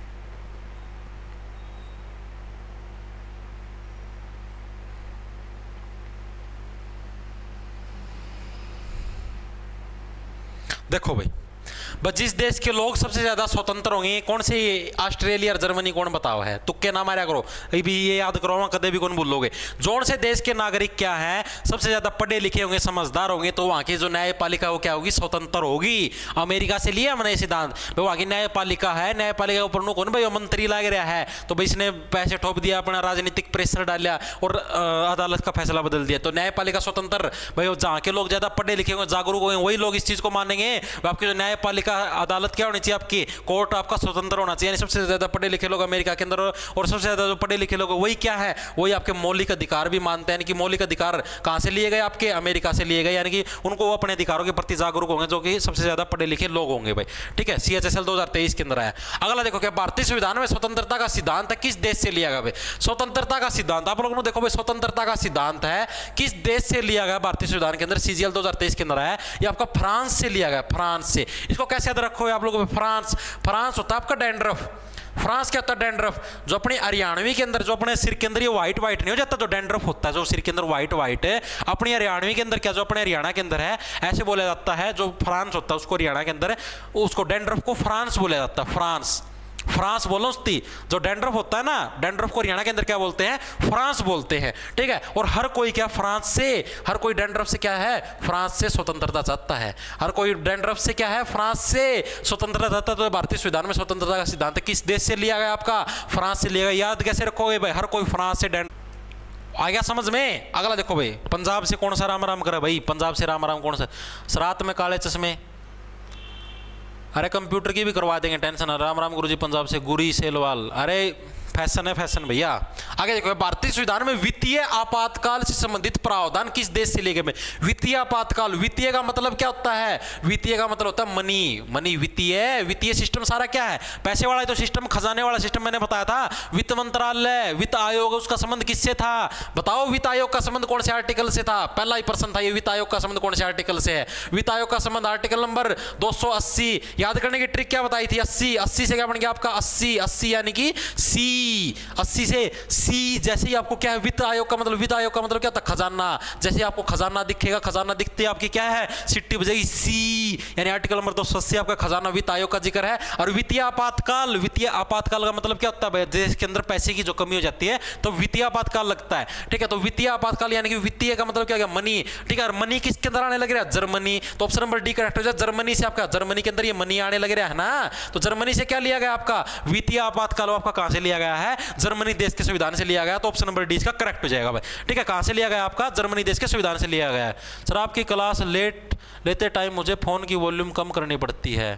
देखो भाई, बस जिस देश के लोग सबसे ज्यादा स्वतंत्र होंगे, कौन से, ऑस्ट्रेलिया और जर्मनी, कौन बताओ है? तुक्के ना मारा करो, अभी ये याद करो, कदे भी कौन भूलोगे। जोन से देश के नागरिक क्या है, सबसे ज्यादा पढ़े लिखे होंगे, समझदार होंगे, तो वहां की जो न्यायपालिका वो क्या होगी, स्वतंत्र होगी। अमेरिका से लिया हमने सिद्धांत, भाई वहां की न्यायपालिका है, न्यायपालिका के ऊपर कौन भाई मंत्री लग रहा है, तो भाई इसने पैसे ठोप दिया, अपना राजनीतिक प्रेशर डाला और अदालत का फैसला बदल दिया, तो न्यायपालिका स्वतंत्र। भाई जहाँ के लोग ज्यादा पढ़े लिखे होंगे, जागरूक होंगे, वही लोग इस चीज को मानेंगे। आपकी जो न्यायपालिका अदालत क्या होनी चाहिए, आपकी कोर्ट आपका स्वतंत्र होना चाहिए। सबसे ज्यादा पढ़े लिखे लोग अमेरिका के अंदर, और सबसे ज्यादा जो पढ़े लिखे लोग वही क्या है, वही आपके मौलिक अधिकार भी मानते हैं। यानी कि मौलिक अधिकार कहां से लिए गए, आपके अमेरिका से लिए गए, यानी कि उनको वो अपने अधिकारों के प्रति जागरूक होंगे, जो कि सबसे ज्यादा पढ़े लिखे लोग होंगे भाई। ठीक है, सी एच एस एल दो हजार तेईस के अंदर आया। अगला देखो क्या, भारतीय संविधान में स्वतंत्रता का सिद्धांत है किस देश से लिया गया भाई? स्वतंत्रता का सिद्धांत आप लोगों ने देखो भाई, स्वतंत्रता का सिद्धांत है किस देश से लिया गया भारतीय संविधान के अंदर? सी जी एल दो हजार तेईस के अंदर आया, ये आपका फ्रांस से लिया गया, फ्रांस से। इसको कैसे याद रखो आप लोगों, फ्रांस, फ्रांस होता है आपका डैंड्रफ। फ्रांस क्या होता है? डैंड्रफ। जो अपने हरियाणवी के अंदर, जो अपने सिर के अंदर ये व्हाइट व्हाइट नहीं हो जाता, जो डैंड्रफ होता है जो सिर के अंदर व्हाइट व्हाइट है, अपनी हरियाणवी के अंदर क्या, जो अपने हरियाणा के अंदर है, ऐसे बोला जाता है। जो फ्रांस होता है उसको हरियाणा के अंदर है, उसको डैंड्रफ को फ्रांस बोला जाता है, फ्रांस। फ्रांस बोलो उसकी, जो डैंड्रफ होता है ना, डैंड्रफ को हरियाणा के अंदर क्या बोलते हैं? फ्रांस बोलते हैं। ठीक है, और हर कोई क्या, फ्रांस से, हर कोई डैंड्रफ से क्या है, फ्रांस से स्वतंत्रता चाहता है। हर कोई डैंड्रफ से क्या है, फ्रांस से स्वतंत्रता चाहता है। तो भारतीय संविधान में स्वतंत्रता का सिद्धांत किस देश से लिया गया? आपका फ्रांस से लिया गया। याद कैसे रखोगे भाई, हर कोई फ्रांस से डैंड्रफ। आ गया समझ में? अगला देखो भाई, पंजाब से कौन सा राम राम करे भाई? पंजाब से राम राम कौन सा? रात में काले चश्मे, अरे कंप्यूटर की भी करवा देंगे, टेंशन। राम राम गुरुजी पंजाब से, गुरी सेलवाल, अरे फैशन है फैशन भैया। आगे देखो, भारतीय संविधान में वित्तीय आपातकाल से संबंधित प्रावधान किस देश से लिए गए? वित्तीय आपातकाल, वित्तीय का मतलब क्या होता है? वित्तीय का मतलब होता है मनी, मनी वित्तीय। वित्तीय सिस्टम सारा क्या है? पैसे वाला है तो सिस्टम, खजाने वाला सिस्टम। मैंने बताया था वित्त मंत्रालय, वित्त आयोग, उसका संबंध किससे था? बताओ, वित्त आयोग का संबंध कौन से आर्टिकल से था? पहला ही प्रश्न था ये, वित्त आयोग का संबंध कौन से आर्टिकल से है? वित्त आयोग का संबंध आर्टिकल नंबर दो सौ अस्सी। याद करने की ट्रिक क्या बताई थी? अस्सी, अस्सी से क्या बन गया आपका? अस्सी, अस्सी यानी कि सी, अस्सी से सी। जैसे ही आपको क्या है, वित्त आयोग का मतलब, वित्त आयोग का मतलब क्या होता है? खजाना। जैसे आपको खजाना दिखेगा, खजाना दिखते आपकी क्या है, सिट्टी बजेगी, सी, यानी आर्टिकल नंबर दो सौ अस्सी आपका खजाना, वित्त आयोग का जिक्र है। और वित्तीय आपातकाल, वित्तीय आपातकाल का मतलब क्या होता है? देश के अंदर पैसे की जो कमी हो जाती है तो वित्तीय आपातकाल लगता है। ठीक है, तो वित्तीय आपातकाल यानी कि वित्तीय का मतलब क्या गया? मनी। ठीक है, और मनी किसके अंदर आने लग रहा है? जर्मनी। तो ऑप्शन नंबर डी करेक्ट हो जाए, जर्मनी से आपका, जर्मनी के अंदर ये मनी आने लग रहा है ना, तो जर्मनी से क्या लिया गया आपका? वित्तीय आपातकाल आपका कहां से लिया गया है? जर्मनी देश के संविधान से लिया गया। तो ऑप्शन नंबर डी इसका करेक्ट हो जाएगा भाई। ठीक है, कहां से लिया गया आपका? जर्मनी देश के संविधान से लिया गया है। सर आपकी क्लास लेट लेते टाइम मुझे फोन की वॉल्यूम कम करनी पड़ती है।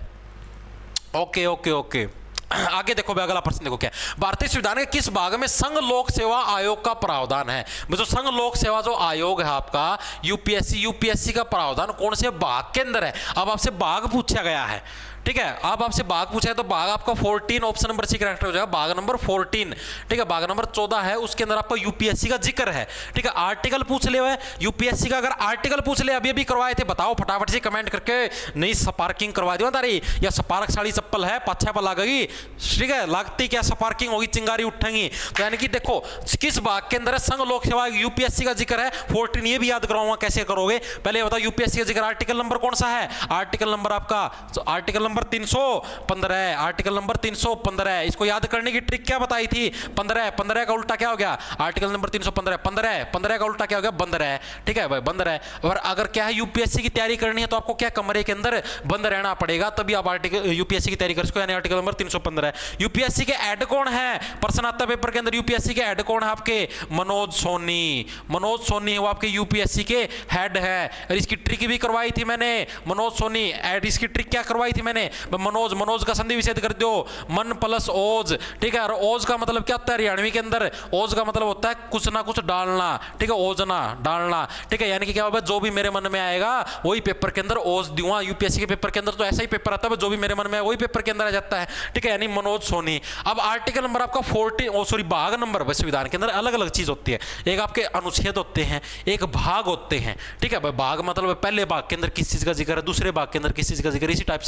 ओके ओके ओके, आगे देखो भाई, अगला प्रश्न देखो क्या, भारतीय संविधान के किस भाग में संघ लोक सेवा आयोग का प्रावधान है? जो संघ लोक सेवा जो आयोग है आपका, यूपीएससी, यूपीएससी का प्रावधान कौन से भाग के अंदर है? अब आपसे भाग पूछा गया है। ठीक है, अब आपसे भाग पूछा है तो भाग आपका चौदह, ऑप्शन नंबर सी करेक्ट हो जाएगा, भाग नंबर चौदह। ठीक है, भाग नंबर चौदह है, उसके अंदर आपका यूपीएससी का जिक्र है। ठीक है, आर्टिकल पूछ ले हुए यूपीएससी का, अगर आर्टिकल पूछ ले, अभी अभी करवाए थे, बताओ फटाफट से कमेंट करके, नहीं स्पार्किंग करवा दियो तारी, या स्पार्क साड़ी चप्पल है पाछा पर लगेगी। ठीक है, लगती क्या स्पार्किंग होगी, चिंगारी उठेंगी। तो यानी कि देखो किस भाग के अंदर है संघ लोक सेवा यूपीएससी का जिक्र है, चौदह। ये भी याद कराऊंगा कैसे करोगे, पहले बताओ यूपीएससी का जिक्र आर्टिकल नंबर कौन सा है? आर्टिकल नंबर आपका आर्टिकल नंबर तीन सौ पंद्रह, आर्टिकल नंबर तीन सौ पंद्रह। इसको याद करने की ट्रिक क्या बताई थी? पंद्रह, पंद्रह का उल्टा क्या हो गया? आर्टिकल नंबर तीन सौ पंद्रह, पंद्रह, पंद्रह का उल्टा क्या हो गया? बंद रहे। ठीक है भाई, बंद रहे। और अगर क्या है, यूपीएससी की तैयारी करनी है तो आपको क्या, कमरे के अंदर बंद रहना पड़ेगा, तभी आप आर्टिकल यूपीएससी की तैयारी कर सको, यानी आर्टिकल नंबर तीन सौ पंद्रह। यूपीएससी के हेड कौन है? प्रश्न आता है पेपर के अंदर, यूपीएससी के हेड कौन है आपके? मनोज सोनी। मनोज सोनी वो आपके यूपीएससी के हेड है। और इसकी ट्रिक भी करवाई थी मैंने, मनोज सोनी एड, इसकी ट्रिक क्या करवाई थी मैंने? मनोज, मनोज का संधि विच्छेद कर दो, मन प्लस ओज। ठीक है, और ओज का मतलब क्या होता है हरियाणवी के अंदर? ओज का मतलब होता है कुछ ना कुछ डालना। ठीक है, ओजना, डालना। ठीक है, यानी कि क्या होगा, जो भी मेरे मन में आएगा वही पेपर के अंदर ओज दूंगा। यूपीएससी के पेपर के अंदर तो ऐसा ही पेपर आता है, जो भी मेरे मन में आए वही पेपर के अंदर आ जाता है। ठीक है, यानी मनोज सोनी। अब आर्टिकल नंबर आपका फोर्टीन, ओ सॉरी भाग नंबर, संविधान के अंदर अलग अलग चीज होती है, एक आपके अनुच्छेद होते हैं, एक भाग होते हैं। ठीक है, भाग मतलब पहले भाग के अंदर किस चीज का जिक्र है, दूसरे भाग के अंदर किस चीज का जिक्र, इसी टाइप से भाग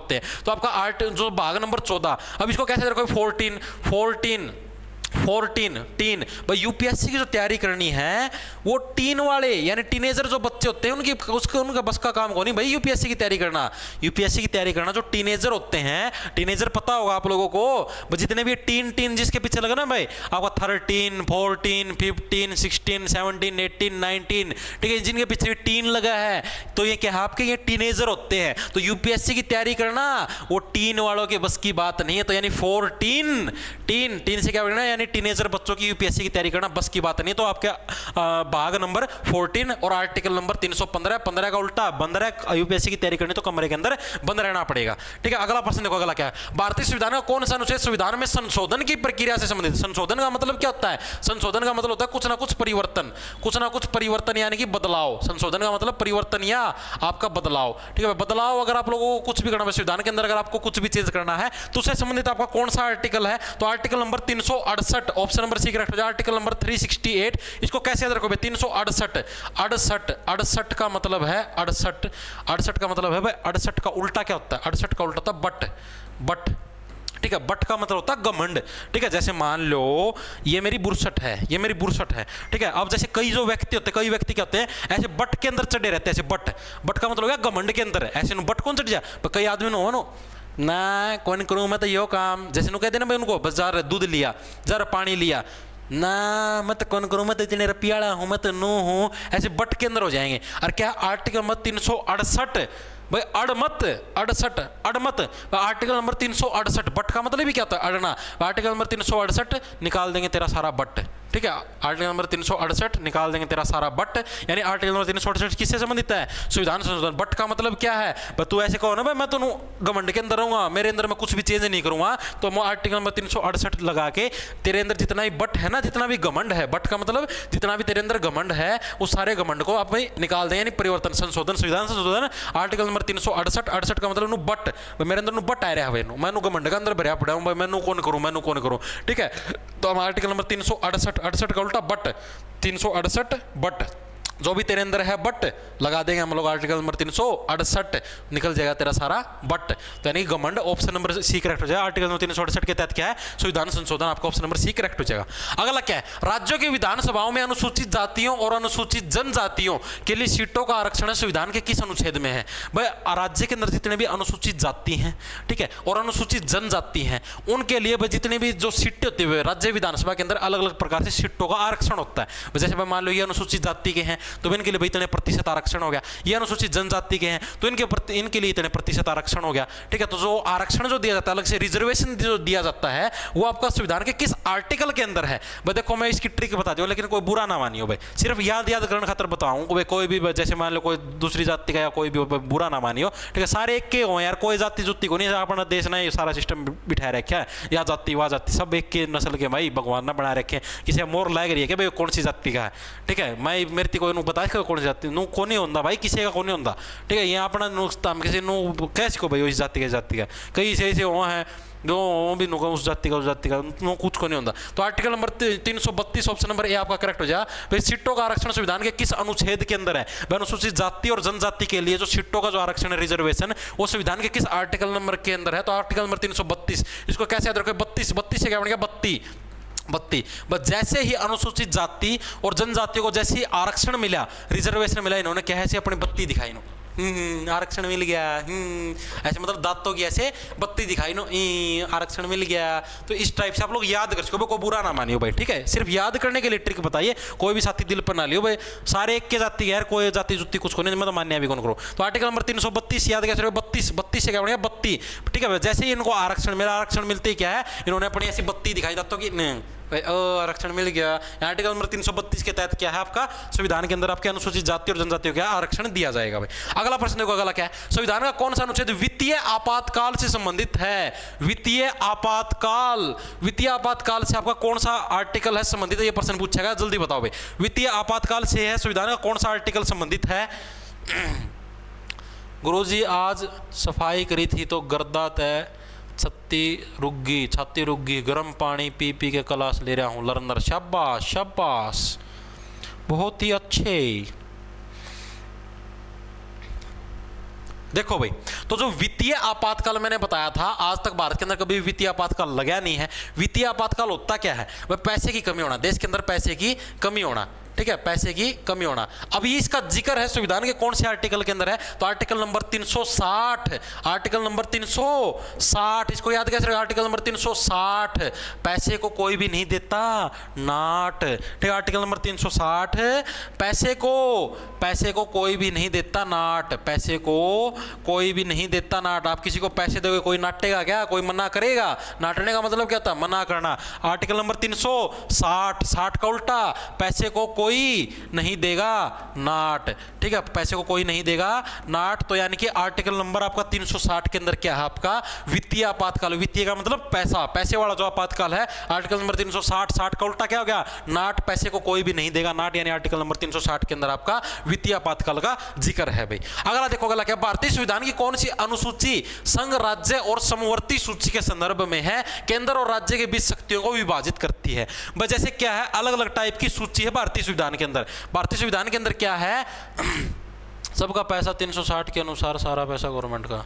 होते हैं। तो आपका आर्ट जो भाग नंबर चौदह, अब इसको कैसे रखोगे, फोर्टीन फोर्टीन फोर्टीन टीन। भाई यूपीएससी की जो तैयारी करनी है वो टीन वाले यानी टीनेजर जो बच्चे होते हैं उनकी उसका उनका बस का काम कौन नहीं भाई यूपीएससी की तैयारी करना। यूपीएससी की तैयारी करना जो टीनेजर होते हैं, टीनेजर पता होगा आप लोगों को, जितने भी टीन टीन जिसके पीछे लगा ना भाई, आपका thirteen fourteen fifteen sixteen seventeen eighteen nineteen, ठीक है, जिनके पीछे भी टीन लगा है तो ये क्या है आपके ये टीनेजर होते हैं। तो यूपीएससी की तैयारी करना वो टीन वालों के बस की बात नहीं है। तो यानी फोर्टीन टीन टीन से क्या करना है, टीनेजर बच्चों की यूपीएससी की तैयारी करना बस की बात नहीं। तो आपके भाग नंबर चौदह और आर्टिकल नंबर तीन सौ पंद्रह, पंद्रह का उल्टा पंद्रह, यूपीएससी की तैयारी करनी तो कमरे के अंदर बंद रहना पड़ेगा। ठीक है, अगला प्रश्न देखो, अगला क्या है, भारतीय संविधान का कौन सा अनुच्छेद संविधान में संशोधन की प्रक्रिया से संबंधित। संशोधन का मतलब क्या होता है, संशोधन का मतलब होता है कुछ ना कुछ परिवर्तन, कुछ ना कुछ परिवर्तन यानी कि बदलाव। संशोधन का मतलब परिवर्तन या आपका बदलाव। ठीक है, बदलाव अगर आप लोगों को कुछ भी करना है संविधान के अंदर, अगर आपको कुछ भी चीज करना है तो उससे संबंधित आपका कौन सा आर्टिकल है, तो आर्टिकल नंबर तीन सौ अड़सठ, ऑप्शन नंबर सी करेक्ट हो जाए। आर्टिकल नंबर तीन सौ अड़सठ, इसको कैसे याद रखोगे, तीन सौ अड़सठ, अड़सठ अड़सठ का मतलब है अड़सठ, अड़सठ का मतलब है भाई, अड़सठ का उल्टा क्या होता है, अड़सठ का उल्टा होता है बट, बट, ठीक है, बट का मतलब होता है घमंड। ठीक है, जैसे मान लो ये मेरी बुरसट है, ये मेरी बुरसट है, ठीक है। अब जैसे कई जो व्यक्ति होते हैं, कई व्यक्ति क्या होते हैं ऐसे बट के अंदर चढ़े रहते हैं, ऐसे बट, बट का मतलब हो गया घमंड के अंदर, ऐसे नु बट कौन चढ़ जाए, कई आदमी नो नो ना कौन करूँ मैं तो यो काम, जैसे नु कहते ना भाई उनको बस जा रहे दूध लिया, जा रहा पानी लिया, ना मैं तो कौन करूँ, मैं तो इतने रुपयाला हूँ, मैं तो नो हूँ, ऐसे बट के अंदर हो जाएंगे। और क्या आर्टिकल नंबर तीन सौ अड़सठ भाई, अड़मत, अड़सठ, अड़मत, आर्टिकल नंबर तीन सौ अड़सठ, बट का मतलब भी क्या होता है अड़ना, आर्टिकल नंबर तीन सौ अड़सठ निकाल देंगे तेरा सारा बट। ठीक है, आर्टिकल नंबर तीन सौ अड़सठ निकाल देंगे तेरा सारा बट, यानी आर्टिकल नंबर तीन सौ अड़सठ किससे संबंधित है, संविधान संशोधन। बट का मतलब क्या है, बस तू ऐसे कहो ना भाई मैं तो घमंड के अंदर रहूंगा, मेरे अंदर मैं कुछ भी चेंज नहीं करूंगा, तो मैं आर्टिकल नंबर तीन सौ अड़सठ लगा के तेरे अंदर जितना भी बट है ना, जितना भी घमंड है, बट का मतलब जितना भी तेरे अंदर घमंड है उस सारे घमंड को आप निकाल दें, यानी परिवर्तन, संशोधन, संविधान संशोधन। आर्टिकल नंबर तीन सौ अड़सठ, अड़सठ का मतलब बट, मेरे अंदर बट आ रहा है, मैं घमंड का अंदर भरिया पड़ा हूँ, मैं कौन करूँ, मैं कौन करूँ। ठीक है, तो हम आर्टिकल नंबर तीन सौ अड़सठ, अड़सठ का उल्टा बट, तीन सौ अड़सठ बट, जो भी तेरे अंदर है बट लगा देंगे हम लोग, आर्टिकल नंबर तीन सौ अड़सठ निकल जाएगा तेरा सारा बट, तो यानी घमंड, ऑप्शन नंबर सी करेक्ट हो जाएगा। आर्टिकल नंबर तीन सौ अड़सठ के तहत क्या है, संविधान संशोधन, आपका ऑप्शन नंबर सी करेक्ट हो जाएगा। अगला क्या है, राज्यों की विधानसभाओं में अनुसूचित जातियों और अनुसूचित जनजातियों के लिए सीटों का आरक्षण संविधान के किस अनुच्छेद में है। भाई राज्य के अंदर जितने भी अनुसूचित जाति हैं, ठीक है, और अनुसूचित जनजाति हैं, उनके लिए भाई जितने भी जो सीटें होती है राज्य विधानसभा के अंदर अलग अलग प्रकार से सीटों का आरक्षण होता है। जैसे भाई मान लो ये अनुसूचित जाति के हैं तो इनके लिए भाई इतने प्रतिशत आरक्षण हो गया, ये अनुसूचित जनजाति के हैं तो इनके प्रति इनके लिए इतने प्रतिशत आरक्षण हो गया। ठीक है, तो जो आरक्षण जो दिया जाता है, अलग से रिजर्वेशन जो दिया जाता है, वो आपका संविधान के किस आर्टिकल के अंदर है। भाई देखो मैं इसकी ट्रिक बता दूं, लेकिन कोई बुरा ना मानियो भाई, सिर्फ याद याद करने खातर बताऊं भाई, कोई भी जैसे मान लो कोई दूसरी जाति का या कोई भी बुरा ना मानियो। ठीक है, सारे एक के हो यार, कोई जाति जुति को नहीं, अपना देश ना ये सारा सिस्टम बिठाया रखा है, या जाति वह जाति सब एक के नस्ल के भाई भगवान ने बना रखे हैं, किसी मोर लायक रही है कि भाई कौन सी जाति का है। ठीक है, मैं मेरे को बता कौन सी जाति नु को नहीं होता भाई, किसी का को नहीं होता। ठीक है, यहाँ अपना नुकसान किसी नु कैसे को भाई उस जाति के जाति का, कई से ऐसे वहाँ है जो भी नुका उस जाति का उस जाति का नो कुछ को नहीं होता। तो आर्टिकल नंबर तीन सौ बत्तीस ऑप्शन नंबर ए आपका करेक्ट हो जाए। भाई सीटों का आरक्षण संविधान के किस अनुच्छेद के अंदर है। भाई अनुसूचित जाति और जनजाति के लिए जो सीटों का जो आरक्षण है, रिजर्वेशन, वो संविधान के किस आर्टिकल नंबर के अंदर है। तो आर्टिकल नंबर तीन सौ बत्तीस, इसको कैसे याद रखोगे, बत्तीस, बत्तीस से क्या बन गया बत्ती, बत्ती। बस जैसे ही अनुसूचित जाति और जनजातियों को जैसे ही आरक्षण मिला, रिजर्वेशन मिला, इन्होंने क्या ऐसे अपनी बत्ती दिखाई, इन्होंने आरक्षण मिल गया, ऐसे मतलब दांतों की ऐसे बत्ती दिखाई नो, आरक्षण मिल गया। तो इस टाइप से आप लोग याद कर सको, कोई बुरा ना मानियो भाई। ठीक है, सिर्फ याद करने के लिए ट्रिक बताइए, कोई भी साथी दिल पर ना लियो भाई, सारे एक के जाति यार, कोई जाति जुति कुछ को नहीं, मतलब मान्य भी कौन करो। तो आर्टिकल नंबर तीन सौ बत्तीस याद कैसे, बत्तीस, बत्तीस से क्या बनेगा बत्ती। ठीक है, जैसे ही इनको आरक्षण मिला, आरक्षण मिलते ही क्या है, इन्होंने अपनी ऐसी बत्ती दिखाई दांतों की, आरक्षण मिल गया। आर्टिकल नंबर तीन सौ बत्तीस के तहत क्या है, आपका संविधान के अंदर आपके अनुसूचित जाति और जनजातियों का आरक्षण दिया जाएगा भाई। अगला प्रश्न देखो, अगला क्या है, संविधान का कौन सा अनुच्छेद वित्तीय आपातकाल से संबंधित है। वित्तीय आपातकाल, वित्तीय आपातकाल से आपका कौन सा आर्टिकल है संबंधित है, ये प्रश्न पूछेगा, जल्दी बताओ भाई। वित्तीय आपातकाल से है संविधान का कौन सा आर्टिकल संबंधित है। गुरुजी आज सफाई करी थी तो गर्दा तय छत्ती रुग्गी, छाती रुग्गी, गर्म पानी पी पी के क्लास ले रहा हूँ लर्नर। शाबाश शाबाश, बहुत ही अच्छे। देखो भाई, तो जो वित्तीय आपातकाल मैंने बताया था, आज तक भारत के अंदर कभी वित्तीय आपातकाल लगा नहीं है। वित्तीय आपातकाल होता क्या है? वह पैसे की कमी होना, देश के अंदर पैसे की कमी होना, ठीक है, पैसे की कमी होना। अभी इसका जिक्र है संविधान के कौन से आर्टिकल के अंदर है? तो आर्टिकल नंबर तीन सौ साठ, आर्टिकल नंबर तीन सौ साठ, इसको याद कैसे रखें? आर्टिकल नंबर तीन सौ साठ, पैसे को कोई भी नहीं देता नाट, ठीक है, आर्टिकल नंबर तीन सौ साठ, पैसे को पैसे को कोई भी नहीं देता नाट, पैसे को कोई भी नहीं देता नाट। आप किसी को पैसे दोगे, कोई नाटेगा क्या? कोई मना करेगा? नाटने का मतलब क्या था? मना करना। आर्टिकल नंबर तीन सौ साठ, साठ का उल्टा, पैसे को कोई नहीं देगा नाट, ठीक है, पैसे को कोई नहीं देगा नाट। तो यानी कि आर्टिकल नंबर आपका तीन सौ साठ के अंदर क्या है? आपका वित्तीय आपातकाल। वित्तीय का मतलब पैसा, पैसे वाला जो आपातकाल है, आर्टिकल नंबर तीन सौ साठ, साठ का उल्टा क्या हो गया? नाट, पैसे को कोई भी नहीं देगा नाट, यानी आर्टिकल नंबर तीन सौ साठ के अंदर आपका वित्तीय आपातकाल का जिक्र है भाई। अगला देखो, अगला क्या? भारतीय संविधान की कौन सी अनुसूची संघ, राज्य और समवर्ती सूची के संदर्भ में है, केंद्र और राज्य के बीच शक्तियों को विभाजित करती है? भाई जैसे क्या है, अलग अलग टाइप की सूची है भारतीय संविधान के अंदर। भारतीय संविधान के अंदर क्या है? सबका पैसा तीन सौ साठ के अनुसार, सारा पैसा गवर्नमेंट का।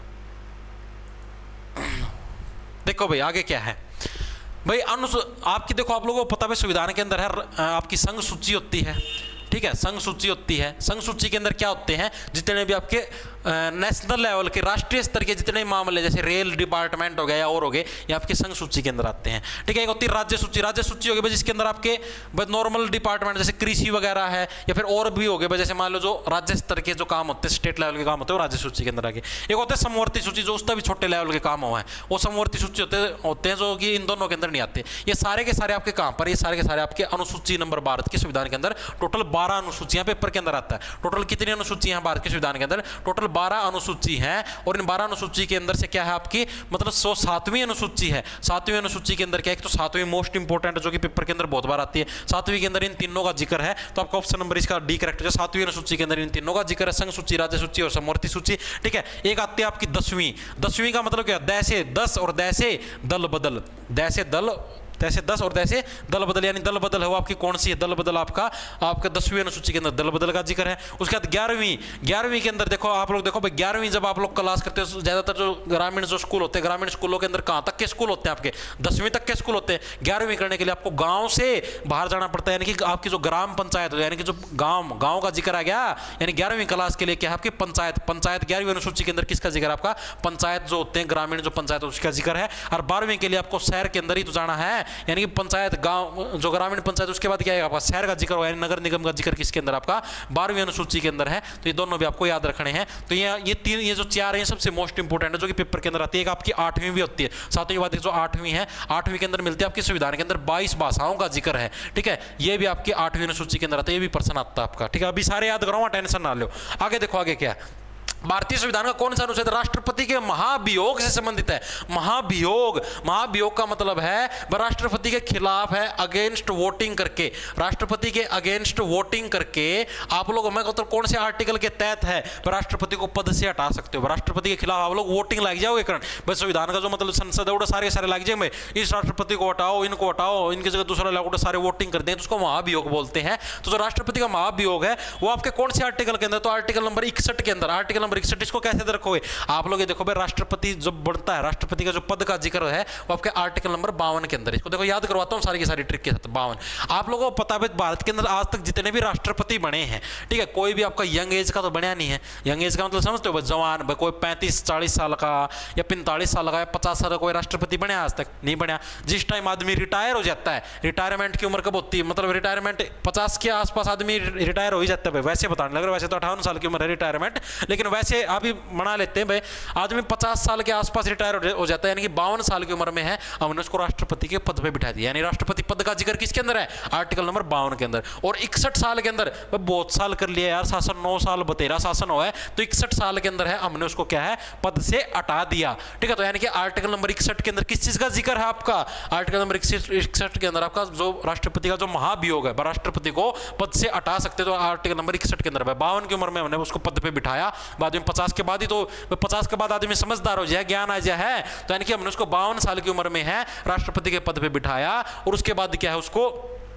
देखो भाई आगे क्या है भाई, अनुसू आपकी देखो, आप लोगों को पता है संविधान के अंदर है आपकी संघ सूची होती है, ठीक है, संघ सूची होती है। संघ सूची के अंदर क्या होते हैं? जितने भी आपके नेशनल लेवल के, राष्ट्रीय स्तर के जितने मामले, जैसे रेल डिपार्टमेंट हो गए या और हो गए, ये आपके संघ सूची के अंदर आते हैं, ठीक है। एक होती है राज्य सूची, राज्य सूची हो गई जिसके अंदर आपके नॉर्मल डिपार्टमेंट जैसे कृषि वगैरह है, या फिर और भी हो गए, जैसे मान लो जो राज्य स्तर के जो काम होते हैं, स्टेट लेवल के काम होते हैं, वो राज्य सूची के अंदर आगे। एक होता है समवर्ती सूची, जो उसका भी छोटे लेवल के काम हुआ है, वो समवर्ती सूची होते होते हैं, जो कि इन दोनों के अंदर नहीं आते। ये सारे के सारे आपके काम पर, ये सारे के सारे आपके अनुसूची नंबर भारत के संविधान के अंदर टोटल बारह अनुसूचियां पेपर के अंदर आता है। टोटल कितनी अनुसूचियां हैं भारत के संविधान के अंदर? टोटल बारह अनुसूची हैं, और इन बारह अनुसूची के अंदर से क्या है आपकी, मतलब सौ सातवीं अनुसूची है। सातवीं अनुसूची के अंदर क्या है? तो सातवीं मोस्ट इंपोर्टेंट, जो कि पेपर के अंदर बहुत बार आती है। सातवीं के अंदर इन तीनों का जिक्र है, तो आपका ऑप्शन नंबर इसका डी करेक्ट है। सातवीं अनुसूची के अंदर इन तीनों का जिक्र है, संघ सूची, राज्य सूची और समवर्ती सूची, ठीक है। एक आती है आपकी दसवीं। दसवीं का मतलब क्या? दै से दस और दै से दल बदल, दै से दल, तैसे दस और तैसे दल बदल, यानी दल बदल है वो आपकी कौन सी है? दल बदल आपका आपका दसवीं अनुसूची के अंदर दल बदल का जिक्र है। उसके बाद ग्यारहवीं, ग्यारहवीं के अंदर देखो आप लोग, देखो भाई ग्यारहवीं जब आप लोग क्लास करते हो, ज्यादातर जो ग्रामीण जो स्कूल होते हैं, ग्रामीण स्कूलों के अंदर कहाँ तक के स्कूल होते हैं आपके? दसवीं तक के स्कूल होते हैं। ग्यारहवीं करने के लिए आपको गाँव से बाहर जाना पड़ता है, यानी कि आपकी जो ग्राम पंचायत हो, यानी कि जो गाँव गाँव का जिक्र आ गया, यानी ग्यारहवीं क्लास के लिए क्या है आपकी? पंचायत। पंचायत ग्यारहवीं अनुसूची के अंदर किसका जिक्र है आपका? पंचायत जो होते हैं, ग्रामीण जो पंचायत उसका जिक्र है। और बारहवीं के लिए आपको शहर के अंदर ही तो जाना है, यानी कि पंचायत गांव जो ग्रामीण पंचायत, उसके बाद क्या है आपका? शहर का जिक्र हो, यानी नगर निगम का जिक्र किसके अंदर? आपका बारहवीं अनुसूची के अंदर है। तो ये दोनों भी आपको याद रखने हैं। तो ये ये तीन, ये जो चार है सबसे मोस्ट इंपोर्टेंट है, जो कि पेपर के अंदर आती है। एक आपकी आठवीं भी होती है, सातवीं के बाद जो आठवीं है, आठवीं के अंदर मिलती है आपके संविधान के अंदर बाईस भाषाओं का जिक्र है, ठीक है। ये भी आपकी आठवीं अनुसूची के अंदर आता है, ये भी प्रश्न आता है आपका, ठीक है। अभी सारे याद कराऊंगा, टेंशन ना लो। आगे देखो आगे क्या है। भारतीय संविधान का कौन सा अनुच्छेद राष्ट्रपति के महाभियोग से संबंधित है? महाभियोग, महाभियोग का मतलब है वह राष्ट्रपति के खिलाफ है, अगेंस्ट वोटिंग करके, राष्ट्रपति के अगेंस्ट वोटिंग करके आप लोग, मैं कहता हूं कौन से आर्टिकल के तहत है वह राष्ट्रपति को पद से हटा सकते हो। राष्ट्रपति के खिलाफ आप लोग वोटिंग लग जाओगे कारण, भाई संविधान का जो मतलब संसद है वो सारे सारे लग जाएंगे, इस राष्ट्रपति को हटाओ, इनको हटाओ, इनकी जगह दूसरा लागू, सारे वोटिंग कर दें, तो उसको महाभियोग बोलते हैं। तो जो राष्ट्रपति का महाभियोग है वो आपके कौन से आर्टिकल के अंदर? तो आर्टिकल नंबर इकसठ के अंदर। आर्टिकल नंबर इकसठ, इसको कैसे रखोगे आप लोग? ये देखो भाई, राष्ट्रपति जो बनता है, राष्ट्रपति का जो पद का जिक्र है वो आपके आर्टिकल नंबर बावन के अंदर। इसको देखो याद करवाता हूं सारी की सारी ट्रिक के साथ। बावन, आप लोगों को पता है भारत के अंदर आज तक जितने भी राष्ट्रपति बने हैं, ठीक है, कोई भी आपका यंग एज का तो बनया नहीं है। यंग एज का मतलब समझते हो? जवान, भाई कोई पैंतीस चालीस साल का या पैंतालीस साल का या पचास साल का कोई राष्ट्रपति बनया आज तक नहीं बनया। जिस टाइम आदमी रिटायर हो जाता है, रिटायरमेंट की उम्र कब होती है? मतलब रिटायरमेंट पचास के आसपास आदमी रिटायर हो ही जाता है। वैसे बताने लग रहा है, वैसे तो अठावन साल की उम्र है रिटायरमेंट, लेकिन वैसे अभी बना लेते हैं भाई, आदमी पचास साल के आसपास रिटायर हो जाता है, यानी कि बावन साल की उम्र में है, हमने उसको राष्ट्रपति के पद पे बिठा दिया। यानी राष्ट्रपति पद का जिक्र किसके अंदर है? आर्टिकल नंबर बावन के अंदर। और इकसठ साल के अंदर, बहुत साल कर लिया यार शासन, नौ साल बतेरा शासन हुआ है, तो इकसठ साल के अंदर है, हमने उसको क्या है? पद से हटा दिया, ठीक है। तो यानी कि आर्टिकल नंबर इकसठ के अंदर किस चीज का जिक्र है आपका? आर्टिकल नंबर इकसठ के अंदर आपका जो राष्ट्रपति का जो महाभियोग है, राष्ट्रपति को पद से हटा सकते, तो आर्टिकल नंबर इकसठ के अंदर बावन की उम्र में हमने उसको पद पे बिठाया। बाद में पचास के बाद ही, तो पचास के बाद आदमी समझदार हो जाए, ज्ञान आ जाए है, तो यानी कि हमने उसको बावन साल की उम्र में है राष्ट्रपति के पद पे बिठाया, और उसके बाद क्या है उसको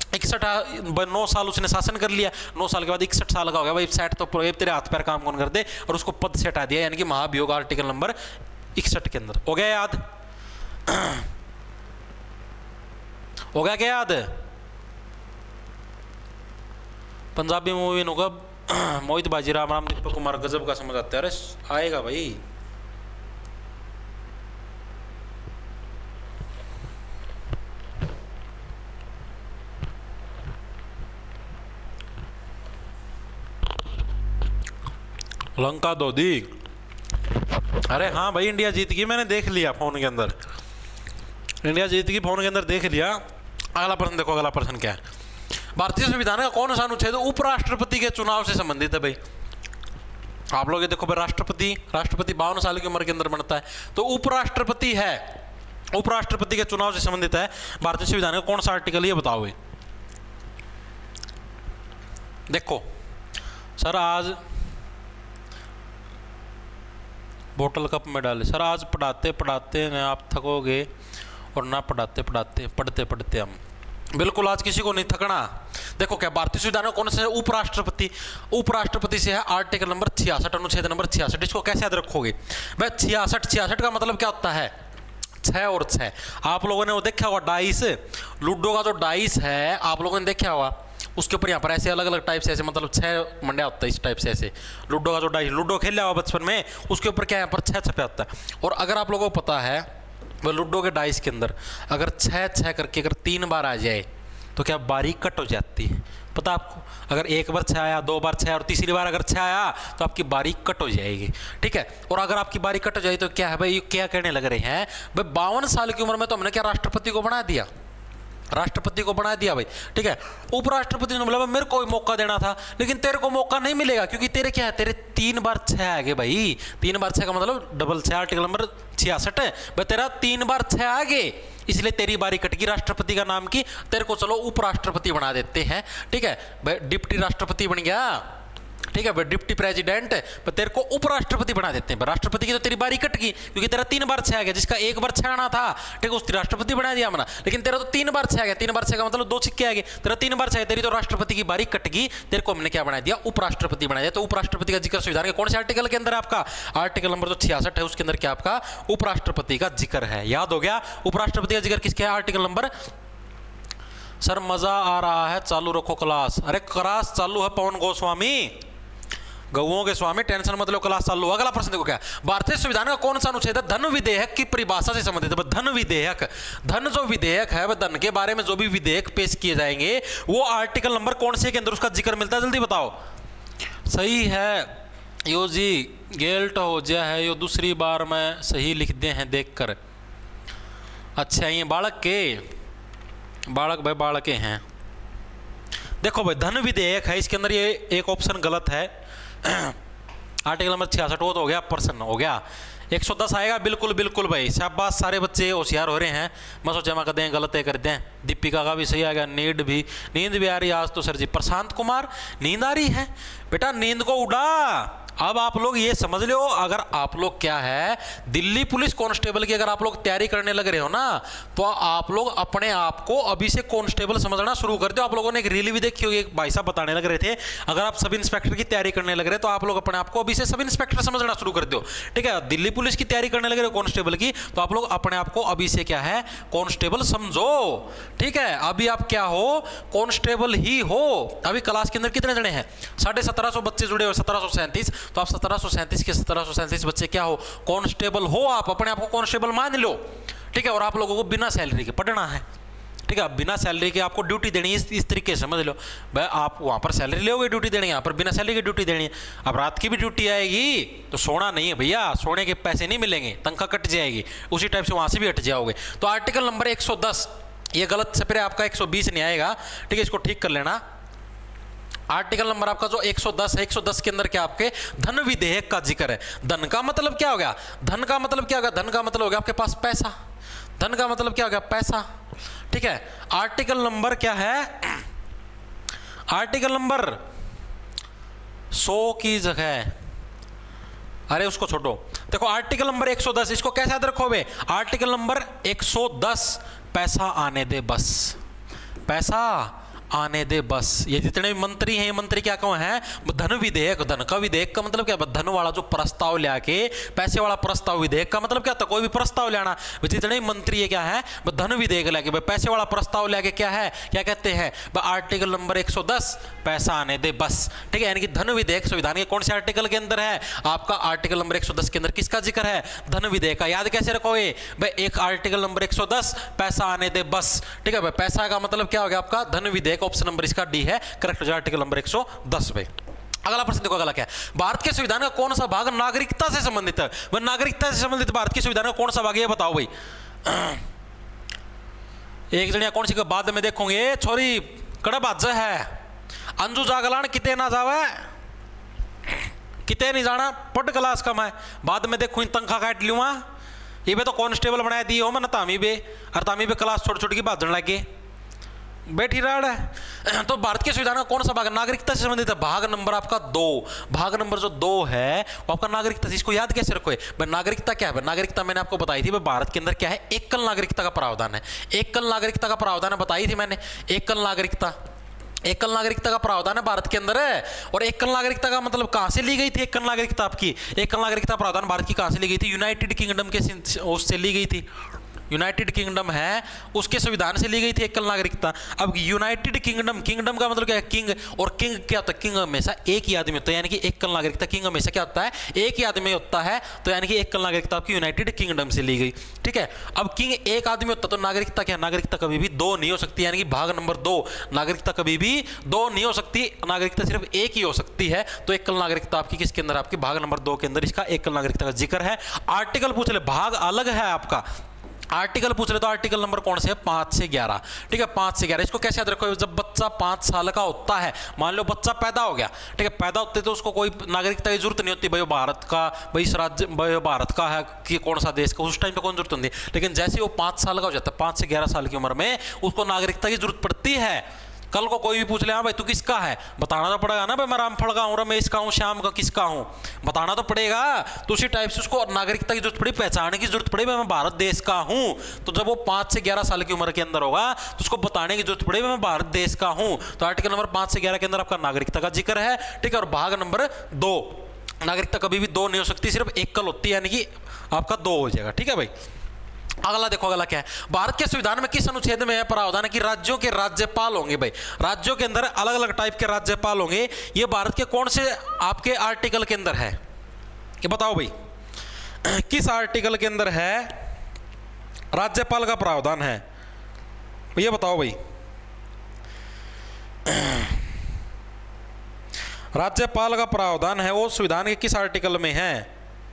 इकसठ नौ साल उसने शासन कर लिया, नौ साल के बाद इकसठ साल का हो गया भाई, सेट तो तेरे हाथ पैर काम कौन कर दे, और उसको पद से हटा दिया, यानी कि महाभियोग आर्टिकल नंबर इकसठ के अंदर। हो गया याद? हो गया क्या याद? पंजाबी मूवी होगा मोहित बाजी, राम राम, दीपक कुमार, गजब का समझ आता है। अरे आएगा भाई। लंका दो दी। अरे हाँ भाई, इंडिया जीत गई, मैंने देख लिया फोन के अंदर, इंडिया जीत गई फोन के अंदर देख लिया। अगला प्रश्न देखो, अगला प्रश्न क्या है? भारतीय संविधान का कौन सा अनुच्छेद उपराष्ट्रपति के चुनाव से संबंधित है भाई? आप लोग ये देखो भाई, राष्ट्रपति राष्ट्रपति बावन साल की उम्र के अंदर बनता है, तो उपराष्ट्रपति है, उपराष्ट्रपति के चुनाव से संबंधित है भारतीय संविधान का कौन सा आर्टिकल, ये बताओ भाई। देखो सर, आज बोतल कप में डाले सर, आज पढ़ाते पढ़ाते ना आप थकोगे, और ना पढ़ाते पढ़ाते पढ़ते पढ़ते हम, बिल्कुल आज किसी को नहीं थकना। देखो क्या भारतीय संविधान में कौन सा है? उपराष्ट्रपति। उपराष्ट्रपति से है आर्टिकल नंबर छियासठ, अनुच्छेद नंबर छियासठ। इसको कैसे याद रखोगे भाई? छियासठ छियासठ का मतलब क्या होता है? छः और छः। आप लोगों ने वो देखा होगा डाइस, लूडो का जो डाइस है आप लोगों ने देखा होगा, उसके ऊपर यहाँ पर ऐसे अलग अलग टाइप से ऐसे मतलब छः मंडिया होता है इस टाइप से, ऐसे लूडो का जो डाइस, लूडो खेल लिया होगा बचपन में, उसके ऊपर क्या यहाँ पर छः छपे होता है। और अगर आप लोगों को पता है वह लूडो के डाइस के अंदर अगर छः छः करके अगर तीन बार आ जाए तो क्या बारी कट हो जाती है? पता आपको? अगर एक बार छः आया, दो बार छः, और तीसरी बार अगर छः आया तो आपकी बारी कट हो जाएगी, ठीक है। और अगर आपकी बारी कट हो जाए तो क्या है भाई, क्या कहने लग रहे हैं भाई, बावन साल की उम्र में तो हमने क्या राष्ट्रपति को बना दिया, राष्ट्रपति को बना दिया भाई, ठीक है। उपराष्ट्रपति ने बोला मेरे को मौका देना था, लेकिन तेरे को मौका नहीं मिलेगा, क्योंकि तेरे क्या है, तेरे तीन बार छः आ गए भाई। तीन बार छः का मतलब डबल छः, आर्टिकल नंबर छियासठ है भाई, तेरा तीन बार छः आ गए, इसलिए तेरी बारी कटगी राष्ट्रपति का नाम की, तेरे को चलो उपराष्ट्रपति बना देते हैं, ठीक है भाई। डिप्टी राष्ट्रपति बन गया, ठीक है भाई, डिप्टी प्रेसिडेंट, पर तेरे को उपराष्ट्रपति बना देते हैं। राष्ट्रपति की तो तेरी बारी कट गई, क्योंकि तेरा तीन बार छह आ गया, जिसका एक बार छह आना था, ठीक है, उसकी राष्ट्रपति बना दिया हमने, लेकिन तेरा तो तीन बार छह आ गया। तीन बार छह का मतलब दो सिक्के आ गए, तेरा तीन बार छह, तेरी तो राष्ट्रपति की बारी कट गई, तेरे को हमने क्या बना दिया, उपराष्ट्रपति बना दिया। तो उपराष्ट्रपति का जिक्र संविधान के कौन से आर्टिकल के अंदर है आपका? आर्टिकल नंबर जो छियासठ है उसके अंदर क्या आपका उपराष्ट्रपति का जिक्र है। याद हो गया? उपराष्ट्रपति का जिक्र किसके है? Article number. सर मजा आ रहा है, चालू रखो क्लास। अरे क्लास चालू है पवन गोस्वामी, गौओं के स्वामी, टेंशन मत लो, क्लास चालू। अगला प्रश्न देखो क्या, भारतीय संविधान का कौन सा अनुच्छेद है धन विधेयक की परिभाषा से संबंधित है? धन विधेयक, धन जो विधेयक है, धन के बारे में जो भी विधेयक पेश किए जाएंगे वो आर्टिकल नंबर कौन से के अंदर उसका जिक्र मिलता है? जल्दी बताओ। सही है यो जी, गेल्ट हो गया है यो, दूसरी बार में सही लिख दे हैं देख कर। अच्छा ये बालक के, बालक भाई बालक के हैं। देखो भाई धन विधेयक है, इसके अंदर ये एक ऑप्शन गलत है, आर्टिकल नंबर छियासठ वो तो हो गया, प्रश्न हो गया। एक सौ दस आएगा, बिल्कुल बिल्कुल भाई, शाबाश, सारे बच्चे होशियार हो रहे हैं। मैं सोचा मैं कर दें गलत है कर दें। दीपिका का भी सही आ गया, नींद भी, नींद भी आ रही है आज तो सर जी। प्रशांत कुमार नींद आ रही है बेटा, नींद को उड़ा। अब आप लोग ये समझ लो, अगर आप लोग क्या है दिल्ली पुलिस कांस्टेबल की अगर आप लोग तैयारी करने लग रहे हो ना, तो आप लोग अपने आप को अभी से कांस्टेबल समझना शुरू कर दो। आप लोगों ने एक रील भी देखी होगी, एक भाई साहब बताने लग रहे थे, अगर आप सब इंस्पेक्टर की तैयारी करने लग रहे हैं तो आप लोग अपने आप को अभी से सब इंस्पेक्टर समझना शुरू कर दो, ठीक है। दिल्ली पुलिस की तैयारी करने लग रहे हो कांस्टेबल की, तो आप लोग अपने आप को अभी से क्या है कांस्टेबल समझो, ठीक है। अभी आप क्या हो, कांस्टेबल ही हो। अभी क्लास के अंदर कितने जने हैं? साढ़े सत्रह सौ बच्चे जुड़े हुए, सत्रह सौ सैंतीस, तो आप सत्रह सौ सैंतीस के सत्रह सौ सैंतीस बच्चे क्या हो, कांस्टेबल हो। आप अपने आप को कांस्टेबल मान लो, ठीक है। और आप लोगों को बिना सैलरी के पढ़ना है, ठीक है, बिना सैलरी के आपको ड्यूटी देनी है। इस, इस तरीके से समझ लो भाई, आप वहां पर सैलरी लोगे ड्यूटी देनी है, यहाँ पर बिना सैलरी की ड्यूटी देनी है। अब रात की भी ड्यूटी आएगी तो सोना नहीं है भैया, सोने के पैसे नहीं मिलेंगे, तनख्वाह कट जाएगी, उसी टाइप से वहां से भी हट जाओगे। तो आर्टिकल नंबर एक सौ दस ये गलत से फिर आपका एक सौ बीस नहीं आएगा, ठीक है, इसको ठीक कर लेना। आर्टिकल नंबर आपका जो एक सौ दस है, एक सौ दस के अंदर क्या आपके धन विधेयक का जिक्र है। धन का मतलब क्या हो गया? धन का मतलब क्या हो गया? धन का मतलब हो गया आपके पास पैसा। धन का मतलब क्या हो गया? पैसा, ठीक है। आर्टिकल नंबर क्या है? आर्टिकल नंबर सौ की जगह, अरे उसको छोड़ो, देखो आर्टिकल नंबर एक सौ दस, इसको कैसे याद रखोगे? आर्टिकल नंबर एक सौ दस पैसा आने दे बस, पैसा आने दे बस। ये जितने भी मंत्री हैं, ये मंत्री क्या कौन है? धन विधेयक। धन का विधेयक का मतलब क्या? धन वाला जो प्रस्ताव लाके, पैसे वाला प्रस्ताव। विधेयक का मतलब क्या था? कोई भी प्रस्ताव लाना। जितने भी मंत्री है क्या है? धन विधेयक लाके, पैसे वाला प्रस्ताव लाके क्या है, क्या कहते हैं? आर्टिकल नंबर एक सौ दस, पैसा आने दे बस। ठीक है, यानी कि धन विधेयक संविधान के कौन से आर्टिकल के अंदर है? आपका आर्टिकल नंबर एक सौ दस के अंदर किसका जिक्र है? धन विधेयक का। याद कैसे रखोगे भाई? एक आर्टिकल नंबर एक सौ दस, पैसा आने दे बस। ठीक है भाई, पैसा का मतलब क्या हो गया आपका? धन विधेयक। ऑप्शन नंबर इसका डी है करेक्ट हो जाए, आर्टिकल नंबर एक सौ दस पे। अगला प्रश्न देखो, अगला क्या है? भारत के संविधान का कौन सा भाग नागरिकता से संबंधित है? वह नागरिकता से संबंधित भारत के संविधान का कौन सा भाग है? ये बताओ भाई। एक जन कौन सी का बाद में देखोगे, छोरी कड़ा बाज है, अंजू जागलान किते ना जावे, किते नहीं जाना, पट क्लास कम है, बाद में देखो तंखा काट लूँगा, ये भी तो कांस्टेबल बनाया दी हो, मैंने तामी बे और तामी बे क्लास छोड़ छोड़ के बाजन लगे बैठी राड़ है। तो भारत के संविधान का कौन सा भाग नागरिकता से संबंधित है? भाग नंबर आपका दो। भाग नंबर जो दो है वो आपका नागरिकता। इसको याद कैसे रखो? भाई नागरिकता क्या है? नागरिकता मैंने आपको बताई थी, भारत के अंदर क्या है? एकल नागरिकता का प्रावधान है। एकल नागरिकता का प्रावधान है, बताई थी मैंने। एकल नागरिकता, एकल नागरिकता का प्रावधान है भारत के अंदर है। और एकल नागरिकता का मतलब कहां से ली गई थी? एकल नागरिकता आपकी, एकल नागरिकता प्रावधान भारत की कहां से ली गई थी? यूनाइटेड किंगडम के उससे ली गई थी। यूनाइटेड किंगडम है उसके संविधान से ली गई थी एकल नागरिकता। अब यूनाइटेड किंगडम, किंगडम का मतलब क्या है? किंग। और किंग क्या होता है? किंग हमेशा एक ही आदमी होता है, यानी कि एकल नागरिकता। किंग हमेशा क्या होता है? एक ही आदमी होता है, तो यानी कि एकल नागरिकता आपकी यूनाइटेड किंगडम से ली गई। ठीक है, अब किंग एक आदमी होता तो नागरिकता क्या? नागरिकता कभी भी दो नहीं हो सकती, यानी कि भाग नंबर दो, नागरिकता कभी भी दो नहीं हो सकती, नागरिकता सिर्फ एक ही हो सकती है। तो एकल नागरिकता आपकी किसके अंदर? आपकी भाग नंबर दो के अंदर इसका एकल नागरिकता का जिक्र है। आर्टिकल पूछ ले, भाग अलग है आपका। आर्टिकल पूछ रहे तो आर्टिकल नंबर कौन से है? पांच से ग्यारह। ठीक है, पांच से ग्यारह। इसको कैसे याद रखो? जब बच्चा पांच साल का होता है, मान लो बच्चा पैदा हो गया, ठीक है, पैदा होते तो उसको कोई नागरिकता की जरूरत नहीं होती, भाई भारत का, भाई इस राज्य, भाई भारत का है कि कौन सा देश का, उस टाइम पे कौन जरूरत होती है। लेकिन जैसे वो पांच साल का हो जाता है, पांच से ग्यारह साल की उम्र में उसको नागरिकता की जरूरत पड़ती है। कल को कोई भी पूछ ले, हाँ भाई तू किसका है? बताना तो पड़ेगा ना भाई, मैं रामफल का हूँ, रमेश का हूँ, श्याम का किसका हूँ, बताना तो पड़ेगा। तो उसी टाइप से उसको नागरिकता की जरूरत पड़ी, पहचान की जरूरत पड़ी, मैं भारत देश का हूँ। तो जब वो पाँच से ग्यारह साल की उम्र के अंदर होगा तो उसको बताने की जरूरत पड़ी, मैं भारत देश का हूँ। तो आर्टिकल नंबर पाँच से ग्यारह के अंदर आपका नागरिकता का जिक्र है। ठीक है, और भाग नंबर दो, नागरिकता कभी भी दो नहीं हो सकती, सिर्फ एकल होती है, यानी कि आपका दो हो जाएगा। ठीक है भाई, अगला देखो, अगला क्या है? भारत के संविधान में किस अनुच्छेद में है प्रावधान है कि राज्यों के राज्यपाल होंगे? भाई राज्यों के अंदर अलग अलग टाइप के राज्यपाल होंगे। ये भारत के कौन से आपके आर्टिकल के अंदर है? ये बताओ भाई, किस आर्टिकल के अंदर है राज्यपाल का प्रावधान है? ये बताओ भाई, राज्यपाल का प्रावधान है वो संविधान के किस आर्टिकल में है?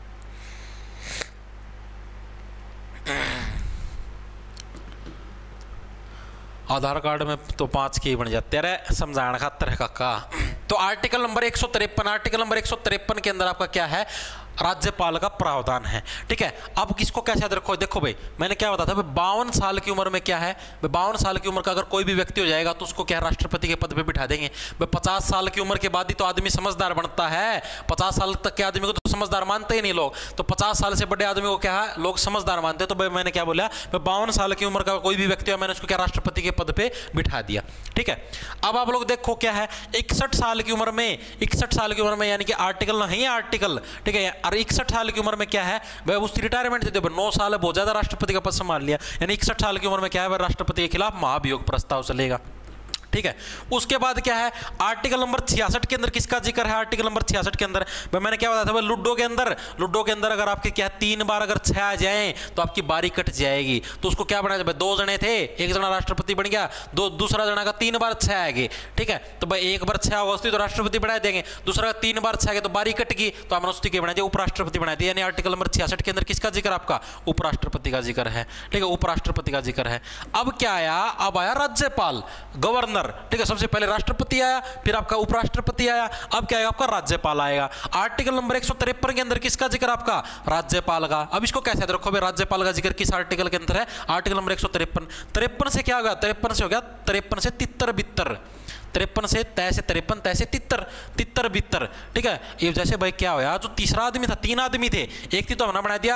आधार कार्ड में तो पांच के ही बन जाते हैं, समझाने खातर है काका। तो आर्टिकल नंबर एक सौ तिरपन, आर्टिकल नंबर एक सौ तिरपन के अंदर आपका क्या है? राज्यपाल का प्रावधान है। ठीक है, अब किसको कैसे याद रखो? देखो भाई, मैंने क्या बताया था, बावन साल की उम्र में क्या है? बावन साल की उम्र का अगर कोई भी व्यक्ति हो जाएगा तो उसको क्या राष्ट्रपति के पद पे बिठा देंगे। भाई पचास साल की उम्र के बाद ही तो आदमी समझदार बनता है। पचास साल तक के आदमी को तो समझदार मानते ही नहीं लोग, तो पचास साल से बड़े आदमी को क्या है लोग समझदार मानते हैं। तो भाई मैंने क्या बोला, बावन साल की उम्र का कोई भी व्यक्ति हो, मैंने उसको क्या राष्ट्रपति के पद पे बिठा दिया। ठीक है, अब आप लोग देखो क्या है, इकसठ साल की उम्र में, इकसठ साल की उम्र में यानी कि आर्टिकल नहीं आर्टिकल, ठीक है, और इकसठ साल की उम्र में क्या है वह उसकी रिटायरमेंट दे दे, नौ साल बहुत ज्यादा राष्ट्रपति का पद संभाल लिया, यानी इकसठ साल की उम्र में क्या है वह राष्ट्रपति के खिलाफ महाभियोग प्रस्ताव चलेगा। ठीक है, उसके बाद क्या है आर्टिकल नंबर छियासठ के अंदर किसका जिक्र है? आर्टिकल नंबर छियासठ के अंदर मैंने क्या बताया था, लूडो के अंदर, लूडो के अंदर अगर आपके क्या तीन बार अगर छह आ जाए तो आपकी बारी कट जाएगी। तो उसको क्या बनाया, दो जने थे, एक जना राष्ट्रपति बन गया, दो दूसरा जना का तीन बार छह आ गए। ठीक है, तो भाई एक बार छह होगा तो राष्ट्रपति बना देंगे, दूसरा का तीन बार छह गए तो बारी कट गई, तो हमने उसकी क्या बना दिया, उपराष्ट्रपति बना दिया। यानी आर्टिकल नंबर छियासठ के अंदर किसका जिक्र? आपका उपराष्ट्रपति का जिक्र है। ठीक है, उपराष्ट्रपति का जिक्र है। अब क्या आया, अब आया राज्यपाल, गवर्नर। ठीक है, सबसे पहले राष्ट्रपति आया, फिर आपका उपराष्ट्रपति आया, अब क्या आएगा आपका राज्यपाल आएगा। आर्टिकल नंबर एक सौ तिरपन के अंदर किसका जिक्र? आपका राज्यपाल का। अब इसको कैसे रखो भाई, राज्यपाल का जिक्र किस आर्टिकल के अंदर है? आर्टिकल नंबर एक सौ तिरपन। तिरपन से क्या होगा? तिरपन से हो गया, तिरपन से तितर बितर, तिरपन से तय से तिरपन, तय से तितर, तितर बितर। ठीक है, ये जैसे भाई क्या होया, जो तीसरा आदमी था, तीन आदमी थे, एक थी तो हमने बना दिया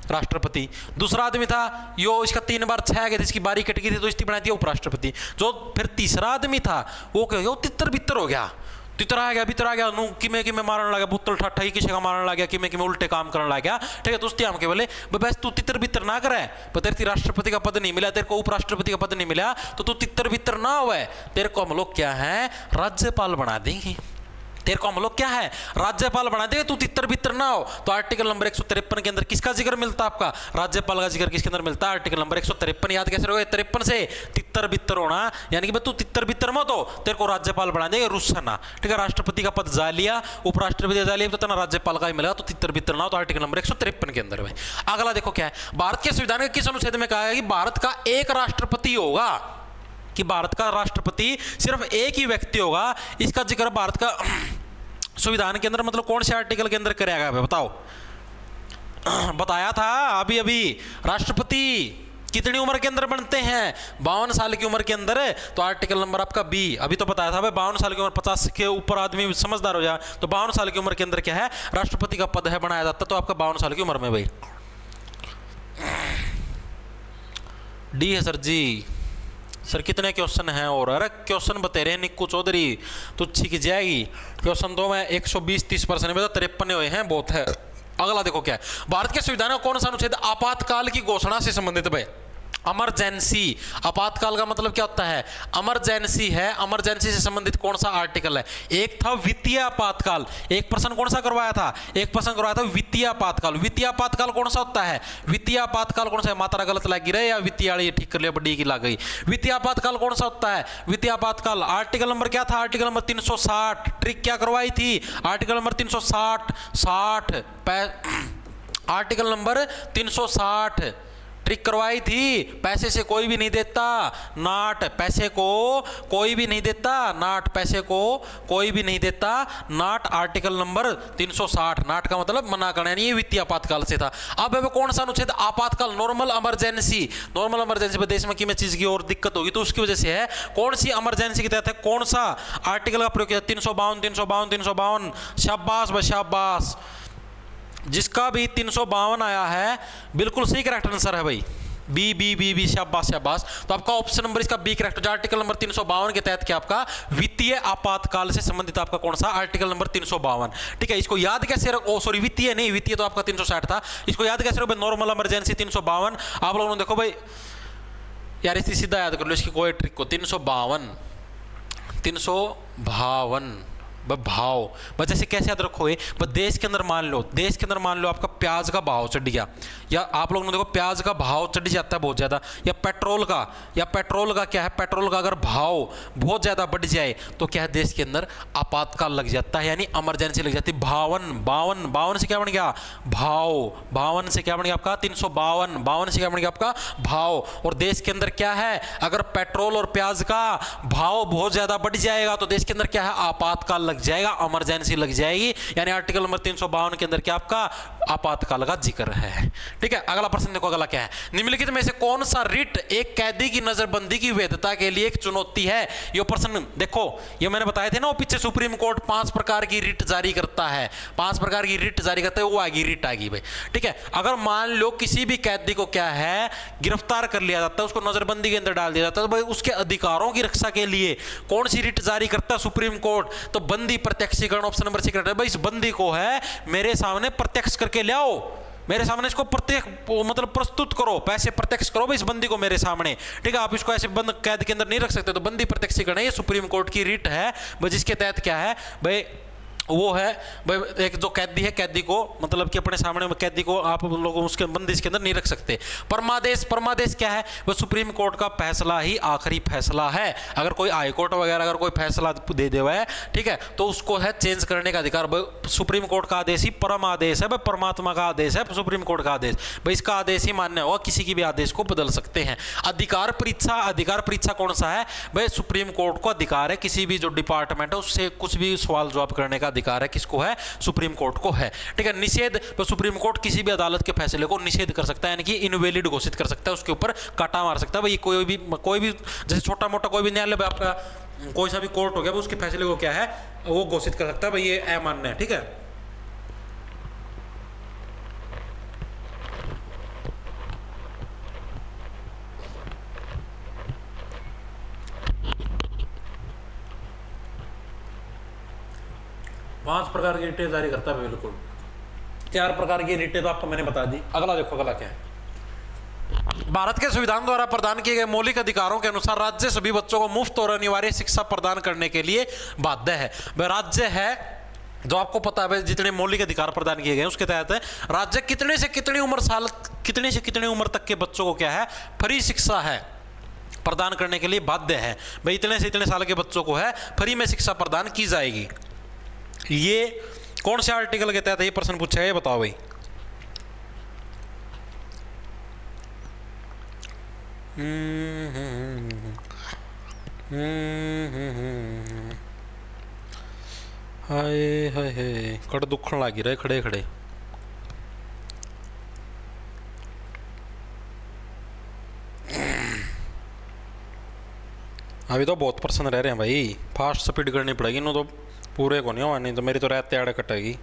राष्ट्रपति। दूसरा आदमी था यो, इसका तीन बार छह गए थे, इसकी बारी कट गई थी तो इसकी बना दिया उपराष्ट्रपति। जो फिर तीसरा आदमी था वो क्या, यो तितर बितर हो गया, तितर आ गया, बितर आ गया, नू किमे किमे मारने लगा, बुत्तल ठट्ठा ही किसी का मारने लग गया, किमे किमे उल्टे काम करने लग गया, ठीक है। तो उसके हम के बोले बस तू तितर बितर ना करे, पर तेरे राष्ट्रपति का पद नहीं मिला, तेरे को उपराष्ट्रपति का पद नहीं मिला, तो तू तितर बितर ना हुआ, तेरे को हम लोग क्या है राज्यपाल बना देंगे, तेरे को हम लोग क्या है राज्यपाल बना देंगे, तू तितर बितर ना हो। तो आर्टिकल नंबर एक सौ तिरपन के अंदर किसका जिक्र मिलता है, आपका राज्यपाल का जिक्र किसके अंदर मिलता है, आर्टिकल नंबर एक सौ तिरपन। याद कैसे रहोगे, तिरपन से तितर बितर होना, यानी कि तू तितर बितर मत हो, तेरे को राज्यपाल बना देंगे, रुस्सना, ठीक है। राष्ट्रपति का पद जा लिया, उपराष्ट्रपति जा लिया, तो तेना राज्यपाल का ही मिलेगा, तो तितर बितर ना हो। तो आर्टिकल नंबर एक सौ तिरपन के अंदर। अगला देखो क्या है, भारत के संविधान के किस अनुच्छेद में कहा है कि भारत का एक राष्ट्रपति होगा, कि भारत का राष्ट्रपति सिर्फ एक ही व्यक्ति होगा। इसका जिक्र भारत का संविधान के अंदर मतलब कौन से आर्टिकल के अंदर करेगा बताओ, बताया था अभी अभी, राष्ट्रपति कितनी उम्र के अंदर बनते हैं, बावन साल की उम्र के अंदर, तो आर्टिकल नंबर आपका बी, अभी तो बताया था भाई बावन साल की उम्र, पचास के ऊपर आदमी समझदार हो जाए, तो बावन साल की उम्र के अंदर क्या है राष्ट्रपति का पद है बनाया जाता, तो आपका बावन साल की उम्र में भाई। डी है सर जी, सर कितने क्वेश्चन हैं और, अरे क्वेश्चन बता रहे हैं निक्कू चौधरी, तो ठीक जाएगी क्वेश्चन दो में एक सौ बीस तीस परसेंट में तो तिरपन हुए हैं, बहुत है। अगला देखो क्या है, भारत के संविधान का कौन सा अनुच्छेद आपातकाल की घोषणा से संबंधित भाई, इमरजेंसी। आपातकाल का मतलब क्या होता है, इमरजेंसी है, इमरजेंसी से संबंधित कौन सा आर्टिकल है। एक था वित्तीय आपातकाल, एक प्रश्न कौन सा करवाया था, एक प्रश्न करवाया था वित्तीय आपातकाल। वित्तीय आपातकाल कौन सा होता है, वित्तीय आपातकाल कौन सा है, मात्रा गलत लगी रहे या वित्तीय वाली ठीक कर लिया, बड़ी की लग गई। वित्तीय आपातकाल कौन सा होता है, वित्तीय आपातकाल आर्टिकल नंबर क्या था, आर्टिकल नंबर तीन सौ साठ। ट्रिक क्या करवाई थी, आर्टिकल नंबर तीन सौ साठ साठ आर्टिकल नंबर तीन सौ साठ ट्रिक करवाई थी, पैसे से कोई भी नहीं देता, नाट पैसे को कोई भी नहीं देता, नाट पैसे को कोई भी नहीं देता, नाट आर्टिकल नंबर तीन सौ साठ। नाट का मतलब मना करना, यानी ये वित्तीय आपातकाल से था। अब है कौन सा अनुच्छेद, आपातकाल, नॉर्मल इमरजेंसी। नॉर्मल इमरजेंसी में देश में किसी चीज की और दिक्कत होगी तो उसकी वजह से है, कौन सी इमरजेंसी के तहत है, कौन सा आर्टिकल का प्रयोग किया, तीन सौ बावन तीन सौ बावन तीन सौ बावन शाबाश भाई शाबाश, जिसका भी तीन सौ बावन आया है बिल्कुल सही करेक्ट आंसर है भाई, बी बी बी बी शाबाश शाबाश। तो आपका ऑप्शन नंबर इसका बी करेक्ट हो जाए। आर्टिकल नंबर तीन सौ बावन के तहत क्या आपका वित्तीय आपातकाल से संबंधित आपका कौन सा आर्टिकल नंबर तीन सौ बावन, ठीक है। इसको याद कैसे रखो, सॉरी वित्तीय नहीं, वित्तीय तो आपका तीन सौ साठ था, इसको याद कैसे रखो भाई, नॉर्मल इमरजेंसी तीन सौ बावन। आप लोगों ने देखो भाई यार इसी सीधा याद कर लो, इसकी कोई ट्रिक को, तीन सौ बावन तीन सौ बावन भाव, बस जैसे कैसे याद रखो, बस देश के अंदर मान लो, देश के अंदर मान लो आपका प्याज का भाव चढ़ गया, या आप लोगों ने देखो प्याज का भाव चढ़ जाता है बहुत ज़्यादा, या पेट्रोल का, या पेट्रोल का क्या है, पेट्रोल का अगर भाव बहुत ज़्यादा बढ़ जाए तो क्या है देश के अंदर आपातकाल लग जाता है, यानी इमरजेंसी लग जाती है। बावन बावन बावन से क्या बन गया भाव, बावन से क्या बन गया आपका तीन सौ बावन, बावन से क्या बन गया आपका भाव। और देश के अंदर क्या है, अगर पेट्रोल और प्याज का भाव बहुत ज़्यादा बढ़ जाएगा तो देश के अंदर क्या है आपातकाल लग जाएगा, इमरजेंसी लग जाएगी, यानी आर्टिकल नंबर तीन सौ बावन के अंदर क्या आपका आपातकाल का जिक्र है, ठीक है। अगला प्रश्न देखो, अगला क्या है, निम्नलिखित में से कौन सा रिट एक कैदी की नजरबंदी की वैधता के लिए एक चुनौती है। ये प्रश्न देखो, ये मैंने बताए थे ना वो पीछे सुप्रीम कोर्ट पांच प्रकार की रिट जारी करता है, पांच प्रकार की रिट जारी करता है, वो आगी रिट आगी भाई, ठीक है। अगर मान लो किसी भी कैदी को क्या है गिरफ्तार कर लिया जाता है, उसको नजरबंदी के अंदर डाल दिया जाता है, तो भाई उसके अधिकारों की रक्षा के लिए कौन सी रिट जारी करता है सुप्रीम कोर्ट, तो बंदी प्रत्यक्षीकरण, ऑप्शन नंबर सीक्रेट है भाई। इस बंदी को है मेरे सामने प्रत्यक्ष करके ले आओ, मेरे सामने इसको प्रत्यक्ष मतलब प्रस्तुत करो, पैसे प्रत्यक्ष करो भाई इस बंदी को मेरे सामने, ठीक है। आप इसको ऐसे बंद कैद के अंदर नहीं रख सकते, तो बंदी प्रत्यक्षीकरण है, ये सुप्रीम कोर्ट की रिट है भाई, जिसके तहत क्या है भाई वो है भाई एक जो कैदी है, कैदी को मतलब कि अपने सामने कैदी को आप लोग उसके बंदिश के अंदर नहीं रख सकते। परमादेश, परमादेश क्या है, वो सुप्रीम कोर्ट का फैसला ही आखिरी फैसला है। अगर कोई हाई कोर्ट वगैरह अगर कोई फैसला दे दे हुआ है, ठीक है, तो उसको है चेंज करने का अधिकार। सुप्रीम कोर्ट का आदेश ही परम आदेश है भाई, परमात्मा का आदेश है सुप्रीम कोर्ट का आदेश भाई, इसका आदेश ही मान्य होगा, किसी की भी आदेश को बदल सकते हैं। अधिकार परीक्षा, अधिकार परीक्षा कौन सा है भाई, सुप्रीम कोर्ट को अधिकार है किसी भी जो डिपार्टमेंट है उससे कुछ भी सवाल जवाब करने का अधिकार है, किसको है सुप्रीम कोर्ट को है, ठीक है। निषेध, तो सुप्रीम कोर्ट किसी भी अदालत के फैसले को निषेध कर सकता है, यानी कि इनवैलिड घोषित कर सकता है, उसके ऊपर काटा मार सकता है भाई। कोई भी कोई भी जैसे छोटा मोटा कोई भी न्यायालय आपका कोई सा भी कोर्ट हो गया उसके फैसले को क्या है वो घोषित कर सकता है भाई, ये अमान्य है, ठीक है। पांच प्रकार की रीटें जारी करता है बिल्कुल। चार प्रकार की रीटें तो आपको मैंने बता दी। अगला देखो, अगला क्या है। भारत के संविधान द्वारा प्रदान किए गए मौलिक अधिकारों के अनुसार राज्य सभी बच्चों को मुफ्त और अनिवार्य शिक्षा प्रदान करने के लिए बाध्य है। वह राज्य है जो आपको पता है जितने मौलिक अधिकार प्रदान किए गए उसके तहत राज्य कितने से कितनी उम्र साल कितने से कितनी उम्र तक के बच्चों को क्या है फ्री शिक्षा है प्रदान करने के लिए बाध्य है। भाई इतने से इतने साल के बच्चों को है फ्री में शिक्षा प्रदान की जाएगी। ये कौन से आर्टिकल के तहत ये प्रश्न पूछा है, ये बताओ भाई। हाय हाय हाय कड़ दुखन लगी रहे खड़े खड़े। अभी तो बहुत प्रश्न रह रहे हैं भाई, फास्ट स्पीड करनी पड़ेगी, नो तो पूरे को नहीं हुआ, नहीं तो मेरी तो रहते आड़े कटेगी।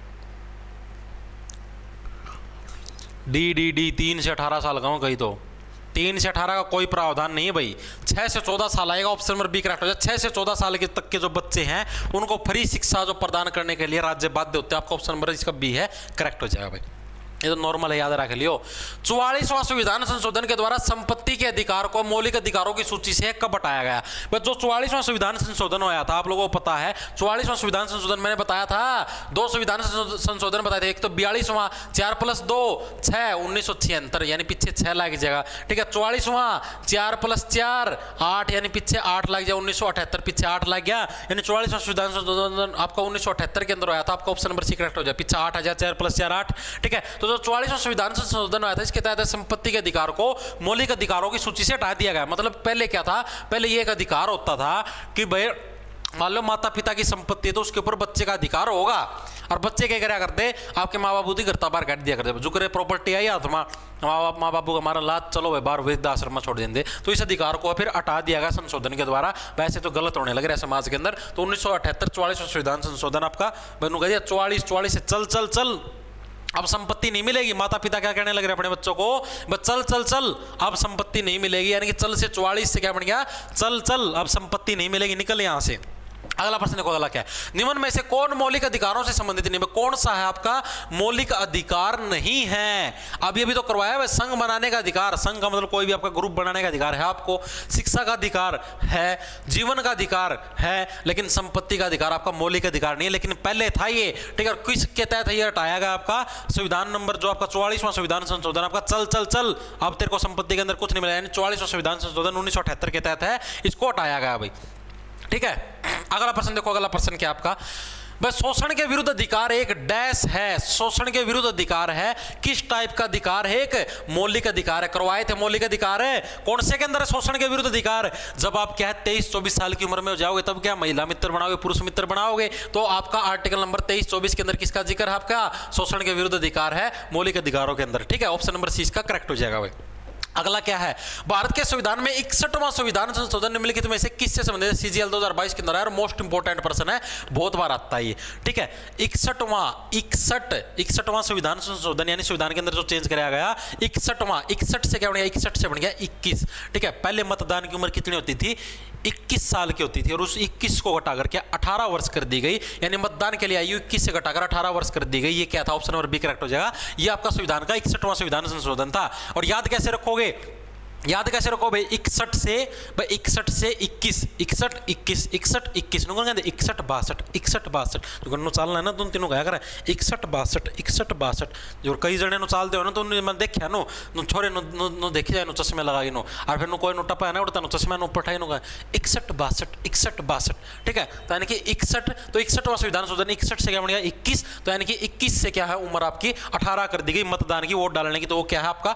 डी डी डी तीन से अठारह साल का हूँ, कहीं तो तीन से अठारह का कोई प्रावधान नहीं है भाई। छः से चौदह साल आएगा, ऑप्शन नंबर बी करेक्ट हो जाए। छः से चौदह साल के तक के जो बच्चे हैं उनको फ्री शिक्षा जो प्रदान करने के लिए राज्य बाध्य होते हैं। आपका ऑप्शन नंबर इसका बी है, करेक्ट हो जाएगा भाई। ये तो नॉर्मल है, याद रख लियो। चौवालीसवां संविधान संशोधन के द्वारा संपत्ति के अधिकार को मौलिक अधिकारों की सूची से कब हटाया गया? बस जो चौवालीसवां संविधान संशोधन हुआ था, आप लोगों को पता है चौवालीसवां संविधान संशोधन मैंने बताया था, दो संविधान संशोधन बताए थे। एक तो बयालीसवां चार प्लस दो छः उन्नीस सौ छिहत्तर यानी पीछे छः लाख जगह, ठीक है। चौवालीसवां चार प्लस चार आठ यानी पीछे आठ लाख जाए, उन्नीस सौ अठहत्तर पीछे आठ लाख गया, यानी चौवालीसवां संविधान संशोधन आपका उन्नीस सौ अठहत्तर के अंदर आया था। आपका ऑप्शन नंबर सी करेक्ट हो जाए, पीछे आठ हजार चार प्लस चार आठ, ठीक है। तो जो चौवालीसवां संविधान संशोधन आया था इसके तहत संपत्ति के अधिकार को मौलिक अधिकारों की सूची से हटा दिया गया। मतलब पहले क्या था, पहले ये एक अधिकार होता था कि भाई मान लो माता पिता की संपत्ति है तो उसके ऊपर बच्चे का अधिकार होगा, और बच्चे क्या क्या करते, आपके माँ बाबू की घर बाहर काट दिया करते, जो करे प्रॉपर्टी आई हाथ में माँ बाप माँ बापू का हमारा लाद चलो भाई बाहर वृद्धाश्रम में छोड़ देंगे। तो इस अधिकार को फिर हटा दिया गया संशोधन के द्वारा। वैसे तो गलत होने लग रहा है समाज के अंदर। तो उन्नीस सौ अठहत्तर चौवालीसवां संविधान संशोधन आपका बनू गया चौवालीस चौवालीस से चल चल चल अब संपत्ति नहीं मिलेगी। माता पिता क्या कहने लग रहे अपने बच्चों को, बस चल चल चल अब संपत्ति नहीं मिलेगी, यानी कि चल से चौवालीस से क्या बन गया चल चल अब संपत्ति नहीं मिलेगी, निकल यहां से। अगला प्रश्न देखो, अगला क्या है, निम्न में से कौन मौलिक अधिकारों से संबंधित नहीं है? कौन सा है आपका मौलिक अधिकार नहीं है? अभी अभी तो करवाया है संघ बनाने का अधिकार, संघ का मतलब कोई भी आपका ग्रुप बनाने का अधिकार है आपको, शिक्षा का अधिकार है, जीवन का अधिकार है, लेकिन संपत्ति का अधिकार आपका मौलिक अधिकार नहीं है। लेकिन पहले था ये, ठीक है। किसके तहत ये हटाया गया? आपका संविधान नंबर जो आपका चौवालीसवां संविधान संशोधन आपका चल चल चल अब तेरे को संपत्ति के अंदर कुछ नहीं मिला, यानी चौवालीसवां संविधान संशोधन उन्नीस सौ अठहत्तर के तहत है, इसको हटाया गया भाई, ठीक है। अगला प्रश्न देखो, अगला प्रश्न क्या आपका, बस शोषण के विरुद्ध अधिकार एक डैश है, शोषण के विरुद्ध अधिकार है, किस टाइप का अधिकार है? एक मौलिक अधिकार है, करवाए थे मौलिक अधिकार है। कौन से के अंदर है शोषण के विरुद्ध अधिकार? जब आप क्या है तेईस चौबीस साल की उम्र में हो जाओगे तब क्या महिला मित्र बनाओगे, पुरुष मित्र बनाओगे, तो आपका आर्टिकल नंबर तेईस चौबीस के अंदर किसका जिक्र है? आपका शोषण के विरुद्ध अधिकार है मौलिक अधिकारों के अंदर, ठीक है। ऑप्शन नंबर सी इसका करेक्ट हो जाएगा भाई। अगला क्या है, भारत के संविधान में इकसठवां संविधान संशोधन निम्नलिखित में से किससे संबंधित? सीजीएल दो हज़ार बाईस के अंदर है और मोस्ट इंपोर्टेंट प्रश्न है, बहुत बार आता है ये, ठीक है। इकसठवां इकसठ इकसठवां संविधान संशोधन यानी संविधान के अंदर जो चेंज कराया गया, इकसठवां इकसठ से क्या बन गया, इकसठ से बन गया इक्कीस, ठीक है। पहले मतदान की उम्र कितनी होती थी? इक्कीस साल की होती थी, और उस इक्कीस को घटाकर क्या अठारह वर्ष कर दी गई, यानी मतदान के लिए आयु इक्कीस से घटाकर अठारह वर्ष कर दी गई। ये क्या था? ऑप्शन नंबर बी करेक्ट हो जाएगा। ये आपका संविधान का इकसठवां संविधान संशोधन था। और याद कैसे रखोगे, याद कैसे रखो भाई, इकसठ से भाई इकसठ से इक्कीस, इकसठ इक्कीस इकसठ इक्कीस नु कहते इकसठ बासठ इकसठ बासठ जो गन्नो चालना है ना तुम तीनों क्या करें इकसठ बासठ इकसठ बासठ जो कई जने नु चालते हो ना तो मैं देखा नो नु छोरे नु नु देखी जाए नु चश्मे लगाई नो और फिर नु कोई नु टपा है ना उड़ता नु चश्मे नु पठाई नु का इकसठ बासठ इकसठ बासठ, ठीक है। तो यानी कि इकसठ तो इकसठवां संविधान संशोधन इकसठ से क्या बन गया इक्कीस, तो यानी कि इक्कीस से क्या है उम्र आपकी अठारह कर दी गई मतदान की, वोट डालने की, तो वो क्या है आपका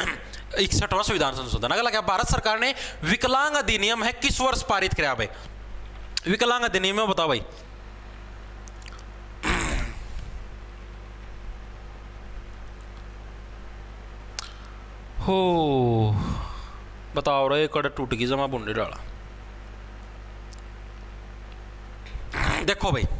इकसठवां संविधान संशोधन। अगला क्या, भारत सरकार ने विकलांग अधिनियम है किस वर्ष पारित किया भाई? विकलांग अधिनियम बताओ भाई। हो बताओ रे, कड़ टूट गई जमा बुंडे डाला। देखो भाई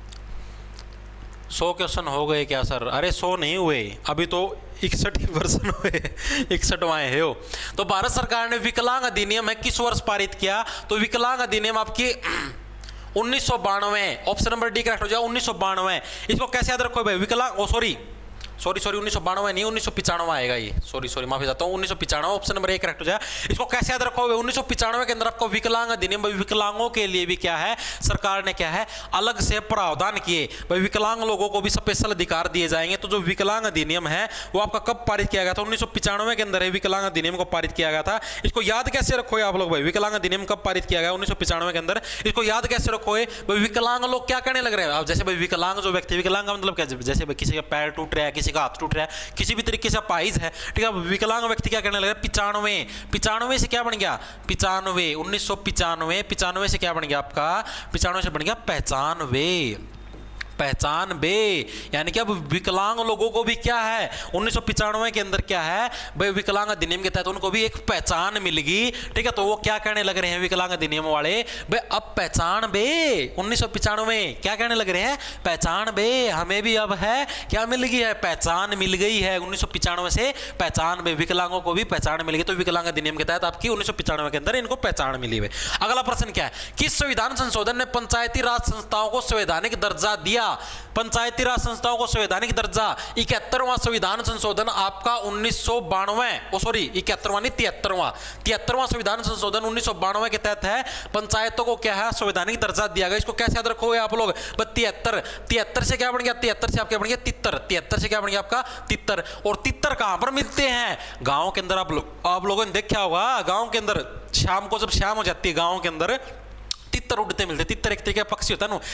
सौ क्वेश्चन हो गए क्या सर? अरे सौ नहीं हुए, अभी तो इकसठ ही वर्षन हुए, इकसठवां है हो। तो भारत सरकार ने विकलांग अधिनियम है किस वर्ष पारित किया? तो विकलांग अधिनियम आपकी उन्नीस सौ बानवे, ऑप्शन नंबर डी करेक्ट हो जाएगा उन्नीस सौ बानवे। इसको कैसे याद रखो भाई, विकलांग, ओ सॉरी सॉरी सॉरी उन्नीस सौ बानवे नहीं, उन्नीस सौ पिचानवे आएगा ये, सॉरी सॉरी माफी चाहता हूँ, उन्नीस सौ पिचानवे ऑप्शन नंबर एक करेक्ट हो जाएगा। इसको कैसे याद रखोगे, उन्नीस सौ पिचानवे के अंदर आपको विकलांग अधिनियम, विकलांगों के लिए भी क्या है सरकार ने क्या है अलग से प्रावधान किए, भाई विकलांग लोगों को भी स्पेशल अधिकार दिए जाएंगे। तो जो विकलांग अधिनियम है वो आपका कब पारित किया गया था, उन्नीस सौ पिचानवे के अंदर विकलांग अधिनियम को पारित किया गया था। इसको याद कैसे रखोगे आप लोग भाई, विकलांग अधिनियम कब पारित किया गया उन्नीस सौ पिचानवे के अंदर, इसको याद कैसे रखोगे भाई। विकलांग लोग क्या करने लग रहे हैं, अब जैसे भाई विकलांग जो व्यक्ति, विकलांग का मतलब क्या, जैसे किसी का पैर टूट रहा है, किसी का हाथ टूट रहा है, किसी भी तरीके से अपाहिज है, ठीक है, विकलांग व्यक्ति क्या करने लगा, पिचानवे, पिचानवे से क्या बन गया पिचानवे, उन्नीस सौ पिचानवे, पिचानवे से क्या बन गया आपका, पिचानवे से बन गया पहचानवे, पहचान बे, यानी कि अब विकलांग लोगों को भी क्या है उन्नीस सौ पिचानवे के अंदर क्या है भाई विकलांग अधिनियम के तहत उनको भी एक पहचान मिल गई, ठीक है। तो वो क्या कहने लग रहे हैं विकलांग अधिनियम वाले, भाई अब पहचान बे, उन्नीस सौ पिचानवे क्या कहने लग रहे हैं, पहचान बे, हमें भी अब है क्या मिल गई है, पहचान मिल गई है, उन्नीस सौ पिचानवे से पहचान बे, विकलांगों को भी पहचान मिल गई। तो विकलांग अधिनियम के तहत आपकी उन्नीस सौ पिचानवे के अंदर इनको पहचान मिली है। अगला प्रश्न क्या है, किस संविधान संशोधन ने पंचायती राज संस्थाओं को संवैधानिक दर्जा दिया, पंचायती राज संस्थाओं को संवैधानिक दर्जा, इकहत्तरवां संविधान संशोधन आपका उन्नीस सौ बानवे, ओ सॉरी इकहत्तरवां नहीं तिहत्तरवां, तिहत्तरवां संविधान संशोधन उन्नीस सौ बानवे के तहत है पंचायतों को क्या है संवैधानिक दर्जा दिया गया। इसको कैसे याद रखोगे आप लोग, तिहत्तर, तिहत्तर से क्या बन गया, तिहत्तर से आपके बन गया तितर, तिहत्तर से क्या बन गया आपका तितर। और तितर कहां पर मिलते हैं, गांव के अंदर। आप लोग आप लोगों ने देखा होगा गांव के अंदर शाम को जब शाम हो जाती है गांव के अंदर तितर उड़ते मिलते, तितर एक तरीके का पक्षी होता है नो,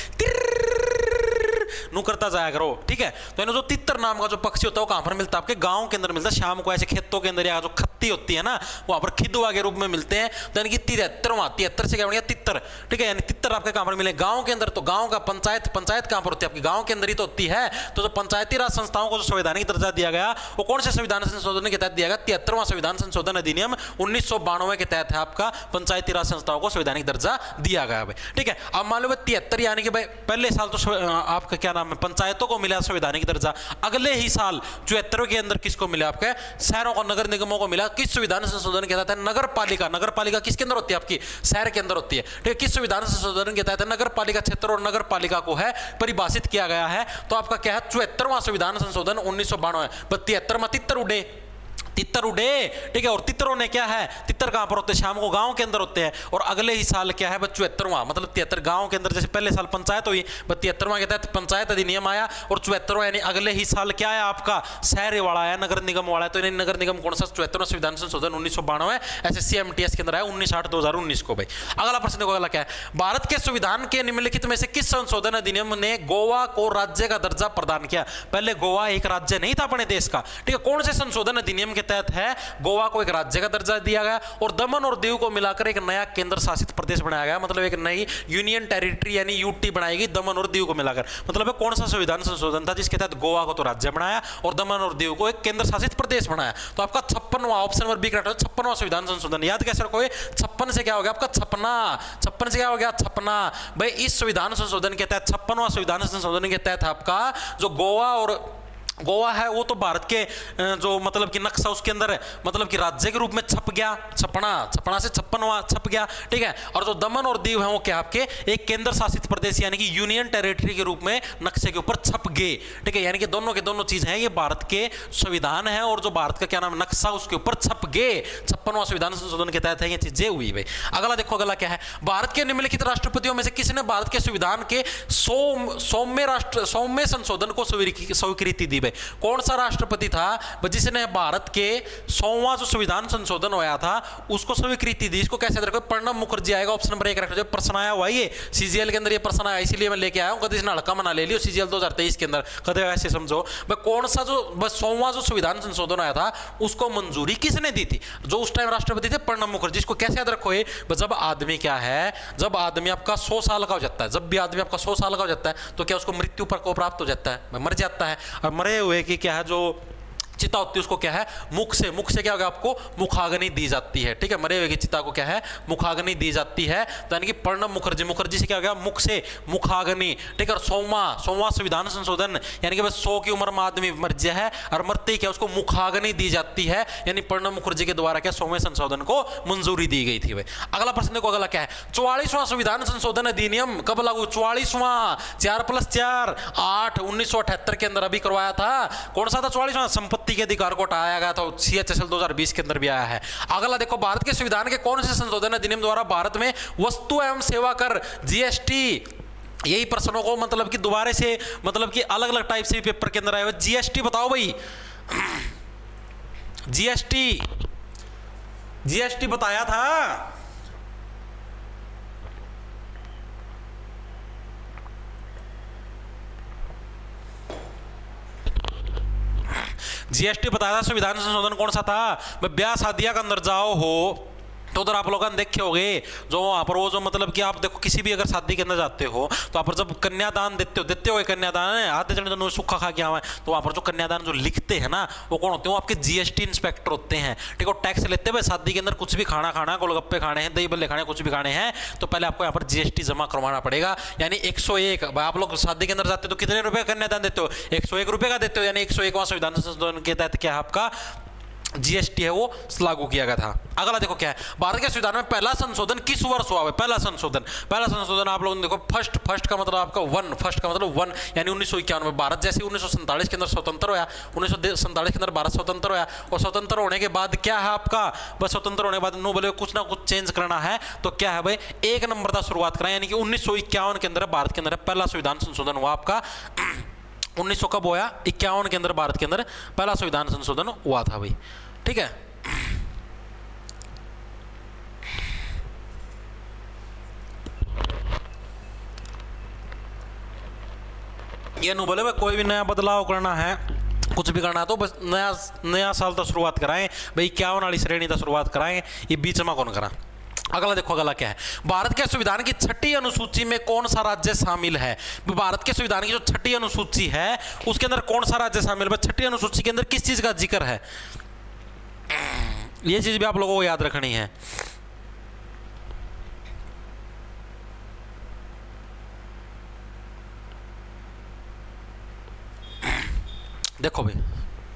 नु करता जाया करो, ठीक है। तो इन्हें जो तितर नाम का जो पक्षी होता है वो कहां पर मिलता है, आपके गांव के अंदर मिलता है, शाम को ऐसे खेतों के अंदर या जो खत्ती होती है ना वहां पर खिदुआ के रूप में मिलते हैं। तो यानी कि तिहत्तरवां, तिहत्तर से क्या बन गया तितर, ठीक है, यानी तितर आपके कहां पर मिले, गांव के अंदर। तो गांव का पंचायत, पंचायत कहां पर होती है आपकी गांव के अंदर ही तो होती है। तो जो पंचायती राज संस्थाओं को जो संवैधानिक दर्जा दिया गया वो कौन से संविधान संशोधन के तहत दिया गया, तिहत्तरवां संविधान संशोधन अधिनियम उन्नीस सौ बानवे के तहत है आपका पंचायती राज संस्थाओं को संवैधानिक दर्जा दिया गया भाई, ठीक है। अब मान लो तिहत्तर यानी कि भाई पहले साल तो आपका क्या नाम है पंचायतों को मिला संवैधानिक दर्जा, अगले ही साल चौहत्तर के अंदर किसको मिला आपके शहरों को, नगर निगमों को मिला। किस संविधान संशोधन के तहत है, नगर पालिका, नगर पालिका किसके अंदर होती है आपकी शहर के अंदर होती है, ठीक है। किस संविधान संशोधन के तहत नगर पालिका क्षेत्र और नगर पालिका को है परिभाषित किया गया है। तो आपका क्या है चौहत्तरवां संविधान संशोधन उन्नीस सौ बानवे, तिहत्तर में तितर उड़े, तितर उड़े, ठीक है। और तितरों ने क्या है, तितर कहां पर होते हैं, शाम को गांव के अंदर होते हैं। और अगले ही साल क्या है चौहत्तरवां, मतलब तिहत्तर गांव के अंदर, जैसे पहले साल पंचायत हुई, तिहत्तरवां के तहत पंचायत अधिनियम आया, और चौहत्तरवां यानी अगले ही साल क्या है आपका शहर वाला आया, नगर निगम वाला है। तो यानी नगर निगम कौन सा, चौहत्तरवां संविधान संशोधन उन्नीस सौ बानवे एसएससी एमटीएस के अंदर आया उन्नीस आठ दो हजार उन्नीस को भाई। अगला प्रश्न देखो अगला क्या है, भारत के संविधान के निम्नलिखित में से किस संशोधन अधिनियम ने गोवा को राज्य का दर्जा प्रदान किया। पहले गोवा एक राज्य नहीं था अपने देश का, ठीक है। कौन से संशोधन अधिनियम के तहत है गोवा को एक राज्य का दर्जा दिया गया और दमन और दीव को मिलाकर एक नया केंद्र शासित प्रदेश बनाया गया, मतलब एक नई यूनियन टेरिटरी यानी यूटी बनाई गई दमन और दीव को मिलाकर। मतलब है कौन सा संविधान संशोधन था जिसके तहत गोवा को तो राज्य बनाया और दमन और दीव को एक केंद्र शासित प्रदेश बनाया। तो आपका छप्पनवां ऑप्शन नंबर बी करेक्ट है, छप्पनवां संविधान संशोधन। याद कैसे रखोगे, छप्पन से क्या हो गया आपका छपना, छप्पन से क्या हो गया छपना भाई। इस संविधान संशोधन के तहत छप्पनवां संविधान संशोधन के तहत आपका जो गोवा और गोवा है वो तो भारत के जो मतलब कि नक्शा उसके अंदर मतलब कि राज्य के रूप में छप गया, छपना, छपना से छप्पनवा छप गया, ठीक है। और जो दमन और दीव है वो क्या आपके एक केंद्र शासित प्रदेश यानी कि यूनियन टेरिटरी के रूप में नक्शे के ऊपर छप गए, ठीक है। यानी कि दोनों के दोनों चीज हैं, ये भारत के संविधान है और जो भारत का क्या नाम नक्शा उसके ऊपर छप गए। छप्पनवां संविधान संशोधन के तहत है ये चीजें हुई भाई। अगला देखो अगला क्या है, भारत के निम्नलिखित राष्ट्रपतियों में से किसने भारत के संविधान के सौ सौम्य राष्ट्र सौम्य संशोधन को स्वीकृति दी भाई। कौन सा राष्ट्रपति था जिसने भारत के सौवां जो संविधान संशोधन होया था उसको स्वीकृति दी। इसको कैसे रखो, प्रणब मुखर्जी आएगा ऑप्शन नंबर एक रखो। जो प्रश्न आया हुआ ये सीजीएल के अंदर ये प्रश्न आया इसीलिए मैं लेके आया हूं, कभी इसने हड़का मना ले लियो सीजीएल दो हजार तेईस के अंदर, कभी ऐसे समझो भाई कौन सा जो बस सौवां जो संविधान संशोधन आया था उसको मंजूरी किसने दी थी। जो उस टाइम राष्ट्रपति थे प्रणब मुखर्जी। इसको कैसे याद रखो, जब आदमी क्या है जब आदमी आपका सौ साल का हो जाता है, जब भी आदमी आपका सौ साल का हो जाता है तो क्या उसको मृत्यु पर को प्राप्त हो जाता है, मर जाता है। और मरे हुए की क्या है जो चिता होती है उसको क्या है, मुख से, मुख से क्या होगा आपको मुखाग्नि दी जाती है, ठीक है। मरे हुए की चिता को क्या है, मुखाग्नि दी जाती है। तो यानी कि प्रणब मुखर्जी, मुखर्जी से क्या हो गया, मुख से मुखाग्नि, ठीक है। और सौवा, सौवा संविधान संशोधन, यानी कि बस सौ की उम्र में आदमी मर गया है और मरते ही क्या उसको मुखाग्नि दी जाती है, यानी प्रणब मुखर्जी के द्वारा क्या सौवें संशोधन को मंजूरी दी गई थी भाई। अगला प्रश्न देखो, अगला क्या है, चौवालीसवां संविधान संशोधन अधिनियम कब लागू, चौवालीसवां, चार प्लस चार आठ, उन्नीस सौ अठहत्तर के अंदर अभी करवाया था। कौन सा था चौवालीसवां, संपत्ति के अधिकार को हटाया गया था, सी एच एस एल दो हज़ार बीस के अंदर भी आया है। अगला देखो, भारत के संविधान के कौन से संशोधन अधिनियम द्वारा भारत में वस्तु एवं सेवा कर जीएसटी, यही प्रश्नों को मतलब कि दोबारा से मतलब कि अलग अलग टाइप से पेपर के अंदर आए हुए। जीएसटी बताओ भाई, जीएसटी, जीएसटी बताया था, जीएसटी बताया था। संविधान संशोधन कौन सा था, ब्याह शादियां के अंदर जाओ हो तो उधर आप लोगों ने देखे होंगे जो वहाँ पर वो जो मतलब कि आप देखो किसी भी अगर शादी के अंदर जाते हो तो वहाँ पर जब कन्यादान देते हो, देते हो कन्यादान है, आधे जने तो सूखा खा के आए तो वहाँ पर जो कन्यादान जो लिखते हैं ना वो कौन होते हैं, वो आपके जीएसटी इंस्पेक्टर होते हैं, ठीक है। टैक्स लेते हैं, शादी के अंदर कुछ भी खाना खाना, गोलगप्पे खाने हैं, दही बल्ले खाने, कुछ भी खाने हैं तो पहले आपको यहाँ पर जीएसटी जमा करवाना पड़ेगा। यानी एक सौ एक, आप लोग शादी के अंदर जाते हो तो कितने रुपये कन्यादान देते हो, एक सौ एक रुपये का देते हो, यानी एक सौ एक संविधान संशोधन के तहत क्या है आपका जीएसटी है वो लागू किया गया था। अगला देखो क्या है, भारत के संविधान में पहला संशोधन किस वर्ष हुआ है, पहला संशोधन, पहला संशोधन आप लोगों ने देखो फर्स्ट, फर्स्ट का मतलब आपका वन, फर्स्ट का मतलब वन, यानी उन्नीस सौ इक्यावन में। भारत जैसे उन्नीस सौ सैंतालीस के अंदर स्वतंत्र हुआ, उन्नीस सौ सैंतालीस के अंदर भारत स्वतंत्र हुआ, और स्वतंत्र होने के बाद क्या है आपका, बस स्वतंत्र होने के बाद नो बोले कुछ ना कुछ चेंज करना है तो क्या है भाई, एक नंबर का शुरुआत करा, यानी कि उन्नीस सौ इक्यावन के अंदर भारत के अंदर पहला संविधान संशोधन हुआ आपका। उन्नीस सौ कब हुआ, इक्यावन के अंदर भारत के अंदर पहला संविधान संशोधन हुआ था भाई, ठीक है। ये नु बोले भाई कोई भी नया बदलाव करना है, कुछ भी करना है तो बस नया नया साल तो शुरुआत कराएं भाई, इक्यावन वाली श्रेणी तो शुरुआत कराएं, ये बीच में कौन करा। अगला देखो, अगला क्या है, भारत के संविधान की छठी अनुसूची में कौन सा राज्य शामिल है। भारत के संविधान की जो छठी अनुसूची है उसके अंदर कौन सा राज्य शामिल है, छठी अनुसूची के अंदर किस चीज का जिक्र है, ये चीज भी आप लोगों को याद रखनी है। देखो भाई,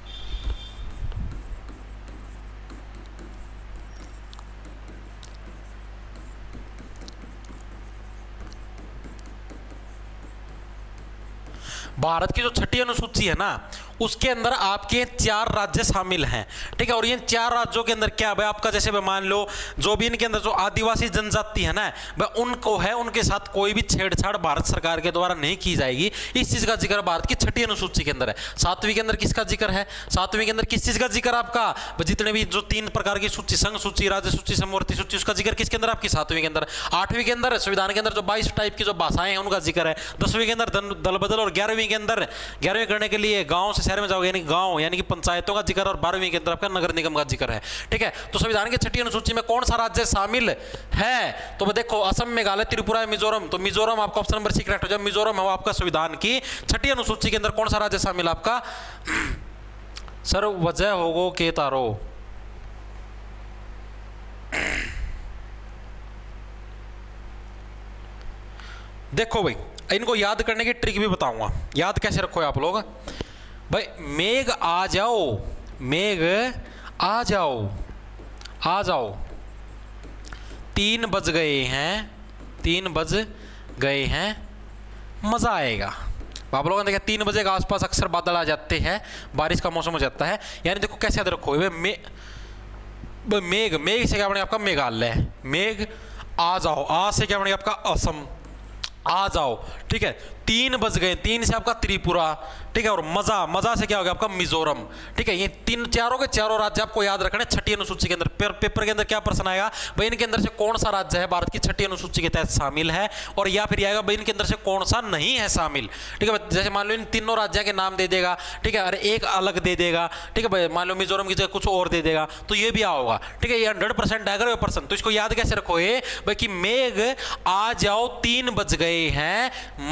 भारत की जो छठी अनुसूची है ना उसके अंदर आपके चार राज्य शामिल हैं, ठीक है। और ये चार राज्यों के अंदर क्या है आपका, जैसे मान लो जो भी इनके अंदर जो आदिवासी जनजाति है ना भाई उनको है, उनके साथ कोई भी छेड़छाड़ भारत सरकार के द्वारा नहीं की जाएगी, इस चीज का जिक्र भारत की छठी अनुसूची के अंदर है। सातवीं के अंदर किसका जिक्र है, सातवीं के अंदर किस चीज का जिक्र आपका, जितने भी जो तीन प्रकार की सूची, संघ सूची, राज्य सूची, समवर्ती सूची, उसका जिक्र किसके अंदर आपकी सातवीं के अंदर। आठवीं के अंदर संविधान के अंदर जो बाईस टाइप की जो भाषाएं हैं उनका जिक्र है। दसवीं के अंदर दल बदल, और ग्यारहवीं के अंदर, ग्यारहवीं करने के लिए गाँव से शहर में जाओगे यानी गांव यानी कि पंचायतों का जिक्र, और बारहवीं के अंदर आपका नगर निगम का जिक्र है, ठीक है। तो संविधान की छठी अनुसूची में कौन सा राज्य शामिल है, तो देखो असम, मेघालय, त्रिपुरा, मिजोरम। तो मिजोरम आपका ऑप्शन नंबर सी करेक्ट हो जाए, मिजोरम है वो आपका संविधान की छठी अनुसूची के अंदर कौन सा राज्य शामिल आपका। सर वजह होगो के तारो, देखो भाई इनको याद करने की ट्रिक भी बताऊंगा, याद कैसे रखो आप लोग भाई। मेघ आ जाओ, मेघ आ जाओ, आ जाओ, तीन बज गए हैं, तीन बज गए हैं, मजा आएगा। आप लोगों ने देखा तीन बजे के आसपास अक्सर बादल आ जाते हैं, बारिश का मौसम हो जाता है, यानी देखो कैसे याद रखो मे, मेघ, मेघ से क्या बनेगा आपका मेघालय, मेघ आ जाओ, आ से क्या बनेगा आपका असम, आ जाओ, ठीक है। तीन बज गए, तीन से आपका त्रिपुरा, ठीक है। और मजा, मजा से क्या हो गया आपका मिजोरम, ठीक है। ये तीन चारों के चारों राज्य आपको याद रखने छठी अनुसूची के अंदर। पे, पेपर के अंदर क्या प्रश्न आएगा भाई, इनके अंदर से कौन सा राज्य है भारत की छठी अनुसूची के तहत शामिल है, और या फिर आएगा भाई इनके अंदर से कौन सा नहीं है शामिल, ठीक है। जैसे मान लो इन तीनों राज्यों के नाम दे देगा, ठीक है, अरे एक अलग दे देगा, ठीक है भाई। मान लो मिजोरम की जगह कुछ और दे देगा तो ये भी होगा, ठीक है। ये हंड्रेड परसेंट आएगा पर्सन, तो इसको याद कैसे रखो ये भाई कि मेघ आ जाओ, तीन बज गए हैं, मजा आएगा।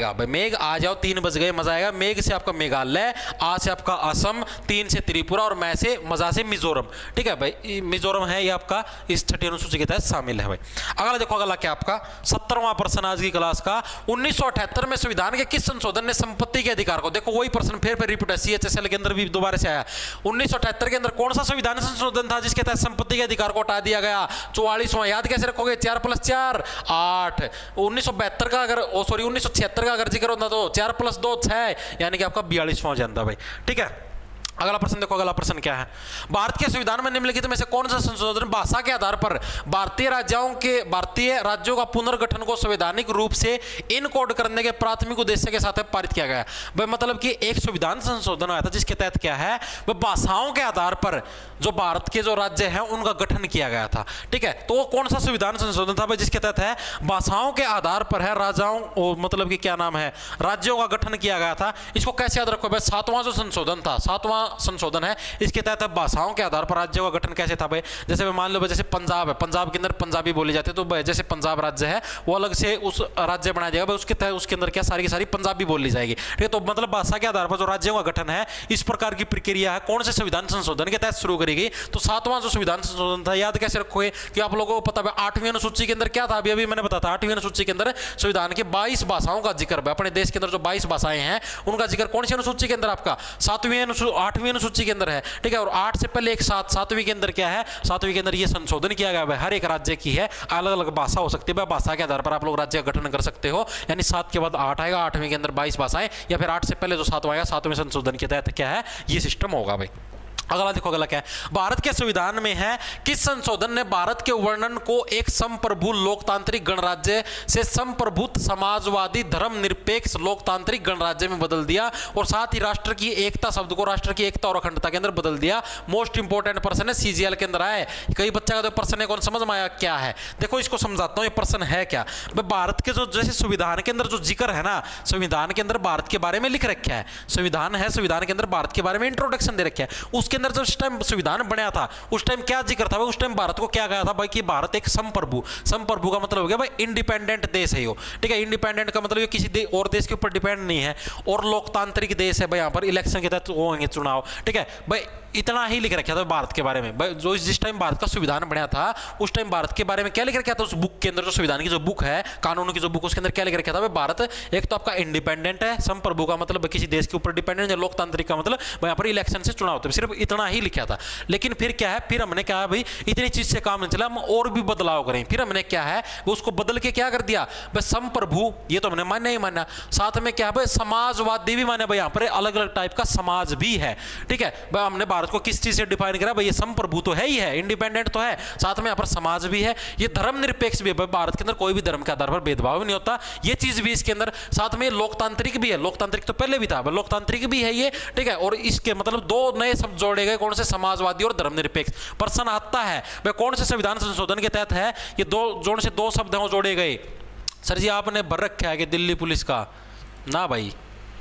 आएगा भाई, मेघ आ जाओ, तीन बज गए, मजा आएगा। मेघ से आपका मेघालय, आ से आपका असम, तीन से त्रिपुरा और मैं से मजा से मिजोरम। ठीक है भाई, मिजोरम है ये आपका इस छठी अनुसूची के तहत शामिल है भाई। अगला देखो, अगला क्या आपका सत्तरवां प्रश्न आज की क्लास का, उन्नीस सौ अठहत्तर में संविधान के किस संशोधन ने संपत्ति के अधिकार को, देखो वही प्रश्न फिर फिर रिपीट है, सीएचएसएल के अंदर भी दोबारा से आया। उन्नीस सौ अठहत्तर के अंदर कौन सा संविधान संशोधन था जिसके तहत संपत्ति के अधिकार को हटा दिया गया? चौवालीसवां। याद कैसे रखोगे? चार प्लस चार आठ। उन्नीस सौ बहत्तर का अगर सॉरी उन्नीस सौ छिहत्तर का अगर जिक्र होता तो चार प्लस दो छह, यानी कि आपका बयालीसवां हो जाता भाई। ठीक है, अगला प्रश्न देखो, अगला प्रश्न क्या है, भारत के संविधान में निम्नलिखित में से कौन सा संशोधन भाषा के आधार पर भारतीय राज्यों के भारतीय राज्यों का पुनर्गठन को संवैधानिक रूप से इनकोड करने के प्राथमिक उद्देश्य के साथ पारित किया गया? भाई मतलब कि एक संविधान संशोधन आया था जिसके तहत क्या है, वह भाषाओं के आधार पर जो भारत के जो राज्य हैं उनका गठन किया गया था। ठीक है, तो कौन सा संविधान संशोधन था भाई जिसके तहत है भाषाओं के आधार पर है राजाओं मतलब कि क्या नाम है राज्यों का गठन किया गया था? इसको कैसे याद रखो भाई, सातवां जो संशोधन था, सातवां संशोधन है, इसके तहत भाषाओं के आधार पर राज्यों का गठन कैसे था भाई? जैसे मान लो भाई, जैसे पंजाब है, पंजाब के अंदर पंजाबी बोली जाती है, तो जैसे पंजाब राज्य है वो अलग से उस राज्य बनाया जाएगा, उसके तहत उसके अंदर क्या सारी की सारी पंजाबी बोली जाएगी। ठीक है, तो मतलब भाषा के आधार पर जो राज्यों का गठन है, इस प्रकार की प्रक्रिया है कौन से संविधान संशोधन के तहत शुरू करी गई? तो सातवां जो संविधान संशोधन था, याद कैसे रखोगे कि आप लोगों को पता है आठवीं अनुसूची के अंदर क्या था, अभी अभी मैंने बताया था, आठवीं अनुसूची के अंदर संविधान के बाईस भाषाओं का जिक्र है, अपने देश के अंदर जो बाईस भाषाएं हैं उनका जिक्र कौन सी अनुसूची के अंदर? आपका सातवीं आठवीं अनुसूची के अंदर है। ठीक है, और आठ से पहले एक सात सातवीं के अंदर क्या है, सातवीं के अंदर ये संशोधन किया गया है, हर एक राज्य की है अलग अलग भाषा हो सकती है, भाषा के आधार पर आप लोग राज्य का गठन कर सकते हो, यानी सात के बाद आठ आएगा, आठवीं के अंदर बाईस भाषाएं, या फिर आठ से पहले जो सातवां आएगा सातवें संशोधन के तहत क्या है ये सिस्टम होगा भाई। अगला देखो, अगला क्या है, भारत के संविधान में है किस संशोधन ने भारत के वर्णन को एक संप्रभु लोकतांत्रिक गणराज्य से संप्रभुत्व समाजवादी धर्मनिरपेक्ष लोकतांत्रिक गणराज्य में बदल दिया, और साथ ही राष्ट्र की एकता शब्द को राष्ट्र की एकता और अखंडता के अंदर बदल दिया? मोस्ट इंपोर्टेंट प्रश्न है, सीजीएल के अंदर आए, कई बच्चा का तो प्रश्न है, कौन समझ में आया क्या है? देखो इसको समझाता हूं, ये प्रश्न है क्या। भारत के जो जैसे संविधान के अंदर जो जिक्र है ना, संविधान के अंदर भारत के बारे में लिख रखा है, संविधान है, संविधान के अंदर भारत के बारे में इंट्रोडक्शन दे रखा है, उसके अंदर जब टाइम संविधान बनया था उस टाइम क्या जिक्र था? उस टाइम भारत को क्या कहा था भाई कि भारत एक संप्रभु, संप्रभु का मतलब हो गया भाई इंडिपेंडेंट देश है यो। ठीक है, इंडिपेंडेंट का मतलब ये किसी दे, और देश के ऊपर डिपेंड नहीं है, और लोकतांत्रिक देश है भाई, यहाँ पर इलेक्शन के तहत वो होंगे चुनाव। ठीक है भाई, इतना ही लिख रखा था भारत के बारे में भाई, जो जिस टाइम भारत का संविधान बनया था उस टाइम भारत के बारे में क्या लिख रखा था? उस बुक के अंदर, जो संविधान की जो बुक है, कानूनों की जो बुक, उसके अंदर क्या लिख रखा था भाई? भारत एक तो आपका इंडिपेंडेंट है, संप्रभु का मतलब किसी देश के ऊपर डिपेंडेंट है, लोकतांत्रिक का मतलब यहाँ पर इलेक्शन से चुनाव होते हैं, सिर्फ इतना ही लिखा था। लेकिन फिर क्या है, फिर हमने क्या है भाई, इतनी चीज से काम नहीं चला, हम और भी बदलाव करें, फिर हमने क्या है वो उसको बदल के क्या कर दिया भाई, संप्रभु ये तो हमने मान्य ही माना, साथ में क्या है भाई समाजवादी भी माने भाई, यहाँ पर अलग अलग टाइप का समाज भी है। ठीक है भाई, हमने भारत को किस चीज से डिफाइन करा भाई? ये संप्रभु तो है ही है, इंडिपेंडेंट तो है, साथ में यहाँ पर समाज भी है, ये धर्मनिरपेक्ष भी है, भारत के अंदर कोई भी धर्म के आधार पर भेदभाव भी नहीं होता, ये चीज भी इसके अंदर, साथ में लोकतांत्रिक भी है, लोकतांत्रिक तो पहले भी था, लोकतांत्रिक भी है ये। ठीक है, और इसके मतलब दो नए शब्द जोड़े गए, कौन से? समाजवादी और धर्मनिरपेक्ष। प्रश्न आता है भाई कौन से संविधान संशोधन के तहत है ये दो जोड़ से दो शब्द हैं वो जोड़े गए? सर जी आपने भर रखा है कि दिल्ली पुलिस का ना भाई,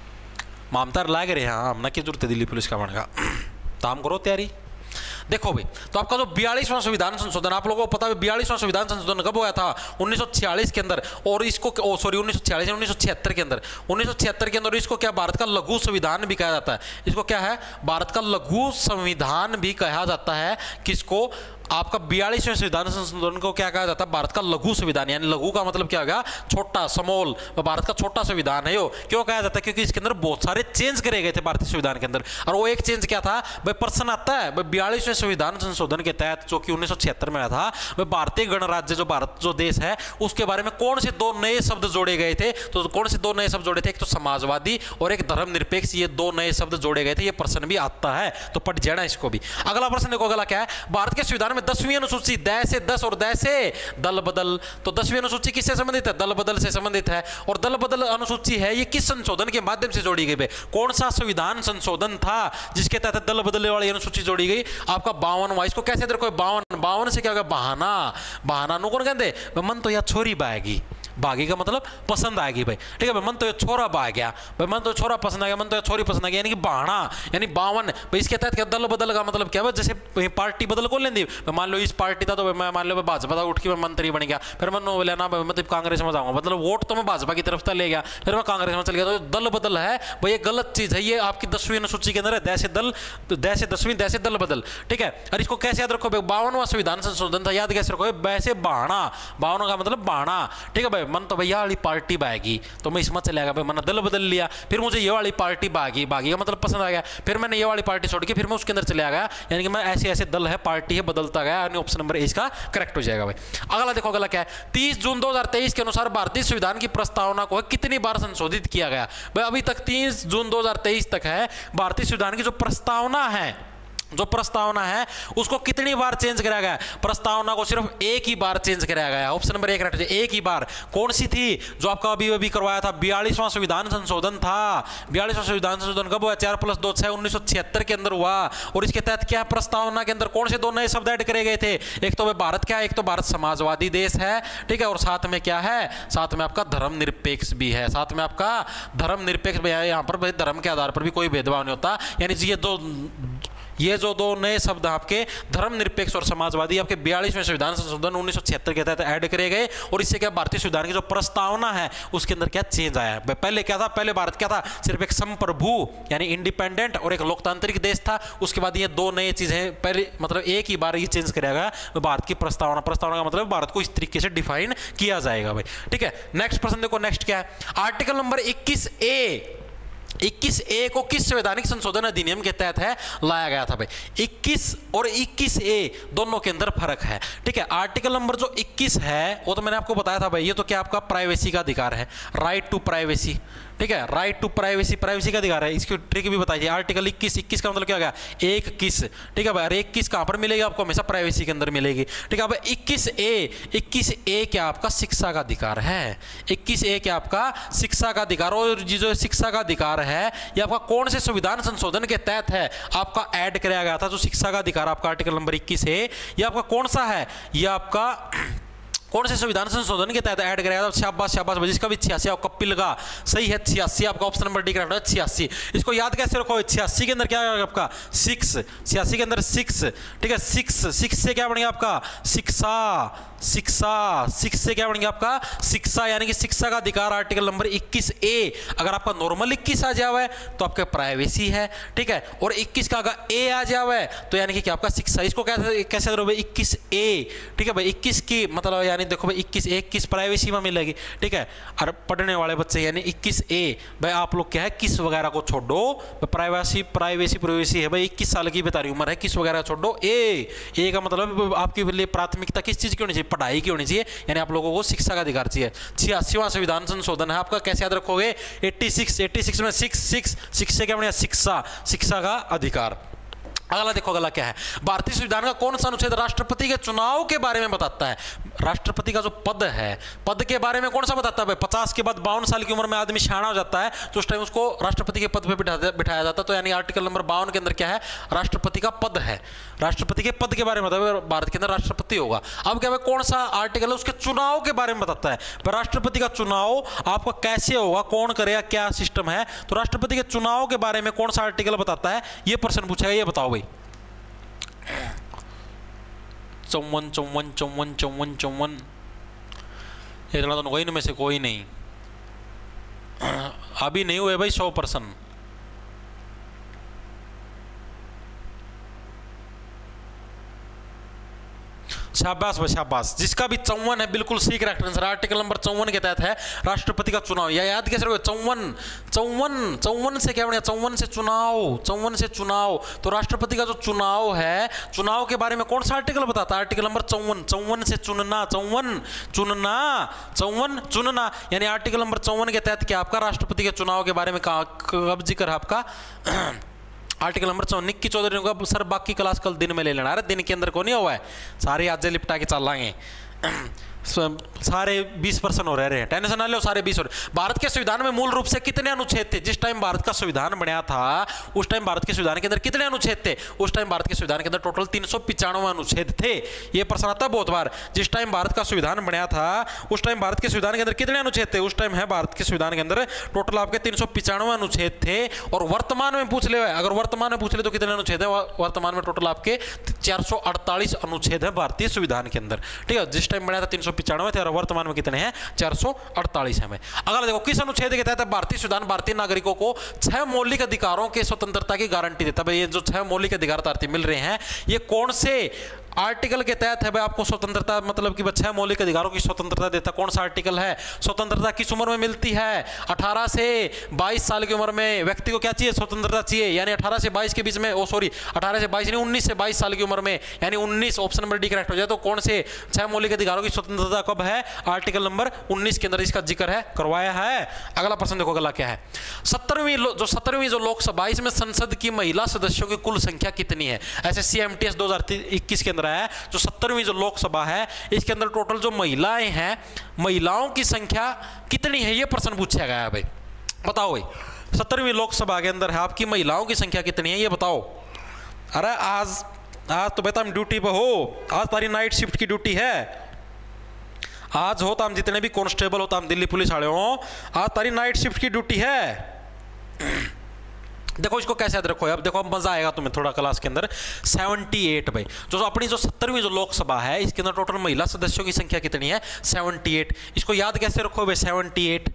मामतार लाग रहे हैं, हम ना की जरूरत है दिल्ली पुलिस का बनगा, काम करो तैयारी। देखो भाई, तो आपका जो बयालीसवां संविधान संशोधन, आप लोगों को पता है बयालीसवां संविधान संशोधन कब हुआ था? उन्नीस सौ छियालीस के अंदर, और इसको सॉरी उन्नीस सौ छियालीस उन्नीस सौ छिहत्तर के अंदर, उन्नीस सौ छिहत्तर के अंदर इसको क्या भारत का लघु संविधान भी कहा जाता है? इसको क्या है? भारत का लघु संविधान भी कहा जाता है। किसको? आपका बयालीसवें संविधान संशोधन को क्या कहा जाता है? भारत का लघु संविधान, यानी लघु का मतलब क्या होगा? छोटा, स्मॉल, भारत का छोटा संविधान है यो। क्यों कहा जाता है? क्योंकि इसके अंदर बहुत सारे चेंज करे गए थे भारतीय संविधान के अंदर, और वो एक चेंज क्या था भाई? प्रश्न आता है भाई बयालीसवें संविधान संशोधन के तहत जो कि उन्नीस सौ छिहत्तर में आया था, भाई भारतीय गणराज्य जो भारत जो देश है उसके बारे में कौन से दो नए शब्द जोड़े गए थे? तो कौन से दो नए शब्द जोड़े थे? एक तो समाजवादी और एक धर्मनिरपेक्ष, ये दो नए शब्द जोड़े गए थे। ये प्रश्न भी आता है तो पढ़ जाना इसको भी। अगला प्रश्न देखो, अगला क्या है? भारत के संविधान में दसवीं अनुसूची दय से दस और दय से दल बदल, तो दसवीं अनुसूची किससे संबंधित है? दल बदल से संबंधित है। और दल बदल अनुसूची है ये किस संशोधन के माध्यम से जोड़ी गई? कौन सा संविधान संशोधन था जिसके तहत दल बदल वाली अनुसूची जोड़ी गई? आपका बावन। इसको कैसे देखो? बावन, बावन से क्या होगा? बहाना, बहाना नु कौन कहते? मन तो या छोरी बाएगी, भागी का मतलब पसंद आएगी भाई, ठीक है भाई। मन तो ये छोरा भाग गया भाई, मन तो छोरा पसंद आ गया, मन तो ये छोरी पसंद आ गया, यानी कि बाणा यानी बावन भाई। इसके तहत क्या दल बदल का मतलब क्या है, जैसे पार्टी बदल को लेंदी, मान लो इस पार्टी था तो मैं मान लो भाजपा था, उठ के मैं मंत्री बन गया, फिर मैं बोला ना मतलब कांग्रेस में जाऊंगा, मतलब वोट तो मैं भाजपा की तरफ से ले गया, फिर मैं कांग्रेस में चल गया, तो दल बदल है भाई, ये गलत चीज है, ये आपकी दसवीं अनुसूची के अंदर है, दैसे दल दैसे दसवीं दैसे दल बदल, ठीक है। और इसको कैसे याद रखो, बावनवां संविधान संशोधन था, याद कैसे रखो, वैसे बाणा, बावन का मतलब बाणा, ठीक है भाई। मन तो भैया वाली पार्टी भागी तो मैं इसमें चले गया भाई, मैंने दल बदल लिया, फिर मुझे ये वाली पार्टी भागी, भागी का मतलब पसंद आ गया, फिर मैंने ये वाली पार्टी छोड़ के फिर मैं उसके अंदर चले गया, यानी कि मैं ऐसे ऐसे दल है पार्टी है बदलता गया, यानी ऑप्शन नंबर ए इसका करेक्ट हो जाएगा भाई। अगला देखो, अगला क्या है, तीस जून दो हज़ार तेईस के अनुसार भारतीय संविधान की प्रस्तावना को कितनी बार संशोधित किया गया भाई। अभी तक तीस जून दो हज़ार तेईस तक है, भारतीय संविधान की जो प्रस्तावना है, जो प्रस्तावना है उसको कितनी बार चेंज कराया गया, प्रस्तावना को सिर्फ एक ही बार चेंज कराया गया, ऑप्शन नंबर एक करेक्ट, एक ही बार। कौन सी थी, जो आपका अभी अभी करवाया था, बयालीसवां संविधान संशोधन था, बयालीसवां संविधान संशोधन कब हुआ, चार प्लस दो छह उन्नीस सौ छिहत्तर के अंदर हुआ, और इसके तहत क्या प्रस्तावना के अंदर कौन से दो नए शब्द ऐड करे गए थे, एक तो भारत क्या है, एक तो भारत समाजवादी देश है, ठीक है, और साथ में क्या है, साथ में आपका धर्मनिरपेक्ष भी है, साथ में आपका धर्मनिरपेक्ष भी है, यहाँ पर भाई धर्म के आधार पर भी कोई भेदभाव नहीं होता, यानी ये दो ये जो दो नए शब्द आपके धर्मनिरपेक्ष और समाजवादी आपके बयालीसवें संविधान संशोधन उन्नीस सौ छिहत्तर के तहत ऐड करे गए, और इससे क्या भारतीय संविधान की जो प्रस्तावना है उसके अंदर क्या चेंज आया है। पहले क्या था, पहले भारत क्या था, सिर्फ एक संप्रभु यानी इंडिपेंडेंट और एक लोकतांत्रिक देश था, उसके बाद ये दो नई चीजें पहले मतलब एक ही बार ये चेंज कराया गया, भारत की प्रस्तावना, प्रस्तावना का मतलब भारत को इस तरीके से डिफाइन किया जाएगा भाई, ठीक है। नेक्स्ट प्रश्न देखो, नेक्स्ट क्या है, आर्टिकल नंबर इक्कीस ए, इक्कीस ए को किस संवैधानिक संशोधन अधिनियम के तहत है लाया गया था भाई। इक्कीस और इक्कीस ए दोनों के अंदर फर्क है, ठीक है। आर्टिकल नंबर जो इक्कीस है वो तो मैंने आपको बताया था भाई, ये तो क्या आपका प्राइवेसी का अधिकार है, राइट टू प्राइवेसी, ठीक है, राइट टू प्राइवेसी, प्राइवेसी का अधिकार है, इसकी ट्रिक भी बताइए। आर्टिकल इक्कीस, इक्कीस का मतलब क्या होगा, एक किस, ठीक है भाई, अरे इक्कीस कहां पर मिलेगी आपको, हमेशा प्राइवेसी के अंदर मिलेगी, ठीक है भाई। इक्कीस ए, इक्कीस ए क्या आपका शिक्षा का अधिकार है, इक्कीस ए क्या आपका शिक्षा का अधिकार, और जो शिक्षा का अधिकार है ये आपका कौन से संविधान संशोधन के तहत है आपका ऐड कराया गया था, जो शिक्षा का अधिकार आपका आर्टिकल नंबर इक्कीस ए, ये आपका कौन सा है, ये आपका कौन से संविधान संशोधन के तहत ऐड कराया था, शाबाश शाबाश भाई, जिसका भी छियासी आपका कपिल का सही है, छियासी आपका ऑप्शन नंबर डी करेक्ट है, छियासी। इसको याद कैसे रखो, छियासी के अंदर क्या है आपका सिक्स, छियासी के अंदर सिक्स, ठीक है, सिक्स, सिक्स से क्या बनेगा आपका शिक्षा, शिक्षा, सिक्स से क्या बनेगा आपका शिक्षा, यानी कि शिक्षा का अधिकार आर्टिकल नंबर इक्कीस ए। अगर आपका नॉर्मल इक्कीस आ जावे तो आपके प्राइवेसी है, ठीक है, और इक्कीस का अगर ए आ जावे तो यानी कि क्या आपका शिक्षा। इसको कैसे कैसे करोगे, इक्कीस ए, ठीक है भाई, इक्कीस की मतलब यानी देखो भाई इक्कीस ए किस प्राइवेसी में मिलेगी, ठीक है। और पढ़ने वाले बच्चे यानी इक्कीस ए भाई आप लोग क्या है किस वगैरह को छोड़ो, प्राइवेसी प्राइवेसी प्राइवेसी है भाई, इक्कीस साल की बता रही उम्र है, किस वगैरह छोड़ो, ए ए का मतलब आपके लिए प्राथमिकता किस चीज की होनी चाहिए, पढ़ाई की होनी चाहिए, यानी आप लोगों को शिक्षा का अधिकार चाहिए। छियासीवां संविधान संशोधन है आपका, कैसे याद रखोगे, छियासी, छियासी में सिक्स सिक्स सिक्स से क्या बनेगा शिक्षा, शिक्षा का अधिकार। अगला देखो, अगला क्या है, भारतीय संविधान का कौन सा अनुच्छेद राष्ट्रपति के चुनाव के बारे में बताता है, राष्ट्रपति का जो पद है, पद के बारे में कौन सा बताता है भाई, पचास के बाद बावन साल की उम्र में आदमी शाना हो जाता है तो उस टाइम उसको राष्ट्रपति के पद पे बिठा बिठाया जाता है, तो यानी आर्टिकल नंबर बावन के अंदर क्या है, राष्ट्रपति का पद है, राष्ट्रपति के पद के बारे में बताया, भारत के अंदर राष्ट्रपति होगा। अब क्या है, कौन सा आर्टिकल है उसके चुनाव के बारे में बताता है, राष्ट्रपति का चुनाव आपका कैसे होगा, कौन करेगा, क्या सिस्टम है, तो राष्ट्रपति के चुनाव के बारे में कौन सा आर्टिकल बताता है, ये प्रश्न पूछेगा, ये बताओ भाई। चौवन चौवन चौवन चौवन चौवन इतना तो कोई में से कोई नहीं, अभी नहीं हुए भाई सौ परसेंट। शाबाश भाई शाबाश, जिसका भी चौवन है बिल्कुल सही करेक्ट आंसर, आर्टिकल नंबर चौवन के तहत है राष्ट्रपति का चुनाव। या याद कैसे रखोगे, चौवन चौवन चौवन से क्या बनेगा, चौवन से चुनाव, चौवन से चुनाव, तो राष्ट्रपति का जो चुनाव है, चुनाव के बारे में कौन सा आर्टिकल बताता है, आर्टिकल नंबर चौवन, चौवन से चुनना, चौवन चुनना, चौवन चुनना, यानी आर्टिकल नंबर चौवन के तहत क्या आपका राष्ट्रपति के चुनाव के बारे में कब जिक्र है आपका, आर्टिकल नंबर चौवन। निक्की चौधरी ने सर बाकी क्लास कल दिन में ले लेना, अरे दिन के अंदर को नहीं हुआ है, सारे आज लिपटा के चल लाएंगे। सारे बीस परसेंट हो रहे हैं, टेंशन ना लो, सारे बीस हो रहे। भारत के संविधान में मूल रूप से कितने अनुच्छेद थे? जिस टाइम भारत का संविधान बना था उस टाइम भारत के संविधान के अंदर कितने अनुच्छेद थे? उस टाइम भारत के संविधान के अंदर टोटल तीन सौ पिचानवे अनुच्छेद थे। ये प्रश्न आता है बहुत बार। जिस टाइम भारत का संविधान बना था उस टाइम भारत के संविधान के अंदर कितने अनुच्छेद थे? उस टाइम है भारत के संविधान के अंदर टोटल आपके तीन सौ पिचानवे अनुच्छेद थे। और वर्तमान में पूछ ले, अगर वर्तमान में पूछ ले तो कितने अनुच्छेद है? वर्तमान में टोटल आपके चार सौ अड़तालीस अनुच्छेद है भारतीय संविधान के अंदर। ठीक है, जिस टाइम बना था तीन सौ पिचानवे थे और वर्तमान में कितने हैं? चार सौ अड़तालीस है। अगला देखो, किस अनुच्छेद के तहत भारतीय संविधान भारतीय नागरिकों को छह मौलिक अधिकारों के स्वतंत्रता की गारंटी देता है? भाई ये जो छह मौलिक अधिकार भारतीय मिल रहे हैं ये कौन से आर्टिकल के तहत है? भाई आपको स्वतंत्रता, मतलब कि छह मौलिक अधिकारों की स्वतंत्रता देता कौन सा आर्टिकल है? स्वतंत्रता किस उम्र में मिलती है? अठारह से बाईस साल की उम्र में व्यक्ति को क्या चाहिए? स्वतंत्रता चाहिए। यानी अठारह से बाईस के बीच में, ओ सॉरी अठारह से बाईस नहीं, उन्नीस से बाईस साल की उम्र में, यानी उन्नीस, ऑप्शन नंबर डी करेक्ट हो जाए। तो कौन से छह मौलिक अधिकारों की स्वतंत्रता कब है? आर्टिकल नंबर उन्नीस के अंदर इसका जिक्र है, करवाया है। अगला प्रश्न देखो अगला क्या है। सत्तरवीं जो सत्तरवीं जो लोकसभा, इसमें संसद की महिला सदस्यों की कुल संख्या कितनी है? ऐसे सी एम टी एस दो हजार इक्कीस के अंदर है जो सत्तरवीं जो लोकसभा है इसके अंदर टोटल जो महिलाएं हैं, महिलाओं की संख्या कितनी है? ये प्रश्न पूछा गया है। भाई बताओ भाई, सत्तरवीं लोकसभा के अंदर है आपकी महिलाओं की संख्या कितनी है? ये बताओ। अरे आज आज तो बेटा हम ड्यूटी पे हो, आज तारी नाइट शिफ्ट की ड्यूटी है। आज हो तो हम जितने भी कांस्टेबल हो तो हम दिल्ली पुलिस वाले हो, आज तारी नाइट शिफ्ट की ड्यूटी है। देखो इसको कैसे याद रखो, अब देखो मजा आएगा तुम्हें थोड़ा क्लास के अंदर। अठहत्तर भाई, जो अपनी जो सत्तरवीं जो लोकसभा है इसके अंदर टोटल महिला सदस्यों की संख्या कितनी है? अठहत्तर। इसको याद कैसे रखो भाई? अठहत्तर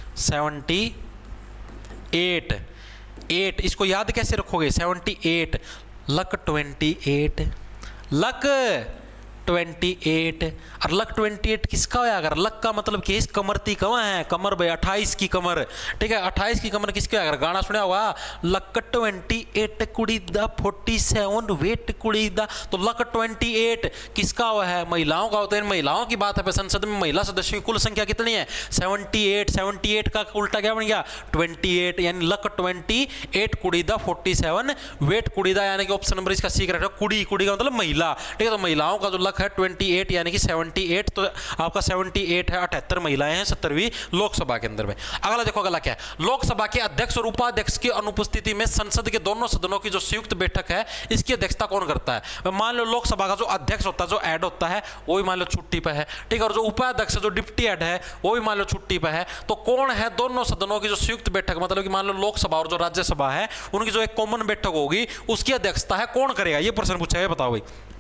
अठहत्तर एट, इसको याद कैसे रखोगे? अठहत्तर लक अट्ठाईस, लक अट्ठाईस। और लक अट्ठाईस किसका है? अगर लक का मतलब कि इस कमर ती कहाँ है? कमर भाई अट्ठाईस की कमर। ठीक है, अट्ठाईस की कमर किसके? अगर गाना सुना हुआ लक अट्ठाईस कुड़ी दा सैंतालीस वेट कुड़ी दा, तो लक अट्ठाईस किसका हुआ है? महिलाओं का होता है। महिलाओं की बात है। संसद में महिला सदस्यों की कुल संख्या कितनी है? अठहत्तर। अठहत्तर का उल्टा क्या बन गया? अट्ठाईस, यानी लक अट्ठाईस कुड़ी दा सैंतालीस वेट कुड़ी दा, यानी कि ऑप्शन नंबर इसका सी करेक्ट है। कुड़ी, कुड़ी का मतलब महिला। ठीक है, तो महिलाओं का जो लक है अट्ठाईस यानी कि अठहत्तर, तो आपका अठहत्तर है, अठहत्तर महिलाएं हैं सत्तरवीं लोकसभा के अंदर में। अगला देखो अगला क्या है। लोकसभा के अध्यक्ष और उपाध्यक्ष की अनुपस्थिति में संसद के दोनों सदनों की जो संयुक्त बैठक है इसकी अध्यक्षता कौन करता है? मान लो लोकसभा का जो अध्यक्ष होता है, जो ऐड होता है, वो भी मान लो छुट्टी पे है। ठीक है, और जो उपाध्यक्ष जो डिप्टी ऐड है वो भी मान लो छुट्टी पे है। तो कौन है दोनों सदनों की जो संयुक्त बैठक, मतलब कि मान लो लोकसभा और जो राज्यसभा है उनकी जो एक कॉमन बैठक होगी उसकी अध्यक्षता है कौन करेगा? ये प्रश्न पूछा है, बताओ भाई।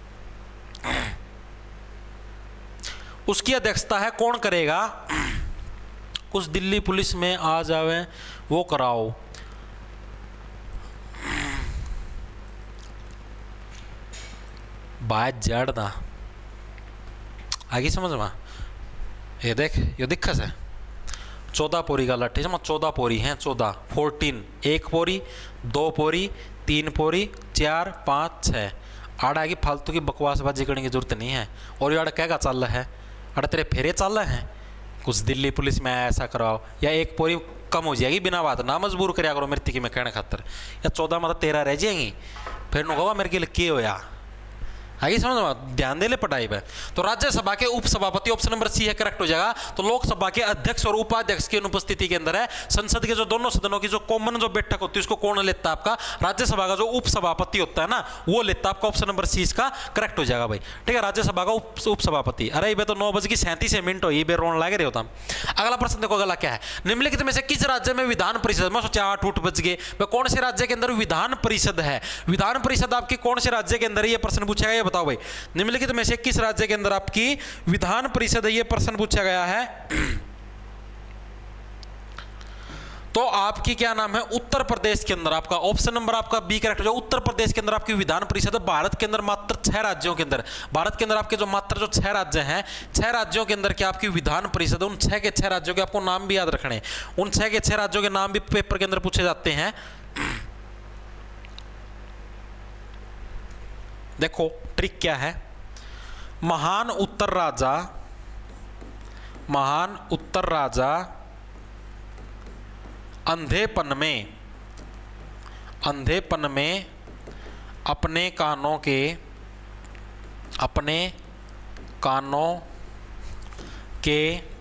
उसकी अध्यक्षता है कौन करेगा? कुछ दिल्ली पुलिस में आ जावे वो कराओ। बात जड़ना आगे समझ में। ये देख, ये दिक्कत है। चौदह पोरी का लट्ठी समझ, चौदह पोरी हैं, चौदह फोर्टीन, एक पोरी, दो पोरी, तीन पोरी, चार, पाँच, छः। आड़ आगे फालतू की बकवासबाजी करने की जरूरत नहीं है। और ये आड़ क्या चल रहा है? अरे तेरे फेरे चल रहे हैं, कुछ दिल्ली पुलिस में ऐसा कराओ, या एक पूरी कम हो जाएगी बिना बात ना मजबूर कराया करो मृत्यु की मैं कहने खातर, या चौदह मतलब तेरह रह जाएंगी, फिर नु कहो मेरे के लिए के होया। आगे समझ में, ध्यान दे ले पढ़ाई पे। तो राज्यसभा के उपसभापति ऑप्शन नंबर सी है, करेक्ट हो जाएगा। तो लोकसभा के अध्यक्ष और उपाध्यक्ष की अनुपस्थिति के अंदर है संसद के जो दोनों सदनों की जो कॉमन जो बैठक होती है उसको कौन लेता है? आपका राज्यसभा का जो उपसभापति होता है ना वो लेता है। आपका ऑप्शन नंबर सी इसका करेक्ट हो जाएगा भाई। ठीक है, राज्यसभा का उपसभापति। अरे ये तो नौ बज की सैंतीस मिनट हो, ये बे रोन लग रहे होता। अगला प्रश्न देखो अगला क्या है। निम्नलिखित में से किस राज्य में विधान परिषद, मैं सोचा आठ उठ बज गए, कौन से राज्य के अंदर विधान परिषद है? विधान परिषद आपकी कौन से राज्य के अंदर है? ये प्रश्न पूछा गया, ये बताओ भाई। निम्नलिखित में से किस राज्य के अंदर आपकी विधान परिषद है? यह प्रश्न पूछा गया है। तो आपकी क्या नाम है? उत्तर प्रदेश के अंदर आपका ऑप्शन नंबर आपका बी करेक्ट हो जाए। उत्तर प्रदेश के अंदर आपकी विधान परिषद है। भारत के अंदर मात्र छह राज्यों के अंदर, भारत के अंदर आपके जो मात्र जो छह राज्य हैं, छह राज्यों के अंदर क्या आपकी विधान परिषद है। उन छह के छह राज्यों के आपको नाम भी याद रखने, उन छह के छह राज्यों के नाम भी पेपर के अंदर पूछे जाते हैं। देखो ट्रिक क्या है। महान उत्तर राजा, महान उत्तर राजा अंधेपन में, अंधेपन में अपने कानों के, अपने कानों के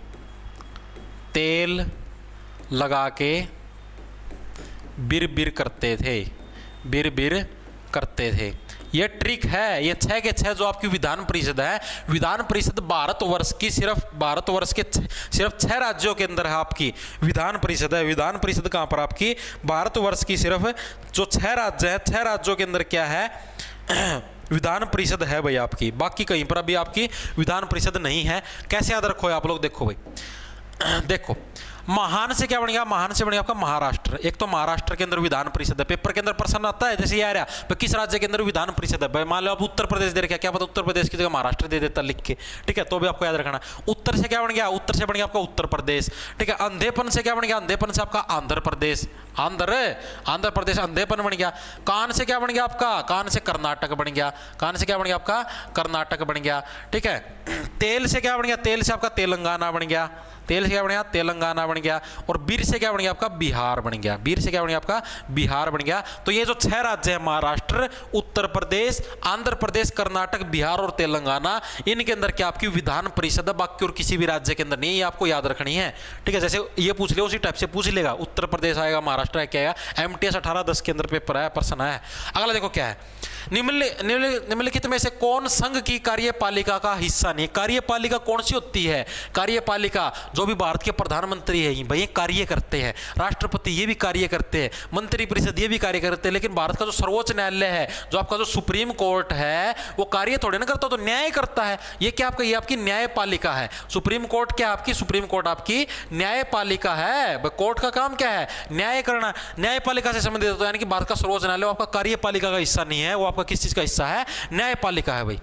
तेल लगा के बिर बिर करते थे, बिर बिर करते थे। ये ट्रिक है, ये छह के छह जो आपकी विधान परिषद है, विधान परिषद भारतवर्ष की सिर्फ भारतवर्ष के सिर्फ छह राज्यों के अंदर है आपकी विधान परिषद है। विधान परिषद कहाँ पर आपकी भारतवर्ष की सिर्फ जो छह राज्य है, छह राज्यों के अंदर क्या है विधान परिषद है भाई आपकी, बाकी कहीं पर अभी आपकी विधान परिषद नहीं है। कैसे याद रखो आप लोग, देखो भाई देखो महान से क्या बन गया, महान से बन गया आपका महाराष्ट्र। एक तो महाराष्ट्र के अंदर विधान परिषद है, पेपर के अंदर प्रश्न आता है जैसे ये आ रहा है किस राज्य के अंदर विधान परिषद है, भाई मान लो आप उत्तर प्रदेश दे रखे, क्या पता उत्तर प्रदेश की जगह महाराष्ट्र दे देता लिख के, ठीक है, तो भी आपको याद रखना। उत्तर से क्या बन गया, उत्तर से बन गया आपका उत्तर प्रदेश, ठीक है। अंधेपन से क्या बन गया, अंधेपन से आपका आंध्र प्रदेश, आंध्र आंध्र प्रदेश अंधेपन बन गया। कान से क्या बन गया आपका, कान से कर्नाटक बन गया, कान से क्या बन गया आपका कर्नाटक बन गया, ठीक है। तेल से क्या बन गया, तेल से आपका तेलंगाना बन गया, तेल से क्या बन गया तेलंगाना बन गया। और बीर से क्या बन गया आपका बिहार बन गया, बीर से क्या बन गया आपका बिहार बन गया। तो ये जो छह राज्य है महाराष्ट्र, उत्तर प्रदेश, आंध्र प्रदेश, कर्नाटक, बिहार और तेलंगाना, इनके अंदर क्या आपकी विधान परिषद है, बाकी और किसी भी राज्य के अंदर नहीं, ये आपको याद रखनी है, ठीक है। जैसे ये पूछ ले उसी टाइप से पूछ लेगा, उत्तर प्रदेश आएगा, महाराष्ट्र है, क्या आएगा, एम टी एस अठारह दस के अंदर पेपर आया, प्रश्न आया। अगला देखो क्या है, निम्नलिखित में से कौन संघ की कार्यपालिका का हिस्सा नहीं। कार्यपालिका कौन सी होती है, कार्यपालिका जो भी भारत के प्रधानमंत्री है भाई ये कार्य करते हैं, राष्ट्रपति ये भी कार्य करते हैं, मंत्री परिषद ये भी कार्य करते हैं, लेकिन भारत का जो सर्वोच्च न्यायालय है, जो आपका जो सुप्रीम कोर्ट है, वो कार्य थोड़े ना करता, तो न्याय करता है। ये क्या आपका, ये आपकी न्यायपालिका है। सुप्रीम कोर्ट क्या आपकी, सुप्रीम कोर्ट आपकी न्यायपालिका है। कोर्ट का काम क्या है, न्याय करना, न्यायपालिका से संबंधित होता है, यानी कि भारत का सर्वोच्च न्यायालय आपका कार्यपालिका का हिस्सा नहीं है, वो आपका किस चीज का हिस्सा है, न्यायपालिका है भाई।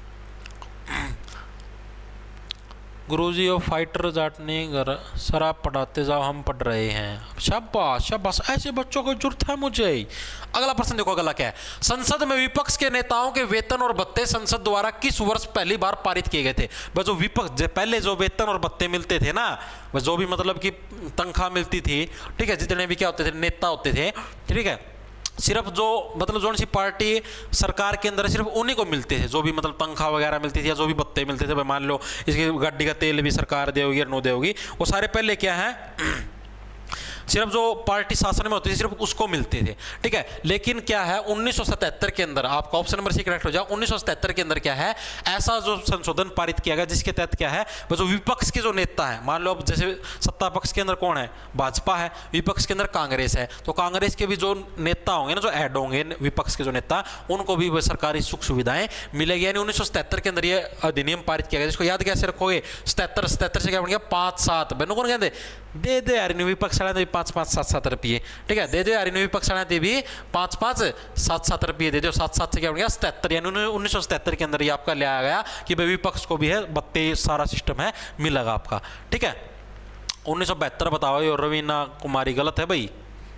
गुरुजी और फाइटर जाटने घर शराब पढ़ाते जाओ, हम पढ़ रहे हैं। शाबाश शाबाश, ऐसे बच्चों को जरूरत है मुझे। अगला प्रश्न देखो, अगला क्या है, संसद में विपक्ष के नेताओं के वेतन और भत्ते संसद द्वारा किस वर्ष पहली बार पारित किए गए थे। बस जो विपक्ष पहले जो वेतन और भत्ते मिलते थे ना, बस जो भी मतलब कि तनख्वाह मिलती थी, ठीक है, जितने भी क्या होते थे नेता होते थे, ठीक है, सिर्फ जो मतलब जो सी पार्टी सरकार के अंदर सिर्फ उन्हीं को मिलते थे, जो भी मतलब तनख्वाह वगैरह मिलती थी या जो भी भत्ते मिलते थे, भाई मान लो इसकी गाड़ी का तेल भी सरकार देगी या नो देगी, वो सारे पहले क्या है सिर्फ जो पार्टी शासन में होती थी सिर्फ उसको मिलते थे, ठीक है। लेकिन क्या है उन्नीस सौ सतहत्तर के अंदर, आपका ऑप्शन नंबर सी करेक्ट हो जाए, उन्नीस सौ सतहत्तर के अंदर क्या है ऐसा जो संशोधन पारित किया गया जिसके तहत क्या है, वो जो विपक्ष के जो नेता है, मान लो अब जैसे सत्ता पक्ष के अंदर कौन है, भाजपा है, विपक्ष के अंदर कांग्रेस है, तो कांग्रेस के भी जो नेता होंगे ना, जो ऐड होंगे विपक्ष के जो नेता, उनको भी सरकारी सुख सुविधाएं मिलेगी। यानी उन्नीस सौ सतहत्तर के अंदर ये अधिनियम पारित किया गया, जिसको याद कैसे रखोगे, सतहत्तर सतहत्तर से क्या बन गया पाँच सात, बहनों कौन कहते दे दे यार विपक्ष वाले पाँच पाँच सात सात रुपये, ठीक है, दे दो यार विपक्ष वाले भी पाँच पाँच सात सात रुपये दे दो, सात सात से क्या बन गया सतहत्तर, यानी उन्नीस सौ सतहत्तर के अंदर ये आपका ले आया गया कि भाई विपक्ष को भी है भत्ते सारा सिस्टम है मिलेगा आपका, ठीक है। उन्नीस सौ बहत्तर बताओ, और रवीना कुमारी गलत है भाई।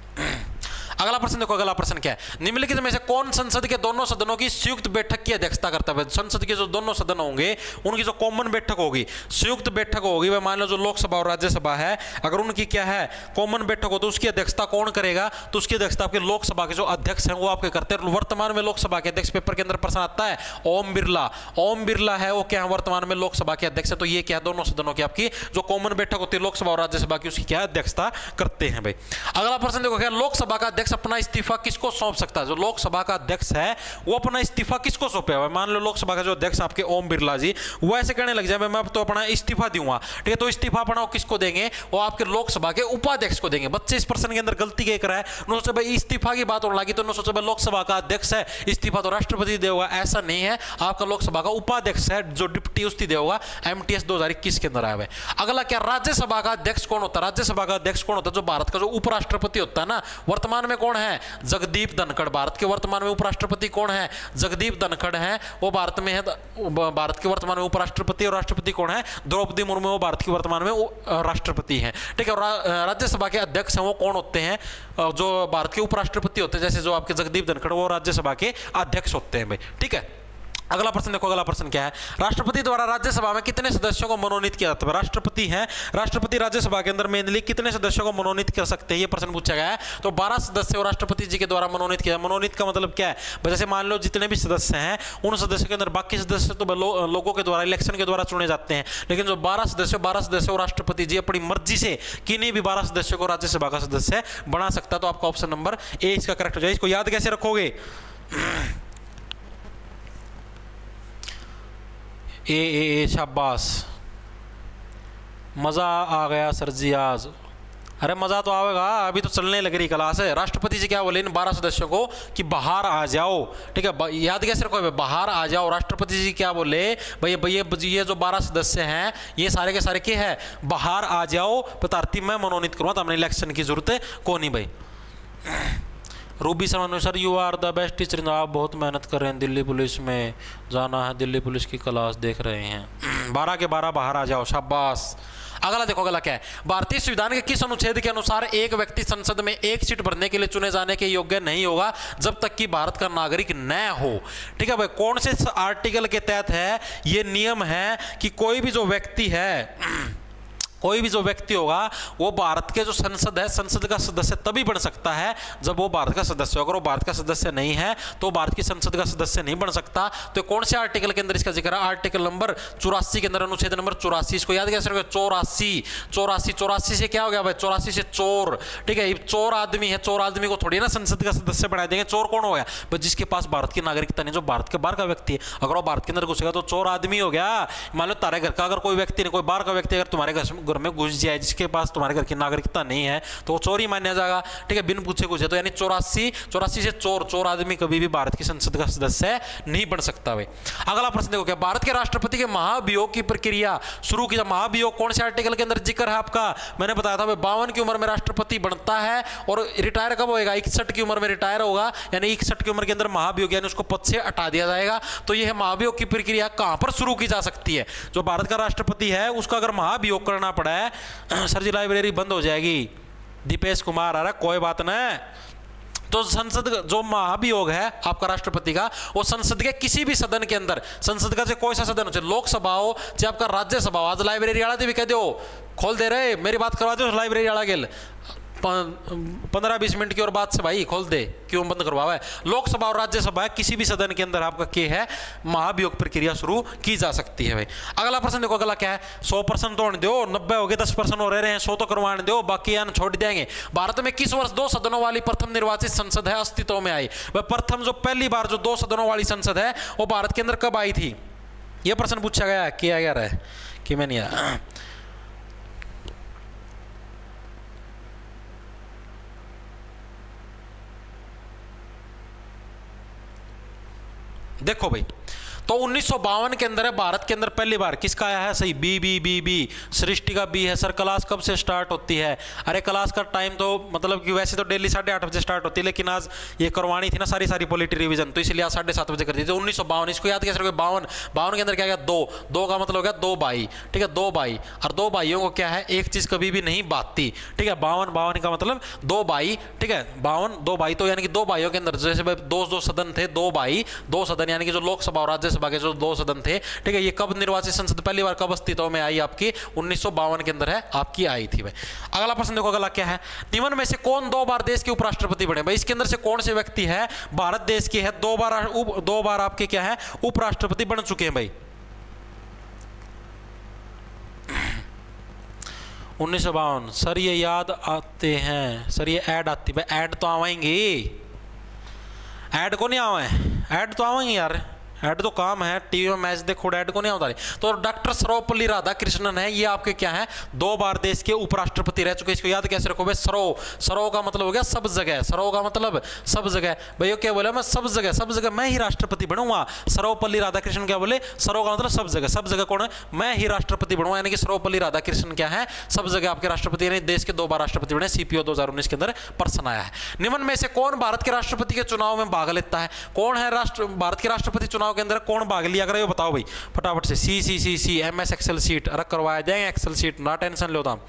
अगला प्रश्न देखो, अगला प्रश्न क्या है, निम्नलिखित में से कौन संसद के दोनों सदनों की संयुक्त बैठक की अध्यक्षता करता है। संसद के जो दोनों सदन होंगे उनकी जो कॉमन बैठक होगी, संयुक्त बैठक होगी, वह मान लो जो लोकसभा और राज्यसभा है, अगर उनकी क्या है कॉमन बैठक हो तो उसकी अध्यक्षता कौन करेगा, तो उसकी अध्यक्षता आपके लोकसभा के जो अध्यक्ष हैं वो आपके करते हैं। वर्तमान में लोकसभा के अध्यक्ष, पेपर के अंदर प्रश्न आता है ओम बिरला, ओम बिरला है वो क्या है वर्तमान में लोकसभा के अध्यक्ष है। तो ये क्या है दोनों सदनों की आपकी जो कॉमन बैठक होती है लोकसभा और राज्यसभा की, उसकी क्या अध्यक्षता करते हैं भाई। अगला प्रश्न देखो, क्या लोकसभा का अध्यक्ष अपना इस्तीफा किसको सौंप सकता है। जो लोकसभा का अध्यक्ष है वो अपना इस्तीफा किसको सौंपे, मान लो लोकसभा का जो अध्यक्ष आपके ओम बिरला जी, वो ऐसे कहने लग जाए मैं अब तो अपना इस्तीफा दूंगा, ठीक है, तो इस्तीफा अपना किसको देंगे, वो आपके लोकसभा के उपाध्यक्ष को देंगे। बच्चे इस प्रश्न के अंदर गलती क्या कर रहा है, उन्होंने सोचा भाई इस्तीफा की बात होने लगी तो उन्होंने सोचा भाई लोकसभा का अध्यक्ष है इस्तीफा तो राष्ट्रपति देगा, ऐसा नहीं है, आपका लोकसभा का उपाध्यक्ष है जो डिप्टी उसकी देगा। एमटीएस दो हजार इक्कीस के अंदर आया है। अगला क्या, राज्यसभा का अध्यक्ष कौन होता है, राज्यसभा का अध्यक्ष कौन होता है, जो भारत का जो उपराष्ट्रपति होता है ना, वर्तमान में कौन है, जगदीप धनखड़। भारत के वर्तमान में उपराष्ट्रपति कौन है, जगदीप धनखड़ है, वो भारत में है, भारत के वर्तमान में उपराष्ट्रपति। और राष्ट्रपति कौन है, द्रौपदी मुर्मू, वो भारत के वर्तमान में राष्ट्रपति हैं, ठीक है। राज्यसभा के अध्यक्ष हैं वो कौन होते हैं, जो भारत के उपराष्ट्रपति होते हैं, जैसे जो आपके जगदीप धनखड़ वो राज्यसभा के अध्यक्ष होते हैं भाई, ठीक है। अगला प्रश्न देखो, अगला प्रश्न क्या है, राष्ट्रपति द्वारा राज्यसभा में कितने सदस्यों को मनोनीत किया जाता है? राष्ट्रपति हैं, राष्ट्रपति राज्यसभा के अंदर मेनली कितने सदस्यों को मनोनीत कर सकते हैं, ये प्रश्न पूछा गया है। तो बारह सदस्य राष्ट्रपति जी के द्वारा मनोनीत किया। मनोनीत का मतलब क्या है? जैसे मान लो जितने भी सदस्य हैं उन सदस्यों के अंदर बाकी सदस्य तो लो, लोगों के द्वारा इलेक्शन के द्वारा चुने जाते हैं, लेकिन जो बारह सदस्य बारह सदस्यों राष्ट्रपति जी अपनी मर्जी से किन्हीं भी बारह सदस्यों को राज्यसभा का सदस्य बना सकता है। तो आपका ऑप्शन नंबर ए इसका करेक्ट हो जाए। इसको याद कैसे रखोगे? ए ए ए शाबाश, मज़ा आ गया सर जी आज। अरे मज़ा तो आएगा, अभी तो चलने लग रही क्लास है। राष्ट्रपति जी क्या बोले इन बारह सदस्यों को कि बाहर आ जाओ, ठीक है, याद कैसे रखो, बाहर आ जाओ। राष्ट्रपति जी क्या बोले, भैया भैया ये जो बारह सदस्य हैं ये सारे के सारे क्या है, बाहर आ जाओ, पतारती मैं मनोनीत करूँगा, तो हमने इलेक्शन की जरूरत को नहीं भाई। Ruby Sharma, sir you are the best teacher, आप बहुत मेहनत कर रहे हैं, दिल्ली पुलिस में जाना है, दिल्ली पुलिस की क्लास देख रहे हैं, बारह के बारह बाहर आ जाओ, शाबाश। अगला देखो, अगला क्या है, भारतीय संविधान के किस अनुच्छेद के अनुसार एक व्यक्ति संसद में एक सीट भरने के लिए चुने जाने के योग्य नहीं होगा जब तक कि भारत का नागरिक न हो? ठीक है भाई, कौन से आर्टिकल के तहत है ये नियम है कि कोई भी जो व्यक्ति है कोई भी जो व्यक्ति होगा वो भारत के जो संसद है, संसद का सदस्य तभी बन सकता है जब वो भारत का सदस्य हो। अगर वो भारत का सदस्य नहीं है तो भारत की संसद का सदस्य नहीं बन सकता। तो कौन से आर्टिकल के अंदर इसका जिक्र है? आर्टिकल नंबर चौरासी के अंदर, अनुच्छेद नंबर चौरासी। इसको याद कैसे रखोगे? चौरासी चौरासी चौरासी से क्या हो गया भाई? चौरासी से चोर, ठीक है, चोर आदमी है, चोर आदमी को थोड़ी ना संसद का सदस्य बना देंगे। चोर कौन हो गया? भाई जिसके पास भारत की नागरिकता नहीं, जो भारत के बाहर का व्यक्ति है। अगर वो भारत के अंदर घुसेगा तो चोर आदमी हो गया। मान लो तारे घर का अगर कोई व्यक्ति नहीं, कोई बाहर का व्यक्ति अगर तुम्हारे घर में घुस जाए जिसके पास तुम्हारे घर की नागरिकता नहीं है तो वो चोरी माना जाएगा, ठीक है, बिन पूछे कुछ है। तो यानी चौरासी चौरासी से चोर, चोर आदमी कभी भी भारत की संसद का सदस्य नहीं बन सकता भाई। अगला प्रश्न देखो, क्या भारत के राष्ट्रपति के महाभियोग की प्रक्रिया शुरू की? महाभियोग कौन से आर्टिकल के अंदर जिक्र है आपका? मैंने बताया था भाई बावन की उम्र में राष्ट्रपति बनता है और रिटायर कब होएगा? इकसठ की उम्र में रिटायर होगा, यानी इकसठ की उम्र के अंदर महाभियोग यानी उसको पद से हटा दिया जाएगा। तो यह महाभियोग की प्रक्रिया कहां पर शुरू की जा सकती है? जो भारत का राष्ट्रपति है उसका अगर महाभियोग करना पड़ा है, सर जी लाइब्रेरी बंद हो जाएगी, दीपेश कुमार, अरे कोई बात नहीं। तो संसद जो महाभियोग है आपका राष्ट्रपति का, वो संसद के किसी भी सदन के अंदर, संसद का चाहे कोई सा सदन हो, चाहे लोकसभा हो चाहे आपका राज्यसभा हो। आज लाइब्रेरी वाला भी कह दो खोल दे रहे, मेरी बात करवा दो लाइब्रेरी वाला गेल पंद्रह बीस मिनट की और बात से भाई खोल दे, क्यों बंद करवावा है? लोकसभा और राज्यसभा किसी भी सदन के अंदर आपका क्या है, महाभियोग प्रक्रिया शुरू की जा सकती है भाई। अगला प्रश्न देखो, अगला क्या है, सौ परसेंट तोड़ दो, नब्बे हो गए, दस परसेंट हो रहे हैं, सौ तो करवाने दो, बाकी यान छोड़ देंगे। भारत में किस वर्ष दो सदनों वाली प्रथम निर्वाचित संसद है अस्तित्व में आई? वह प्रथम जो पहली बार जो दो सदनों वाली संसद है वो भारत के अंदर कब आई थी? यह प्रश्न पूछा गया, किया गया है कि मैं नहीं आया। देखो भाई, तो उन्नीस सौ बावन के अंदर है भारत के अंदर पहली बार, किसका आया है? सही, B B B B Srishti का बी है। सर क्लास कब से स्टार्ट होती है? अरे क्लास का टाइम तो मतलब कि वैसे तो डेली साढ़े आठ बजे स्टार्ट होती है, लेकिन आज ये करवानी थी ना सारी सारी पॉलिटी रिवीजन, तो इसलिए आज साढ़े सात बजे कर दी थी। तो उन्नीस सौ बावन, इसको याद कैसे रखोगे? बावन, बावन के अंदर क्या गया? दो, दो का मतलब हो गया दो भाई, ठीक है, दो भाई, और दो भाइयों को क्या है, एक चीज कभी भी नहीं बांटती, ठीक है। बावन, बावन का मतलब दो भाई, ठीक है, बावन दो भाई, तो यानी कि दो भाइयों के अंदर जैसे भाई दो दो सदन थे, दो भाई दो सदन, यानी कि जो लोकसभा और राज्यसभा के जो दो सदन थे, ठीक है। ये कब निर्वाचित संसद पहली बार कब अस्तित्व में आई? आपकी उन्नीस सौ बावन के अंदर है आपकी आई थी भाई। अगला प्रश्न देखो, अगला क्या है, निम्न में से कौन दो बार देश के उपराष्ट्रपति बने? भाई इसके अंदर से कौन से व्यक्ति है भारत देश के है दो बार उप, दो बार आपके क्या है उपराष्ट्रपति बन चुके हैं भाई? उन्नीस सौ बावन, सर ये याद आते हैं, सर ये ऐड आती है भाई, ऐड तो आवेंगी, ऐड को नहीं आवे, ऐड तो आवेंगी यार, ऐड तो काम है, टीवी में मैच देखो, ऐड को नहीं होता। तो डॉक्टर सर्वपल्ली राधाकृष्णन है, ये आपके क्या है दो बार देश के उपराष्ट्रपति रह चुके। इसको याद कैसे रखो भाई? सरो, सरो का मतलब हो गया सब जगह, सरो का मतलब सब जगह। भैया क्या बोला? मैं सब जगह, सब जगह मैं ही राष्ट्रपति बनूंगा। सर्वपल्ली राधाकृष्णन क्या बोले? सरो का मतलब सब जगह, सब जगह कौन है? मैं ही राष्ट्रपति बनूंगा, यानी कि सर्वपल्ली राधाकृष्णन क्या है सब जगह आपके राष्ट्रपति, यानी देश के दो बार राष्ट्रपति बने। सीपीओ दो हजार उन्नीस के अंदर पर्सन आया है। निम्न में से कौन भारत के राष्ट्रपति के चुनाव में भाग लेता है? कौन है राष्ट्र भारत के राष्ट्रपति चुनाव के अंदर कौन भाग लिया? अगर ये बताओ भाई फटाफट से। C C C C M S excel sheet, अरे करवाया जाएंगे एक्सेल सीट, ना टेंशन लो था।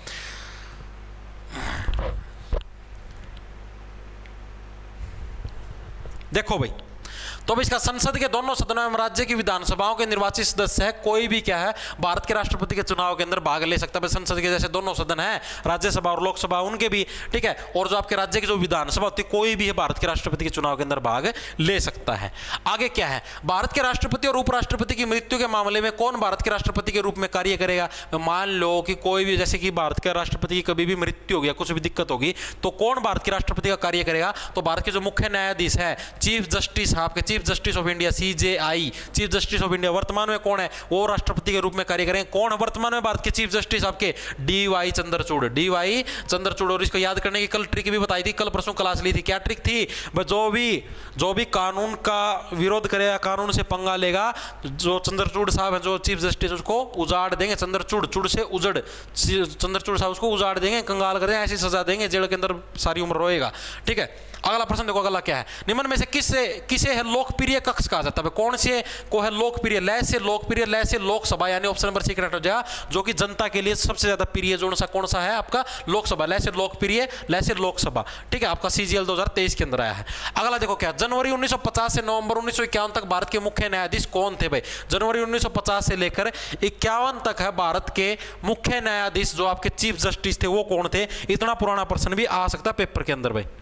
देखो भाई, तो अब इसका संसद के दोनों सदनों एवं राज्य की विधानसभाओं के निर्वाचित सदस्य है कोई भी क्या है भारत के राष्ट्रपति के चुनाव के अंदर भाग ले सकता है। संसद के जैसे दोनों सदन है, राज्यसभा और लोकसभा, उनके भी, ठीक है, और जो आपके राज्य की जो विधानसभा होती है कोई भी है भारत के राष्ट्रपति के चुनाव के अंदर भाग ले सकता है। आगे क्या है, भारत के राष्ट्रपति और उपराष्ट्रपति की मृत्यु के मामले में कौन भारत के राष्ट्रपति के रूप में कार्य करेगा। मान लो कि कोई भी, जैसे कि भारत के राष्ट्रपति की कभी भी मृत्यु हो गया, कुछ भी दिक्कत होगी, तो कौन भारत के राष्ट्रपति का कार्य करेगा। तो भारत के जो मुख्य न्यायाधीश है, चीफ जस्टिस, आपके chief justice of India, CJI, chief justice of India, वर्तमान में कौन है, वो राष्ट्रपति के रूप में कार्य करेंगे। कौन है वर्तमान में भारत के चीफ जस्टिस, आपके D Y Chandrachud, D Y Chandrachud. और इसको याद करने की कल ट्रिक भी बताई थी, कल परसों क्लास ली थी। क्या ट्रिक थी, जो भी जो भी कानून का विरोध करेगा, कानून से पंगा लेगा, जो चंद्रचूड़ साहब है जो चीफ जस्टिस, उसको उजाड़ देंगे। चंद्रचूड़, चूड़ से उजड़, चंद्रचूड़ साहब उसको उजाड़ देंगे, कंगाल कर देंगे, ऐसी सजा देंगे, जेल के अंदर सारी उम्र रोएगा। ठीक है, अगला प्रश्न देखो, अगला क्या है, निम्न में से किससे किसे है लोकप्रिय कक्ष कहा जाता है। कौन से को है लोकप्रिय, लय से लोकप्रिय, लय से लोकसभा, यानी ऑप्शन नंबर सी करेक्ट हो जाएगा, जो कि जनता के लिए सबसे ज्यादा प्रिय जो सा कौन सा है आपका, लोकसभा, लय से लोकप्रिय, लय से लोकसभा। ठीक है, आपका सीजीएल दो हज़ार तेईस के अंदर आया है। अगला देखो क्या, जनवरी उन्नीस सौ पचास से नवंबर उन्नीस सौ इक्यावन तक भारत के मुख्य न्यायाधीश कौन थे भाई। जनवरी उन्नीस सौ पचास से लेकर इक्यावन तक है भारत के मुख्य न्यायाधीश, जो आपके चीफ जस्टिस थे वो कौन थे। इतना पुराना प्रश्न भी आ सकता है पेपर के अंदर भाई।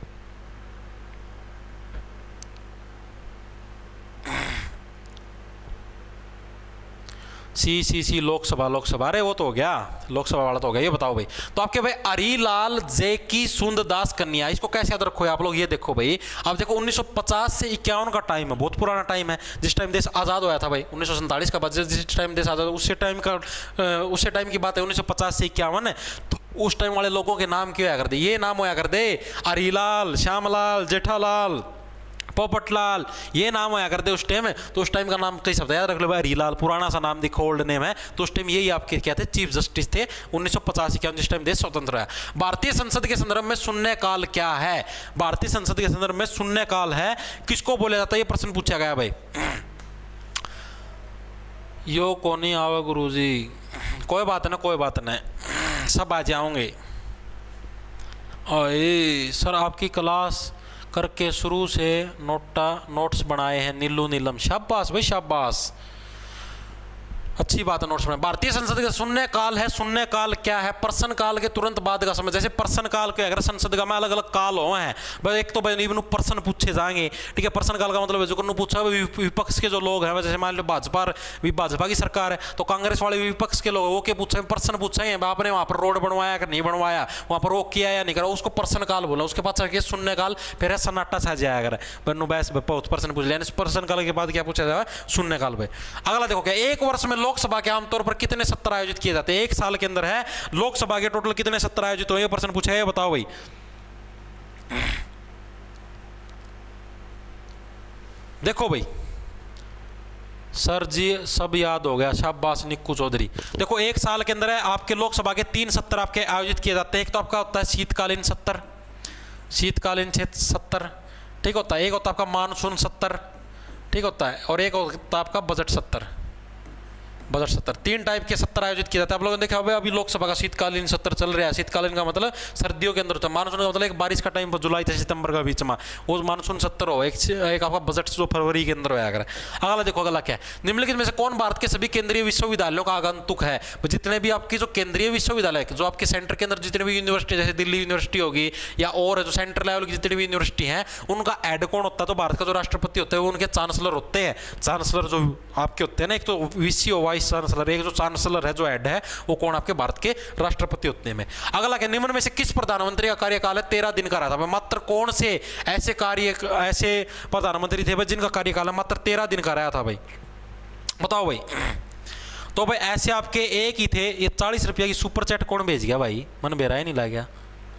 सी सी सी लोकसभा, लोकसभा, अरे वो तो हो गया, लोकसभा वाला तो हो गया। ये बताओ भाई, तो आपके भाई हरिलाल जैकी सुंदरदास कन्या, इसको कैसे याद रखो आप लोग। ये देखो भाई, आप देखो उन्नीस सौ पचास से इक्यावन का टाइम है, बहुत पुराना टाइम है, जिस टाइम देश आज़ाद हुआ था भाई। उन्नीस सौ सैंतालीस का बजट, जिस टाइम देश आज़ाद, उसी टाइम का उसी टाइम की बात है, उन्नीस सौ पचास से इक्यावन है। तो उस टाइम वाले लोगों के नाम क्यों होया कर दे, ये नाम होया कर दे, हरिलाल, श्यामलाल, जेठालाल, पोपटलाल, ये नाम होया करते उस टाइम है। तो उस टाइम का नाम कई शब्द याद रख लो भाई, हरिलाल, पुराना सा नाम दिखो, ओल्ड नेम है। तो उस टाइम यही आपके क्या थे, चीफ जस्टिस थे उन्नीस सौ पचास इक्यावन, जिस टाइम देश स्वतंत्र है। भारतीय संसद के संदर्भ में शून्यकाल क्या है। भारतीय संसद के संदर्भ में शून्यकाल है, किसको बोला जाता है, ये प्रश्न पूछा गया भाई। यो को नहीं आवे गुरुजी, कोई बात ना, कोई बात नहीं, सब आ जाओगे। ओए सर, आपकी क्लास करके शुरू से नोटा नोट्स बनाए हैं नीलू नीलम, शाबाश भाई शाबाश, अच्छी बात है, नोट्स बनाए। भारतीय संसद का शून्य काल है, शून्य काल क्या है, प्रश्न काल के तुरंत बाद का समय। जैसे प्रश्न काल के अगर संसद का में अलग अलग काल हो हैं भाई, एक तो भाई प्रश्न पूछे जाएंगे, ठीक है। प्रश्न काल का मतलब जो कनु पूछा विपक्ष के जो लोग हैं, जैसे मान लो भाजपा भाजपा की सरकार है, तो कांग्रेस वाले विपक्ष के लोग वो क्या पूछेंगे, प्रश्न पूछेंगे, आपने वहाँ पर रोड बनवाया कि नहीं बनवाया, वहाँ पर वो किया या नहीं करा, उसको प्रश्न काल बोला। उसके बाद चढ़ शून्य काल, फिर है सन्नाटा सा जाया अगर बनु बैस प्रश्न पूछ लिया, प्रश्न काल के बाद क्या पूछा जाए, शून्य काल भाई। अगला देखो क्या, एक वर्ष में लोकसभा के आमतौर पर कितने सत्र आयोजित किए जाते हैं। एक साल के अंदर है लोकसभा के टोटल कितने सत्र आयोजित हुए, प्रश्न पूछा है, बताओ भाई। देखो भाई, सर जी सब याद हो गया, शाबाश निक्कू चौधरी। देखो एक साल के अंदर है आपके लोकसभा के तीन सत्र आपके आयोजित किए जाते हैं। एक तो आपका होता है शीतकालीन सत्र, शीतकालीन सत्र, ठीक होता है। एक होता है आपका मानसून सत्र, ठीक होता है, और एक होता है आपका बजट सत्र, बजट सत्र। तीन टाइप के सत्र आयोजित किए जाते हैं। आप लोगों ने देखा होगा अभी लोकसभा का शीतकालीन सत्र चल रहा है। शीतकालीन का मतलब सर्दियों के अंदर होता है, मानसून का मतलब एक बारिश का टाइम जुलाई से सितंबर का बीच में, वो मानसून सत्र हो। एक, एक आपका बजट जो फरवरी के अंदर होया कर। अगला देखो, अगला क्या है, निम्नलिखित में से कौन भारत के सभी केंद्रीय विश्वविद्यालयों का आगंतुक है। जितने भी आपकी जो केंद्रीय विश्वविद्यालय जो आपके सेंटर के अंदर जितने भी यूनिवर्सिटी, जैसे दिल्ली यूनिवर्सिटी होगी या और जो सेंटर लेवल की जितनी भी यूनिवर्सिटी है, उनका हेड कौन होता है, तो भारत का जो राष्ट्रपति होता है वो उनके चांसलर होते हैं। चांसलर जो आपके होते हैं ना, एक तो वीसी हो वाइस चांसलर, एक जो चांसलर है जो हेड है वो कौन, आपके भारत के राष्ट्रपति होते हैं। अगला क्या, निम्न में से किस प्रधानमंत्री का कार्यकाल है तेरह दिन का रहा था। मात्र कौन से ऐसे कार्य ऐसे प्रधानमंत्री थे भाई जिनका कार्यकाल है मात्र तेरह दिन का रहा था भाई, बताओ भाई। तो भाई ऐसे आपके एक ही थे। ये चालीस रुपया की सुपर चैट कौन भेज गया भाई, मन बेरा ही नहीं लग गया,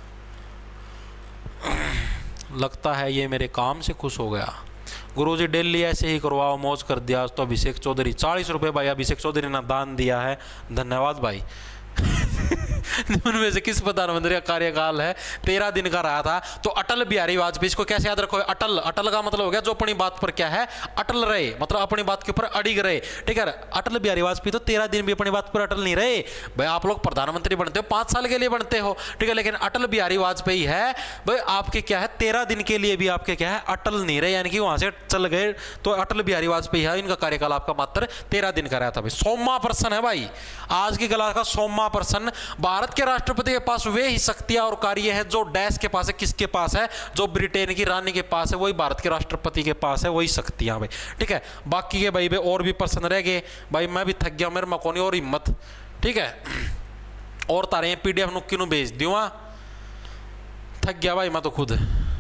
लगता है ये मेरे काम से खुश हो गया। गुरुजी डेली ऐसे ही करवाओ, मौज कर दिया आज तो। अभिषेक चौधरी चालीस रुपये भाई, अभिषेक चौधरी ने दान दिया है, धन्यवाद भाई। उनमें से किस प्रधानमंत्री का कार्यकाल है तेरह दिन का रहा था? तो अटल बिहारी वाजपेयी। इसको कैसे याद रखो? अटल, अटल का मतलब हो गया जो अपनी बात पर क्या है अटल रहे, मतलब अपनी बात के ऊपर अड़िग रहे। ठीक है, अटल बिहारी वाजपेयी तो तेरह दिन भी अपनी बात पर अटल नहीं रहे भाई। आप लोग प्रधानमंत्री बनते हो पांच साल के लिए बनते हो, ठीक है, लेकिन अटल बिहारी वाजपेयी है भाई आपके क्या है तेरह दिन के लिए भी आपके क्या है अटल नहीं रहे, यानी कि वहां से चल गए। तो अटल बिहारी वाजपेयी है, इनका कार्यकाल आपका मात्र तेरह दिन का रहा था भाई। सोमा पर्सन है भाई आज की क्लास का, सोमा पर्सन। भारत के राष्ट्रपति के पास वे ही शक्तियां और कार्य है जो डैश के पास है। किसके पास है? जो ब्रिटेन की रानी के पास है वही भारत के राष्ट्रपति के पास है, वही शक्तियां भाई। ठीक है, बाकी के भाई, भाई और भी पर्सन रह गए भाई। मैं भी थक गया, मेरे में कोनी और हिम्मत। ठीक है, और तारे पीडीएफ नुक्की नु भेज दूंगा, थक गया भाई मैं तो खुद।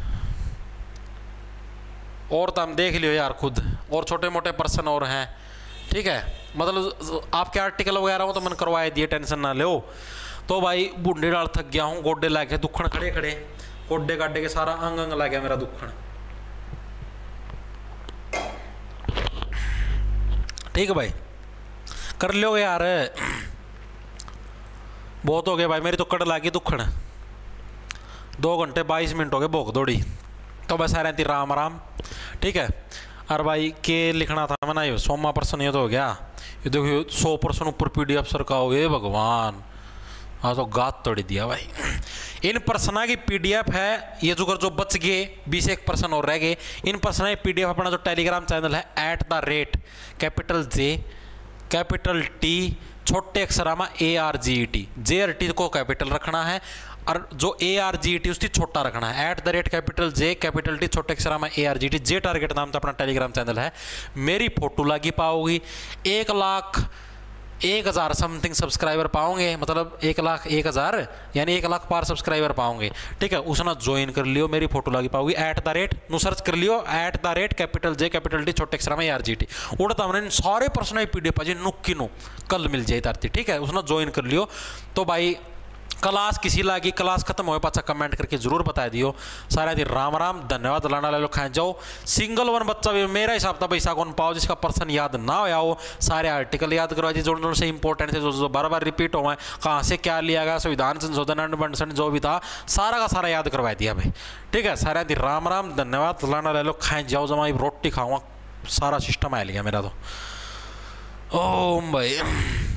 और तो हम देख लियो यार खुद, और छोटे मोटे पर्सन और हैं। ठीक है, मतलब आपके आर्टिकल वगैरह हो तो मैंने करवाए दिए, टेंशन ना लो। तो भाई बूढ़े डाल थक गया हूँ, गोड्डे लाके दुखण खड़े खड़े, गोड्डे गाड्डे के सारा अंग अंग ला गया मेरा दुखण। ठीक है भाई, कर लियो यार, बहुत हो गया भाई, मेरी तो कड़ लागी दुखण। दो घंटे बाईस मिनट हो गए भोग दौड़ी। तो बस आ रही थी राम राम। ठीक है, और भाई के लिखना था मैंने, ये सोमा पर्सन ये तो हो गया। ये देखो सौ पर्सन ऊपर पीडीएफ सर का हो, ये भगवान, हाँ तो गात तोड़ दिया भाई। इन पर्सना की पीडीएफ है ये जो जो बच गए बीस एक पर्सन और रह गए, इन पर्सना की पीडीएफ अपना जो टेलीग्राम चैनल है at the rate capital J capital T छोटे अक्षर में A R G E T, J R T को कैपिटल रखना है और जो ए आर जी टी उसकी छोटा रखना है। At the rate capital J capital T छोटे अक्षर में A R G T, J target नाम से अपना टेलीग्राम चैनल है। मेरी फोटो लगी पाओगी, एक लाख एक हज़ार समथिंग सब्सक्राइबर पाओगे, मतलब एक लाख एक हज़ार यानी एक लाख पार सब्सक्राइबर पाओगे। ठीक है, उसने ज्वाइन कर लियो, मेरी फोटो लगी पाओगी। एट द रेट नु सर्च कर लियो, at the rate capital J capital T छोटे अक्षर में ए आर जी टी उड़ता हमने सारे पर्सनल पीडीएफ जी नुक्की नु कल मिल जाए तारती। ठीक है, उसने ज्वाइन कर लियो। तो भाई क्लास किसी लागी, क्लास खत्म हो पाचा कमेंट करके जरूर बता दियो। सारे दिन राम राम, धन्यवाद। लाना ले लो खाए जाओ। सिंगल वन बच्चा भी मेरा हिसाब था पैसा कौन पाओ जिसका पर्सन याद ना हो आओ, सारे आर्टिकल याद करवा जी जो से इंपॉर्टेंट है, जो जो बार बार रिपीट हुआ है, कहाँ से क्या लिया गया, संविधान संशोधन जो भी था सारा का सारा याद करवा दिया भाई। ठीक है, सारे दिन राम राम, धन्यवाद। लाना ले लो खाए जाओ, जमा रोटी खाऊंगा, सारा सिस्टम आ लिया मेरा तो। ओम भाई।